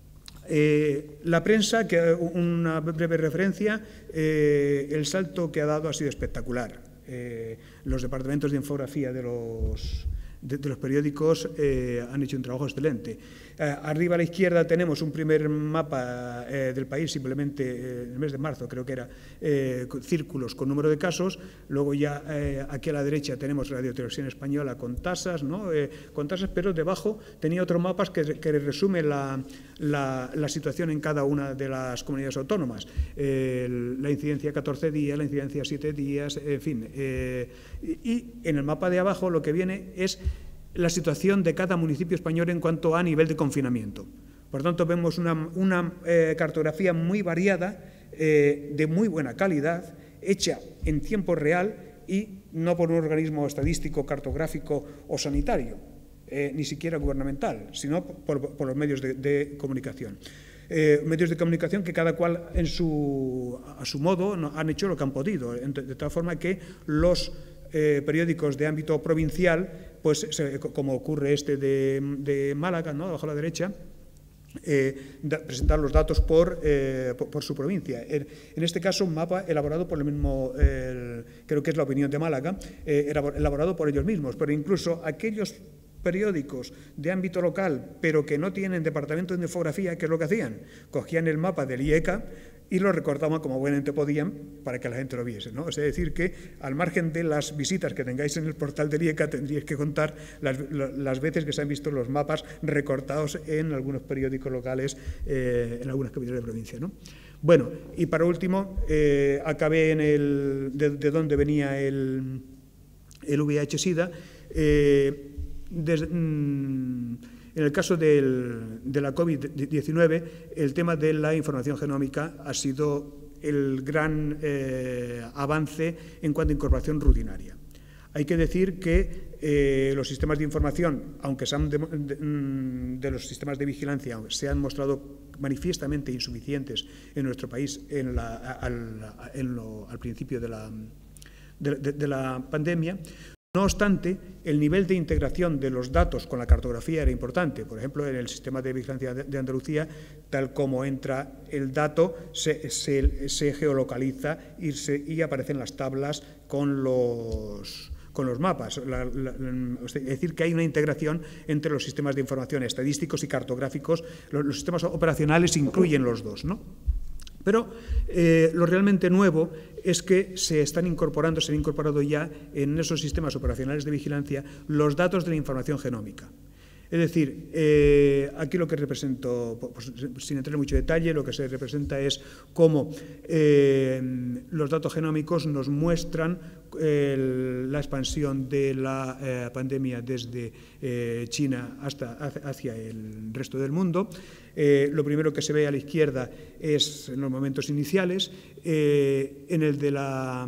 Eh, la prensa, que una breve referencia, eh, el salto que ha dado ha sido espectacular. Eh, los departamentos de infografía de los, de, de los periódicos eh, han hecho un trabajo excelente. Eh, arriba a la izquierda tenemos un primer mapa eh, del país, simplemente eh, en el mes de marzo creo que era, eh, círculos con número de casos. Luego ya eh, aquí a la derecha tenemos Radio Televisión Española con tasas, ¿no? eh, con tasas, pero debajo tenía otros mapas que, que resume la, la, la situación en cada una de las comunidades autónomas. Eh, la incidencia catorce días, la incidencia siete días, en fin. Eh, y, y en el mapa de abajo lo que viene es la situación de cada municipio español en cuanto a nivel de confinamiento. Por tanto, vemos una, una eh, cartografía muy variada, eh, de muy buena calidad, hecha en tiempo real y no por un organismo estadístico, cartográfico o sanitario, eh, ni siquiera gubernamental, sino por, por los medios de, de comunicación. Eh, medios de comunicación que cada cual en su, a su modo no, han hecho lo que han podido, de, de tal forma que los eh, periódicos de ámbito provincial, pues se, como ocurre este de, de Málaga, ¿no?, abajo a la derecha, eh, da, presentar los datos por, eh, por, por su provincia. En, en este caso, un mapa elaborado por el mismo, eh, creo que es La Opinión de Málaga, eh, elaborado por ellos mismos, pero incluso aquellos periódicos de ámbito local, pero que no tienen departamento de infografía, ¿qué es lo que hacían? Cogían el mapa del I E C A, y lo recortaban como buenamente podían para que la gente lo viese, ¿no? Es decir, que al margen de las visitas que tengáis en el portal del I E C A, tendríais que contar las, las veces que se han visto los mapas recortados en algunos periódicos locales, eh, en algunas capitales de provincia, ¿no? Bueno, y para último, eh, acabé en el de, de dónde venía el, el V I H-Sida. Eh, desde, mmm, En el caso del, de la COVID diecinueve, el tema de la información genómica ha sido el gran eh, avance en cuanto a incorporación rutinaria. Hay que decir que eh, los sistemas de información, aunque sean de, de, de los sistemas de vigilancia, se han mostrado manifiestamente insuficientes en nuestro país en la, al, en lo, al principio de la, de, de, de la pandemia. No obstante, el nivel de integración de los datos con la cartografía era importante. Por ejemplo, en el sistema de vigilancia de Andalucía, tal como entra el dato, se, se, se geolocaliza y, se, y aparecen las tablas con los, con los mapas. La, la, es decir, que hay una integración entre los sistemas de información estadísticos y cartográficos. Los, los sistemas operacionales incluyen los dos, ¿no? Pero eh, lo realmente nuevo es que se están incorporando, se han incorporado ya en esos sistemas operacionales de vigilancia los datos de la información genómica. Es decir, eh, aquí lo que represento, pues, sin entrar en mucho detalle, lo que se representa es cómo eh, los datos genómicos nos muestran eh, la expansión de la eh, pandemia desde eh, China hasta hacia el resto del mundo. Eh, lo primero que se ve a la izquierda es en los momentos iniciales. Eh, en el de la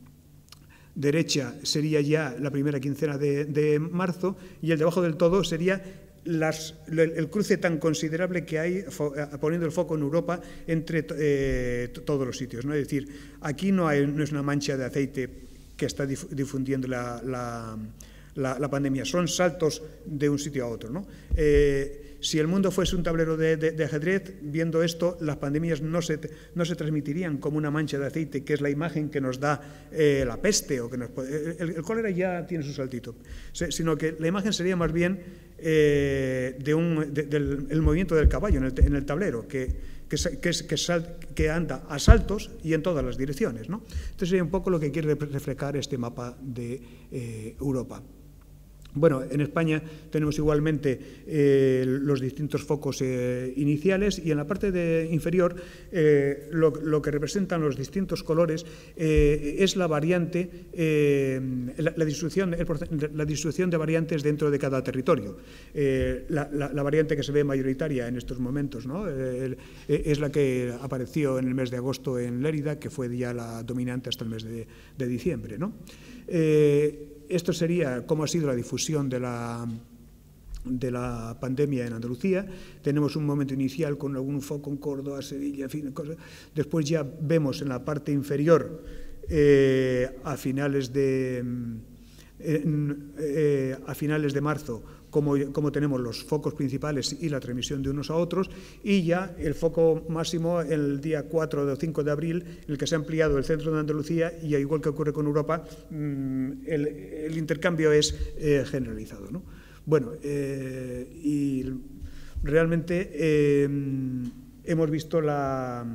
derecha sería ya la primera quincena de, de marzo, y el debajo del todo sería las, el cruce tan considerable que hay fo, poniendo el foco en Europa entre eh, todos los sitios, ¿no? Es decir, aquí no, hay, no es una mancha de aceite que está difundiendo la, la, la, la pandemia, son saltos de un sitio a otro, ¿no? Eh, Si el mundo fuese un tablero de, de, de ajedrez, viendo esto, las pandemias no se, no se transmitirían como una mancha de aceite, que es la imagen que nos da eh, la peste, o que nos, el, el cólera ya tiene su saltito, sino que la imagen sería más bien eh, de un, de, del el movimiento del caballo en el, en el tablero, que, que, que, que, sal, que anda a saltos y en todas las direcciones, ¿no? Entonces sería un poco lo que quiere reflejar este mapa de eh, Europa. Bueno, en España tenemos igualmente eh, los distintos focos eh, iniciales, y en la parte de inferior eh, lo, lo que representan los distintos colores eh, es la variante, eh, la, la, distribución, el, la distribución de variantes dentro de cada territorio. Eh, la, la, la variante que se ve mayoritaria en estos momentos, ¿no? eh, es la que apareció en el mes de agosto en Lérida, que fue ya la dominante hasta el mes de, de diciembre, ¿no? Eh, Esto sería cómo ha sido la difusión de la, de la pandemia en Andalucía. Tenemos un momento inicial con algún foco en Córdoba, Sevilla, en fin, cosas. Después ya vemos en la parte inferior, eh, a finales de, eh, eh, a finales de marzo, Como, como tenemos los focos principales y la transmisión de unos a otros, y ya el foco máximo el día cuatro o cinco de abril, en el que se ha ampliado el centro de Andalucía, y igual que ocurre con Europa, el, el intercambio es eh, generalizado, ¿no? Bueno, eh, y realmente eh, hemos visto la,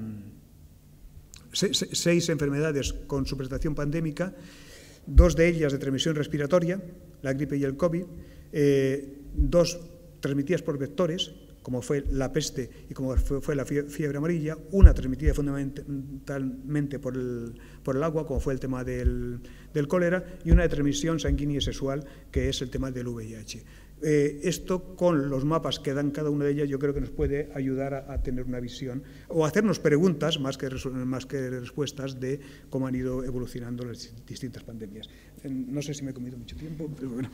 se, se, seis enfermedades con su presentación pandémica, dos de ellas de transmisión respiratoria, la gripe y el COVID, Eh, dos transmitidas por vectores, como fue la peste y como fue, fue la fiebre amarilla, una transmitida fundamentalmente por el, por el agua, como fue el tema del, del cólera, y una de transmisión sanguínea y sexual, que es el tema del V I H. Eh, esto, con los mapas que dan cada una de ellas, yo creo que nos puede ayudar a, a tener una visión, o a hacernos preguntas más que, más que respuestas, de cómo han ido evolucionando las distintas pandemias. Eh, no sé si me he comido mucho tiempo, pero bueno.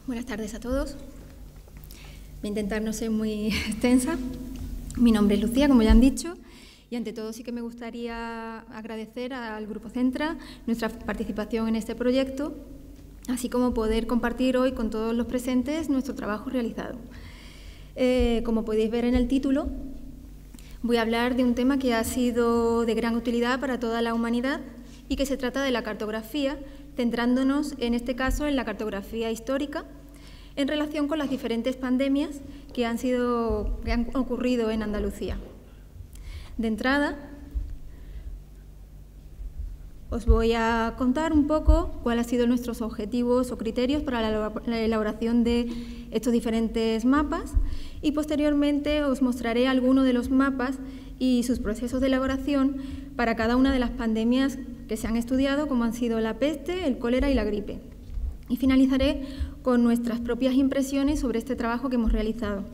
Buenas tardes a todos. Voy a intentar no ser muy extensa. Mi nombre es Lucía, como ya han dicho, y ante todo sí que me gustaría agradecer al Grupo Centra nuestra participación en este proyecto, así como poder compartir hoy con todos los presentes nuestro trabajo realizado. Eh, como podéis ver en el título, voy a hablar de un tema que ha sido de gran utilidad para toda la humanidad y que se trata de la cartografía, centrándonos en este caso en la cartografía histórica en relación con las diferentes pandemias que han, sido, que han ocurrido en Andalucía. De entrada, os voy a contar un poco cuáles han sido nuestros objetivos o criterios para la elaboración de estos diferentes mapas y posteriormente os mostraré algunos de los mapas y sus procesos de elaboración para cada una de las pandemias que se han estudiado, como han sido la peste, el cólera y la gripe. Y finalizaré con nuestras propias impresiones sobre este trabajo que hemos realizado.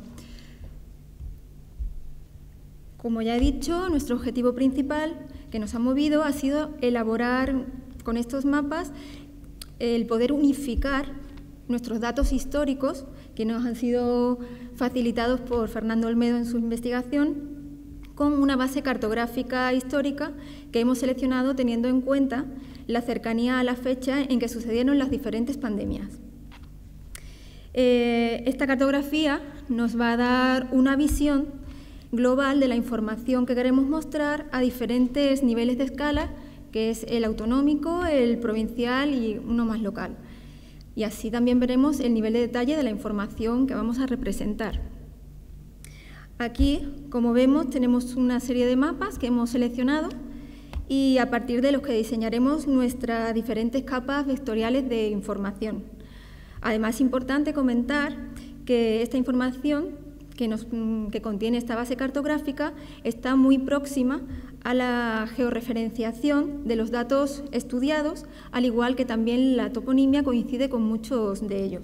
Como ya he dicho, nuestro objetivo principal que nos ha movido ha sido elaborar con estos mapas el poder unificar nuestros datos históricos que nos han sido facilitados por Fernando Olmedo en su investigación con una base cartográfica histórica que hemos seleccionado teniendo en cuenta la cercanía a la fecha en que sucedieron las diferentes pandemias. Eh, esta cartografía nos va a dar una visión global de la información que queremos mostrar a diferentes niveles de escala, que es el autonómico, el provincial y uno más local. Y así también veremos el nivel de detalle de la información que vamos a representar. Aquí, como vemos, tenemos una serie de mapas que hemos seleccionado y a partir de los que diseñaremos nuestras diferentes capas vectoriales de información. Además, es importante comentar que esta información que, nos, que contiene esta base cartográfica está muy próxima a la georreferenciación de los datos estudiados, al igual que también la toponimia coincide con muchos de ellos.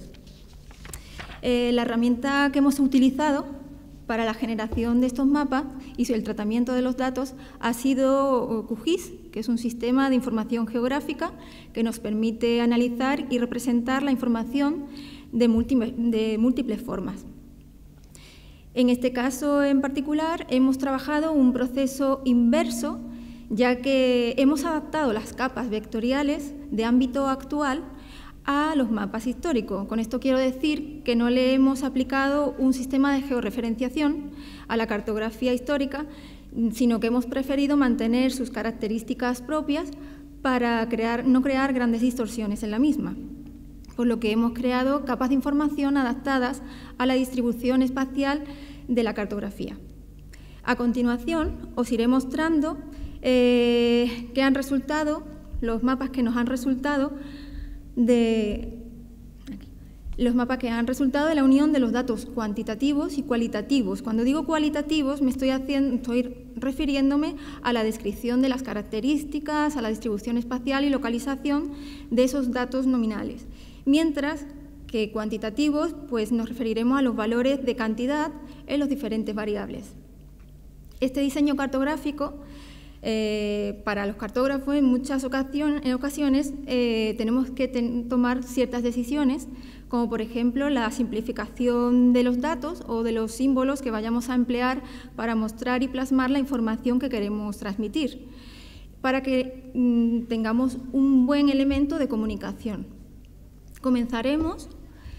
Eh, la herramienta que hemos utilizado para la generación de estos mapas y el tratamiento de los datos ha sido QGIS, que es un sistema de información geográfica que nos permite analizar y representar la información de múltiples, de múltiples formas. En este caso en particular hemos trabajado un proceso inverso, ya que hemos adaptado las capas vectoriales de ámbito actual a los mapas históricos. Con esto quiero decir que no le hemos aplicado un sistema de georreferenciación a la cartografía histórica, sino que hemos preferido mantener sus características propias para crear, no crear grandes distorsiones en la misma, por lo que hemos creado capas de información adaptadas a la distribución espacial de la cartografía. A continuación os iré mostrando eh, qué han resultado, los mapas que nos han resultado de aquí, los mapas que han resultado de la unión de los datos cuantitativos y cualitativos. Cuando digo cualitativos me estoy, haciendo, estoy refiriéndome a la descripción de las características, a la distribución espacial y localización de esos datos nominales, mientras que cuantitativos pues nos referiremos a los valores de cantidad en los diferentes variables. Este diseño cartográfico Eh, para los cartógrafos en muchas ocasiones, en ocasiones eh, tenemos que ten, tomar ciertas decisiones, como por ejemplo la simplificación de los datos o de los símbolos que vayamos a emplear para mostrar y plasmar la información que queremos transmitir, para que mm, tengamos un buen elemento de comunicación. Comenzaremos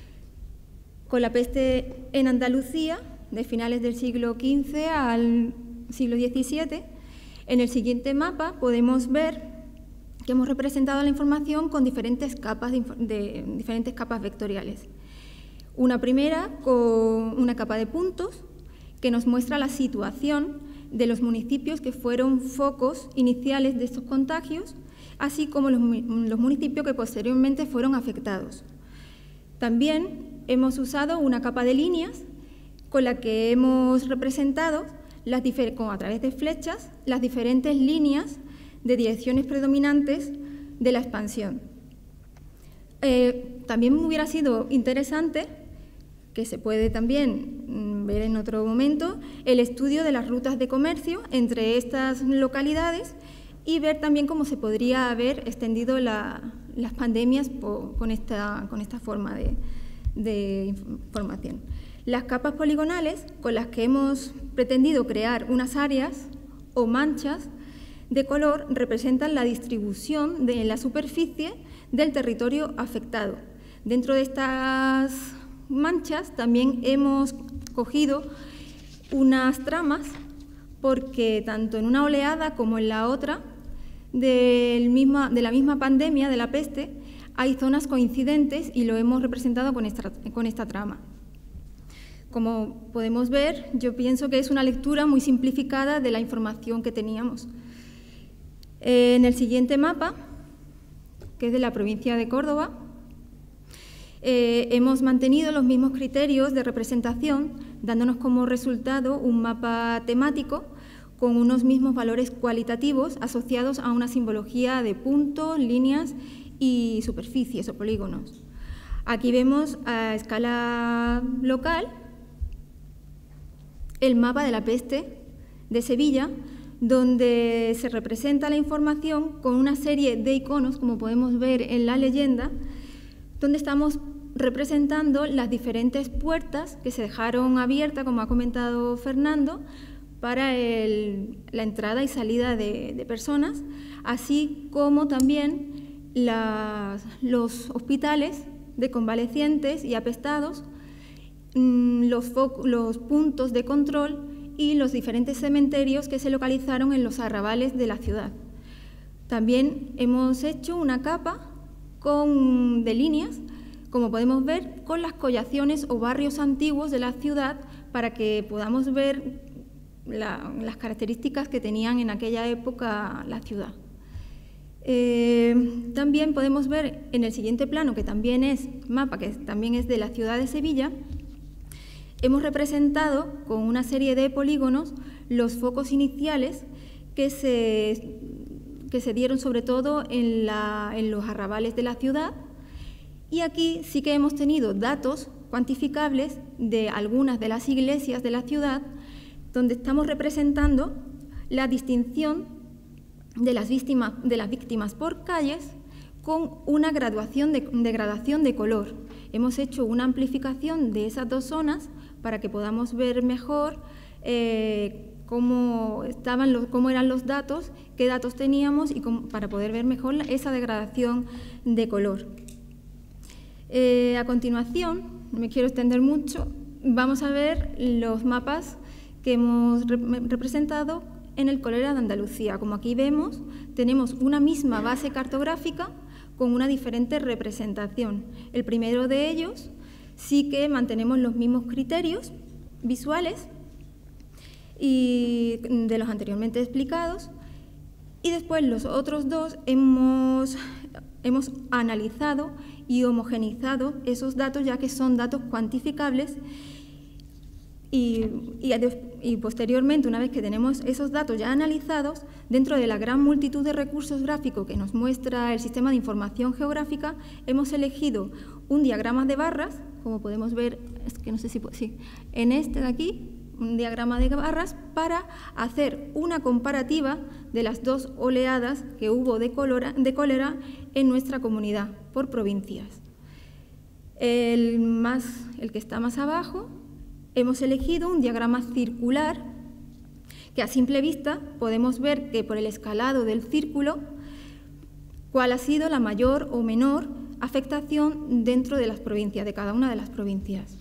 con la peste en Andalucía, de finales del siglo quince al siglo diecisiete. En el siguiente mapa podemos ver que hemos representado la información con diferentes capas, de, de, diferentes capas vectoriales. Una primera con una capa de puntos que nos muestra la situación de los municipios que fueron focos iniciales de estos contagios, así como los, los municipios que posteriormente fueron afectados. También hemos usado una capa de líneas con la que hemos representado Las con, a través de flechas las diferentes líneas de direcciones predominantes de la expansión. Eh, también me hubiera sido interesante, que se puede también ver en otro momento, el estudio de las rutas de comercio entre estas localidades y ver también cómo se podría haber extendido la, las pandemias por, con, esta, con esta forma de, de información. Las capas poligonales con las que hemos pretendido crear unas áreas o manchas de color representan la distribución de, en la superficie del territorio afectado. Dentro de estas manchas también hemos cogido unas tramas porque tanto en una oleada como en la otra del misma, de la misma pandemia de la peste hay zonas coincidentes y lo hemos representado con esta, con esta trama. Como podemos ver, yo pienso que es una lectura muy simplificada de la información que teníamos. En el siguiente mapa, que es de la provincia de Córdoba, eh, hemos mantenido los mismos criterios de representación, dándonos como resultado un mapa temático con unos mismos valores cualitativos asociados a una simbología de puntos, líneas y superficies o polígonos. Aquí vemos a escala local el mapa de la peste de Sevilla, donde se representa la información con una serie de iconos, como podemos ver en la leyenda, donde estamos representando las diferentes puertas que se dejaron abiertas, como ha comentado Fernando, para el, la entrada y salida de, de personas, así como también las, los hospitales de convalecientes y apestados, los, los puntos de control y los diferentes cementerios que se localizaron en los arrabales de la ciudad. También hemos hecho una capa con, de líneas, como podemos ver, con las collaciones o barrios antiguos de la ciudad para que podamos ver la, las características que tenían en aquella época la ciudad. Eh, también podemos ver en el siguiente plano, que también es mapa, que también es de la ciudad de Sevilla, hemos representado con una serie de polígonos los focos iniciales que se, que se dieron sobre todo en, la, en los arrabales de la ciudad, y aquí sí que hemos tenido datos cuantificables de algunas de las iglesias de la ciudad, donde estamos representando la distinción de las víctimas, de las víctimas por calles con una graduación de, de gradación de color. Hemos hecho una amplificación de esas dos zonas para que podamos ver mejor eh, cómo, estaban los, cómo eran los datos, qué datos teníamos y cómo, para poder ver mejor esa degradación de color. Eh, a continuación, no me quiero extender mucho, vamos a ver los mapas que hemos rep representado en el cólera de Andalucía. Como aquí vemos, tenemos una misma base cartográfica con una diferente representación. El primero de ellos sí que mantenemos los mismos criterios visuales y de los anteriormente explicados, y después los otros dos hemos, hemos analizado y homogeneizado esos datos, ya que son datos cuantificables, y, y, y posteriormente, una vez que tenemos esos datos ya analizados, dentro de la gran multitud de recursos gráficos que nos muestra el Sistema de Información Geográfica, hemos elegido un diagrama de barras, como podemos ver, es que no sé si puedo, sí, en este de aquí, un diagrama de barras para hacer una comparativa de las dos oleadas que hubo de, colora, de cólera en nuestra comunidad por provincias. El, más, el que está más abajo, hemos elegido un diagrama circular que a simple vista podemos ver que por el escalado del círculo cuál ha sido la mayor o menor afectación dentro de las provincias, de cada una de las provincias.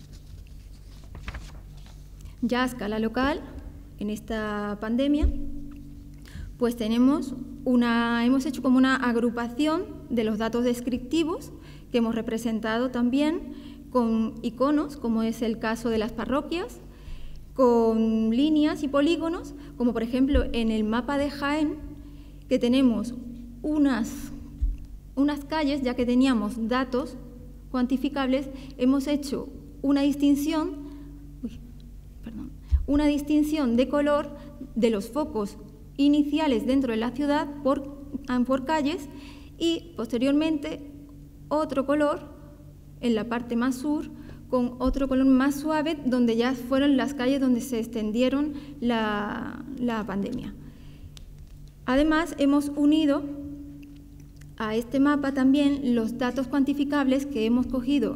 Ya a escala local, en esta pandemia, pues tenemos una, hemos hecho como una agrupación de los datos descriptivos que hemos representado también con iconos, como es el caso de las parroquias, con líneas y polígonos, como por ejemplo en el mapa de Jaén, que tenemos unas, unas calles, ya que teníamos datos cuantificables, hemos hecho una distinción, uy, perdón, una distinción de color de los focos iniciales dentro de la ciudad por, por calles, y posteriormente otro color en la parte más sur, con otro color más suave, donde ya fueron las calles donde se extendieron la, la pandemia. Además, hemos unido a este mapa también los datos cuantificables que hemos cogido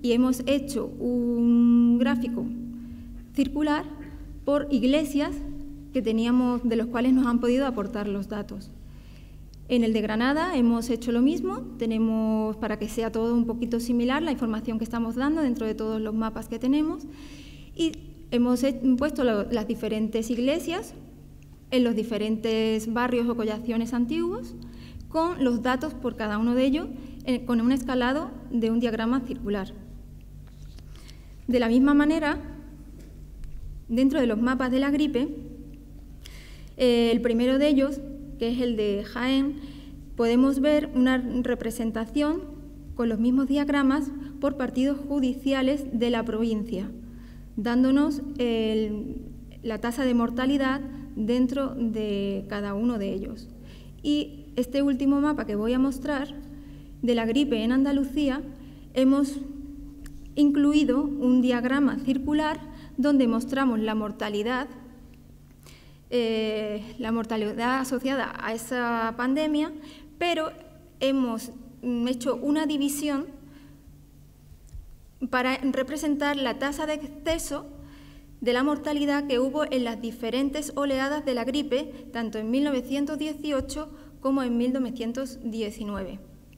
y hemos hecho un gráfico circular por iglesias que teníamos, de los cuales nos han podido aportar los datos. En el de Granada hemos hecho lo mismo, tenemos, para que sea todo un poquito similar, la información que estamos dando dentro de todos los mapas que tenemos, y hemos puesto lo, las diferentes iglesias en los diferentes barrios o collaciones antiguos, con los datos por cada uno de ellos, eh, con un escalado de un diagrama circular. De la misma manera, dentro de los mapas de la gripe, eh, el primero de ellos, que es el de Jaén, podemos ver una representación con los mismos diagramas por partidos judiciales de la provincia, dándonos el, la tasa de mortalidad dentro de cada uno de ellos. Y este último mapa que voy a mostrar, de la gripe en Andalucía, hemos incluido un diagrama circular donde mostramos la mortalidad Eh, la mortalidad asociada a esa pandemia, pero hemos hecho una división para representar la tasa de exceso de la mortalidad que hubo en las diferentes oleadas de la gripe, tanto en mil novecientos dieciocho como en mil novecientos diecinueve.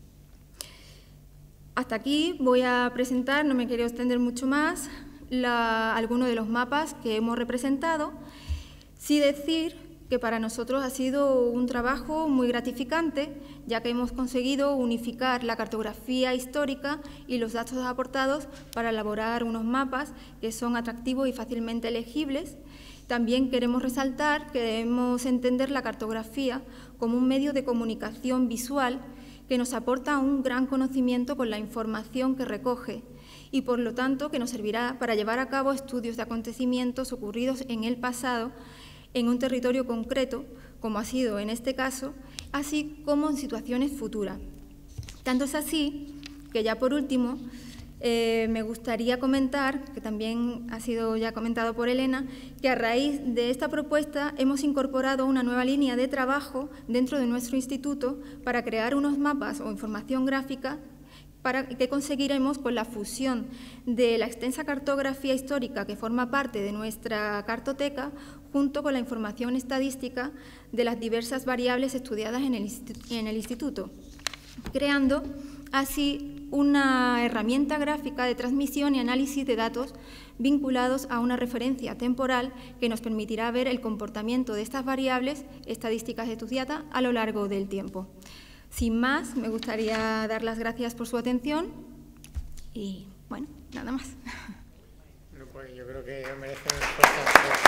Hasta aquí voy a presentar, no me quiero extender mucho más, la, algunos de los mapas que hemos representado. Sí decir que para nosotros ha sido un trabajo muy gratificante, ya que hemos conseguido unificar la cartografía histórica y los datos aportados para elaborar unos mapas que son atractivos y fácilmente legibles. También queremos resaltar que debemos entender la cartografía como un medio de comunicación visual que nos aporta un gran conocimiento con la información que recoge y, por lo tanto, que nos servirá para llevar a cabo estudios de acontecimientos ocurridos en el pasado en un territorio concreto, como ha sido en este caso, así como en situaciones futuras. Tanto es así que, ya por último, eh, me gustaría comentar, que también ha sido ya comentado por Elena, que a raíz de esta propuesta hemos incorporado una nueva línea de trabajo dentro de nuestro instituto para crear unos mapas o información gráfica para que conseguiremos con la fusión de la extensa cartografía histórica que forma parte de nuestra cartoteca, junto con la información estadística de las diversas variables estudiadas en el, en el instituto, creando así una herramienta gráfica de transmisión y análisis de datos vinculados a una referencia temporal que nos permitirá ver el comportamiento de estas variables estadísticas estudiadas a lo largo del tiempo. Sin más, me gustaría dar las gracias por su atención y, bueno, nada más. Bueno, pues yo creo que merece un esfuerzo.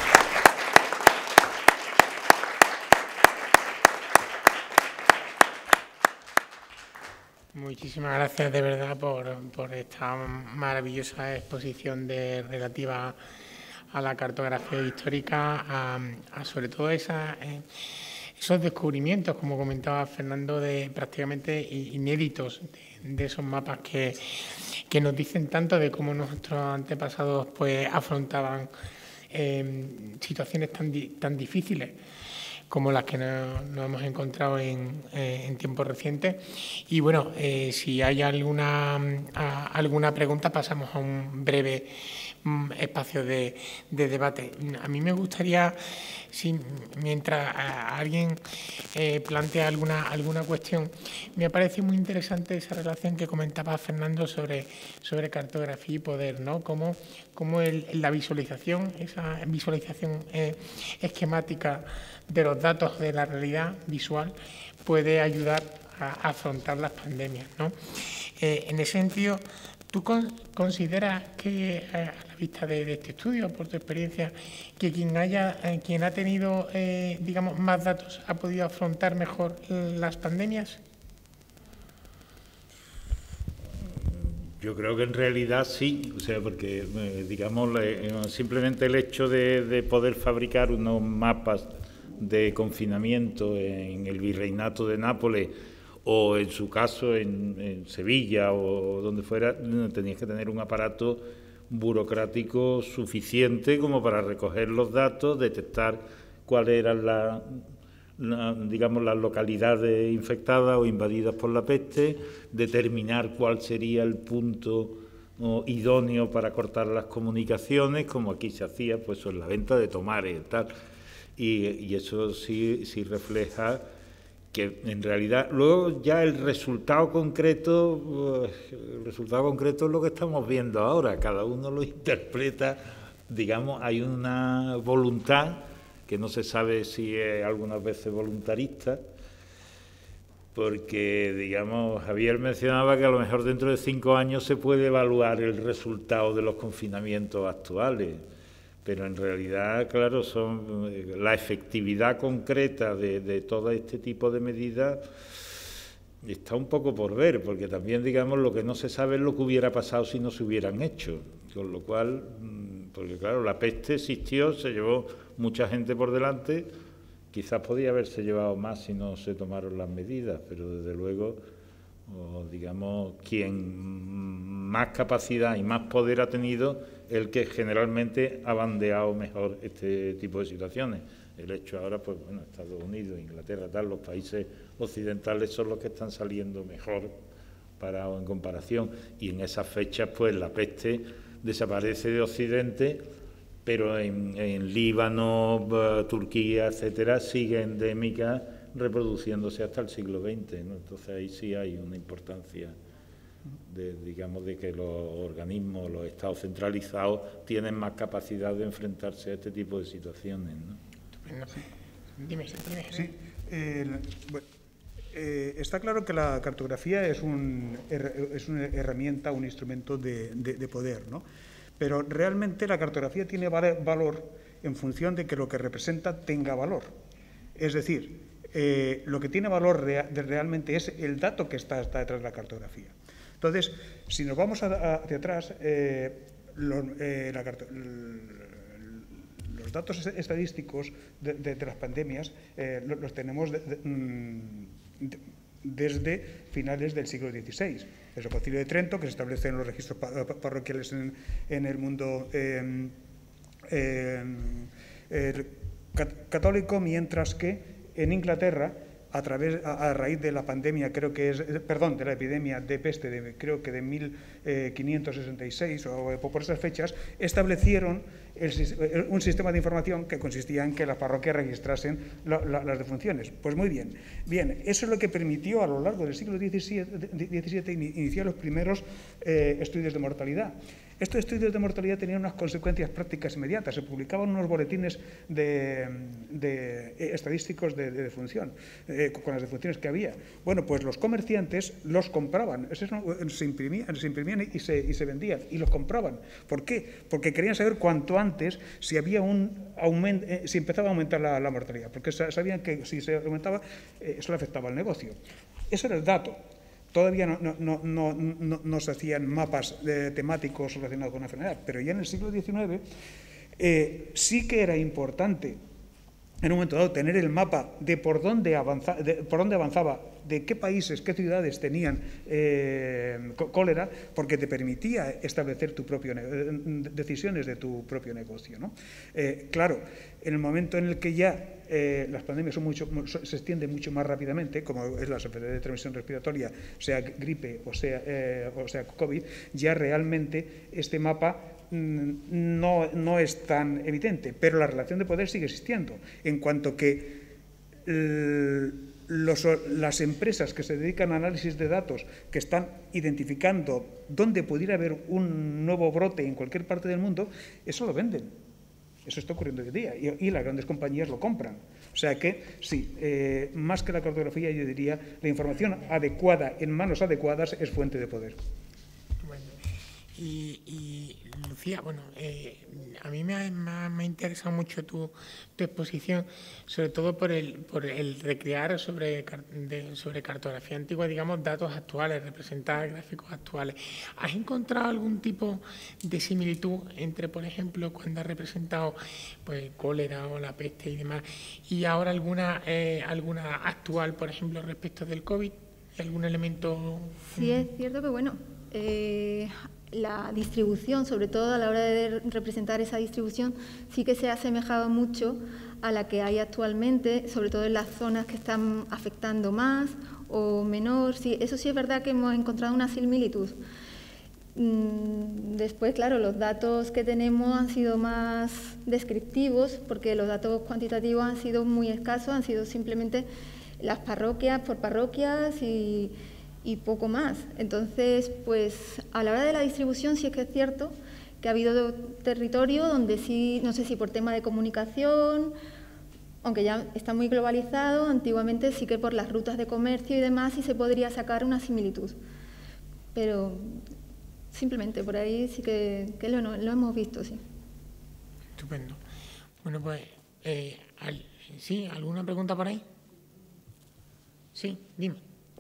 Muchísimas gracias de verdad por, por esta maravillosa exposición de, relativa a la cartografía histórica, a, a sobre todo esa... Eh, esos descubrimientos, como comentaba Fernando, de prácticamente inéditos de, de esos mapas que, que nos dicen tanto de cómo nuestros antepasados pues afrontaban eh, situaciones tan, tan difíciles como las que nos no hemos encontrado en, eh, en tiempos recientes. Y bueno, eh, si hay alguna, a, alguna pregunta, pasamos a un breve um, espacio de, de debate. A mí me gustaría, si, mientras alguien eh, plantea alguna, alguna cuestión, me parece muy interesante esa relación que comentaba Fernando sobre, sobre cartografía y poder, ¿no? Cómo, cómo el, la visualización, esa visualización eh, esquemática de los datos de la realidad visual puede ayudar a afrontar las pandemias, ¿no? Eh, en ese sentido, ¿tú con, consideras que, eh, a la vista de, de este estudio, por tu experiencia, que quien haya, eh, quien ha tenido, eh, digamos, más datos ha podido afrontar mejor las pandemias? Yo creo que en realidad sí, o sea, porque, eh, digamos, eh, simplemente el hecho de, de poder fabricar unos mapas de confinamiento en el Virreinato de Nápoles o en su caso en, en Sevilla o donde fuera, tenías que tener un aparato burocrático suficiente como para recoger los datos, detectar cuáles eran las, la, digamos, las localidades infectadas o invadidas por la peste, determinar cuál sería el punto o idóneo para cortar las comunicaciones, como aquí se hacía, pues en la venta de tomares y tal. Y, y eso sí, sí refleja que en realidad luego ya el resultado concreto, el resultado concreto es lo que estamos viendo ahora, cada uno lo interpreta, digamos, hay una voluntad que no se sabe si es algunas veces voluntarista, porque, digamos, Javier mencionaba que a lo mejor dentro de cinco años se puede evaluar el resultado de los confinamientos actuales, pero en realidad, claro, son la efectividad concreta de, de todo este tipo de medidas está un poco por ver, porque también, digamos, lo que no se sabe es lo que hubiera pasado si no se hubieran hecho, con lo cual, porque claro, la peste existió, se llevó mucha gente por delante. Quizás podía haberse llevado más si no se tomaron las medidas, pero desde luego, o digamos, quien más capacidad y más poder ha tenido, el que generalmente ha bandeado mejor este tipo de situaciones. El hecho ahora, pues bueno, Estados Unidos, Inglaterra, tal, los países occidentales son los que están saliendo mejor para, en comparación. Y en esas fechas, pues la peste desaparece de Occidente, pero en, en Líbano, Turquía, etcétera, sigue endémica, reproduciéndose hasta el siglo veinte, ¿no? Entonces ahí sí hay una importancia, de, digamos, de que los organismos, los estados centralizados tienen más capacidad de enfrentarse a este tipo de situaciones, ¿no? Sí. Dime, dime. Sí, eh, bueno, eh, está claro que la cartografía es, un, es una herramienta, un instrumento de, de, de poder, ¿no? Pero realmente la cartografía tiene valor en función de que lo que representa tenga valor. Es decir, eh, lo que tiene valor rea realmente es el dato que está, está detrás de la cartografía. Entonces, si nos vamos a, a, hacia atrás, eh, lo, eh, la los datos estadísticos de, de, de las pandemias eh, los, los tenemos de, de, de, desde finales del siglo dieciséis. Es el Concilio de Trento, que se establece en los registros parroquiales en, en el mundo eh, eh, eh, católico, mientras que en Inglaterra, a través a, a raíz de la pandemia, creo que es, perdón, de la epidemia de peste, de, creo que de mil quinientos sesenta y seis o por esas fechas, establecieron el, un sistema de información que consistía en que las parroquias registrasen la, la, las defunciones. Pues muy bien. Bien, eso es lo que permitió a lo largo del siglo diecisiete iniciar los primeros eh, estudios de mortalidad. Estos estudios de mortalidad tenían unas consecuencias prácticas inmediatas. Se publicaban unos boletines de, de, de estadísticos de, de defunción, eh, con las defunciones que había. Bueno, pues los comerciantes los compraban, Eso se imprimían, se imprimían y, se, y se vendían, y los compraban. ¿Por qué? Porque querían saber cuanto antes si había un aumento, eh, si empezaba a aumentar la, la mortalidad, porque sabían que si se aumentaba, eh, eso le afectaba al negocio. Ese era el dato. Todavía no, no, no, no, no, no se hacían mapas eh, temáticos relacionados con la enfermedad, pero ya en el siglo diecinueve eh, sí que era importante, en un momento dado, tener el mapa de por dónde, avanza, de, por dónde avanzaba, de qué países, qué ciudades tenían eh, cólera, porque te permitía establecer tu propio decisiones de tu propio negocio, ¿no? Eh, claro, en el momento en el que ya eh, las pandemias son mucho, se extienden mucho más rápidamente, como es la enfermedad de transmisión respiratoria, sea gripe o sea, eh, o sea COVID, ya realmente este mapa no, no es tan evidente, pero la relación de poder sigue existiendo, en cuanto que el, Los, las empresas que se dedican a análisis de datos, que están identificando dónde pudiera haber un nuevo brote en cualquier parte del mundo, eso lo venden. Eso está ocurriendo hoy en día y, y las grandes compañías lo compran. O sea que, sí, eh, más que la cartografía, yo diría, la información adecuada en manos adecuadas es fuente de poder. Bueno, y, y Lucía, bueno, eh, a mí me ha, me ha, me ha interesado mucho tu, tu exposición, sobre todo por el, por el recrear sobre, de, sobre cartografía antigua, digamos, datos actuales, representar gráficos actuales. ¿Has encontrado algún tipo de similitud entre, por ejemplo, cuando has representado pues, cólera o la peste y demás, y ahora alguna, eh, alguna actual, por ejemplo, respecto del COVID? ¿Algún elemento? Sí, es cierto que, bueno, eh, la distribución, sobre todo a la hora de representar esa distribución, sí que se ha asemejado mucho a la que hay actualmente, sobre todo en las zonas que están afectando más o menor. Sí, eso sí es verdad que hemos encontrado una similitud. Después, claro, los datos que tenemos han sido más descriptivos porque los datos cuantitativos han sido muy escasos, han sido simplemente las parroquias por parroquias y, y poco más. Entonces, pues a la hora de la distribución sí es que es cierto que ha habido territorio donde sí, no sé si por tema de comunicación, aunque ya está muy globalizado, antiguamente sí que por las rutas de comercio y demás sí se podría sacar una similitud. Pero simplemente por ahí sí que, que lo, lo hemos visto, sí. Estupendo. Bueno, pues, eh, al, ¿sí? ¿Alguna pregunta por ahí? Sí, dime.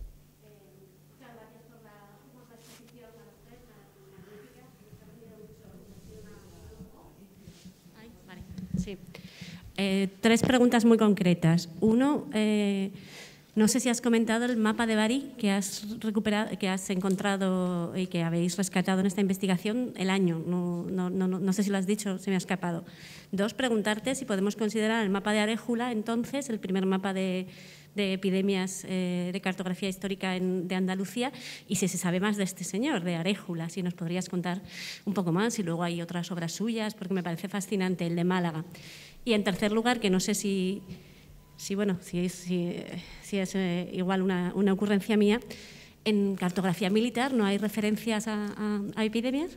Sí. Eh, tres preguntas muy concretas. Uno, eh, no sé si has comentado el mapa de Bari que has recuperado, que has encontrado y que habéis rescatado en esta investigación, el año. No, no, no, no sé si lo has dicho, se me ha escapado. Dos, preguntarte si podemos considerar el mapa de Aréjula, entonces, el primer mapa de, de epidemias eh, de cartografía histórica en, de Andalucía, y si se sabe más de este señor, de Aréjula, si nos podrías contar un poco más, y luego hay otras obras suyas, porque me parece fascinante, el de Málaga. Y en tercer lugar, que no sé si, si, bueno, si, si, si es eh, igual una, una ocurrencia mía, en cartografía militar no hay referencias a, a, a epidemias.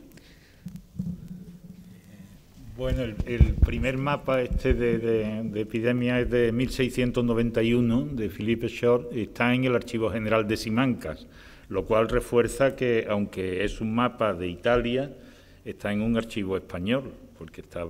Bueno, el, el primer mapa este de, de, de epidemia es de mil seiscientos noventa y uno, de Philippe Short, y está en el Archivo General de Simancas, lo cual refuerza que, aunque es un mapa de Italia, está en un archivo español, porque está,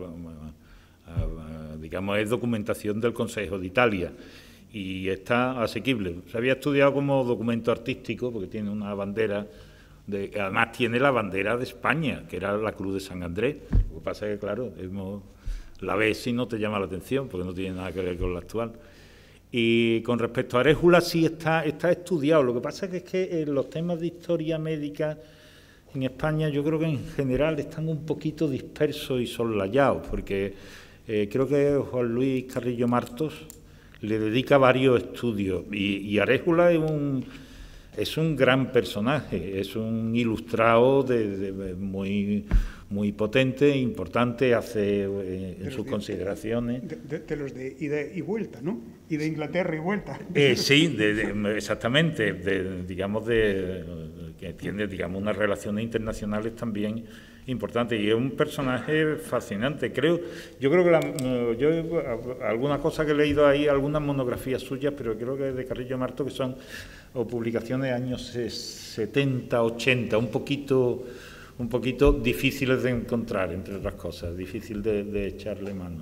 digamos, es documentación del Consejo de Italia y está asequible. Se había estudiado como documento artístico, porque tiene una bandera. De, además tiene la bandera de España, que era la Cruz de San Andrés. Lo que pasa es que, claro, hemos, la ves y no te llama la atención, porque no tiene nada que ver con la actual. Y con respecto a Aréjula sí está, está estudiado. Lo que pasa es que, es que los temas de historia médica en España yo creo que en general están un poquito dispersos y soslayados, porque eh, creo que Juan Luis Carrillo Martos le dedica varios estudios, y, y Aréjula es un... Es un gran personaje, es un ilustrado de, de, muy, muy potente, importante, hace eh, en sus de, consideraciones. De, de, de los de ida y vuelta, ¿no? Y de Inglaterra y vuelta. Eh, sí, de, de, exactamente, de, digamos, de, que tiene, digamos, unas relaciones internacionales también importantes, y es un personaje fascinante. Creo, yo creo que la, yo alguna cosa que he leído ahí, algunas monografías suyas, pero creo que de Carrillo Martos, que son o publicaciones de años setenta, ochenta, un poquito, un poquito difíciles de encontrar, entre otras cosas, difícil de, de echarle mano.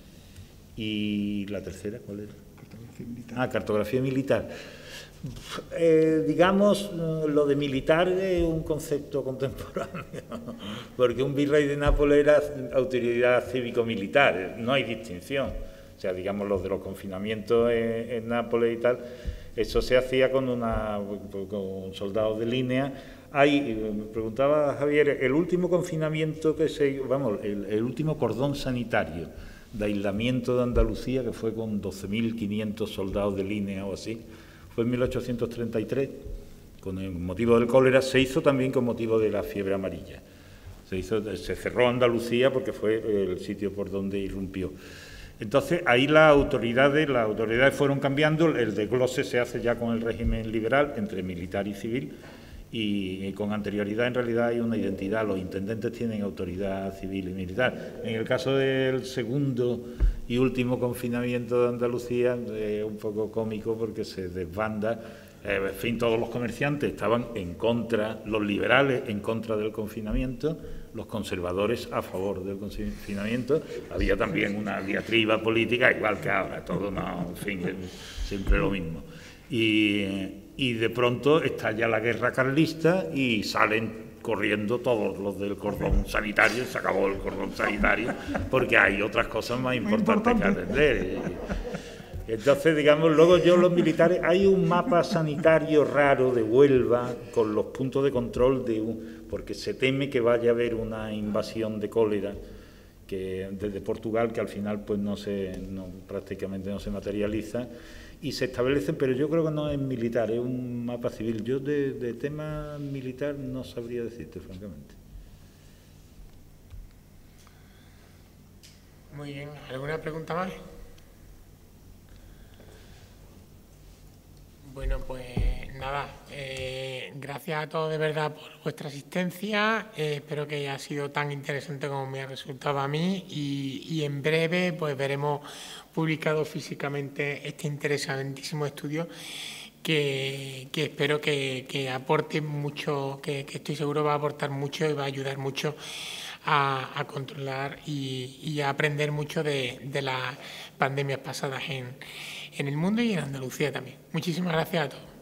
¿Y la tercera cuál era? Cartografía militar. Ah, cartografía militar. Eh, digamos, lo de militar es un concepto contemporáneo, porque un virrey de Nápoles era autoridad cívico-militar, no hay distinción. O sea, digamos, los de los confinamientos en, en Nápoles y tal, eso se hacía con, una, con soldados de línea. Hay, me preguntaba Javier, el último confinamiento que se, vamos, el, el último cordón sanitario de aislamiento de Andalucía, que fue con doce mil quinientos soldados de línea o así, fue en mil ochocientos treinta y tres, con el motivo del cólera. Se hizo también con motivo de la fiebre amarilla. Se, hizo, se cerró Andalucía porque fue el sitio por donde irrumpió. Entonces, ahí las autoridades, las autoridades fueron cambiando, el desglose se hace ya con el régimen liberal, entre militar y civil, y, y con anterioridad en realidad hay una identidad, los intendentes tienen autoridad civil y militar. En el caso del segundo y último confinamiento de Andalucía, es eh, un poco cómico porque se desbanda, eh, en fin, todos los comerciantes estaban en contra, los liberales en contra del confinamiento, los conservadores a favor del confinamiento. Había también una diatriba política, igual que ahora, todo no, en fin, siempre lo mismo. Y, y de pronto estalla la guerra carlista y salen corriendo todos los del cordón sanitario, se acabó el cordón sanitario, porque hay otras cosas más importantes que atender. Entonces, digamos, luego yo los militares, hay un mapa sanitario raro de Huelva con los puntos de control de un, porque se teme que vaya a haber una invasión de cólera que desde Portugal, que al final pues no se, no, prácticamente no se materializa, y se establecen, pero yo creo que no es militar, es un mapa civil. Yo de, de tema militar no sabría decirte, francamente. Muy bien. ¿Alguna pregunta más? Bueno, pues nada, eh, gracias a todos de verdad por vuestra asistencia. Eh, espero que haya sido tan interesante como me ha resultado a mí y, y en breve pues veremos publicado físicamente este interesantísimo estudio que, que espero que, que aporte mucho, que, que estoy seguro va a aportar mucho y va a ayudar mucho a, a controlar y, y a aprender mucho de, de las pandemias pasadas en, en el mundo y en Andalucía también. Muchísimas gracias a todos.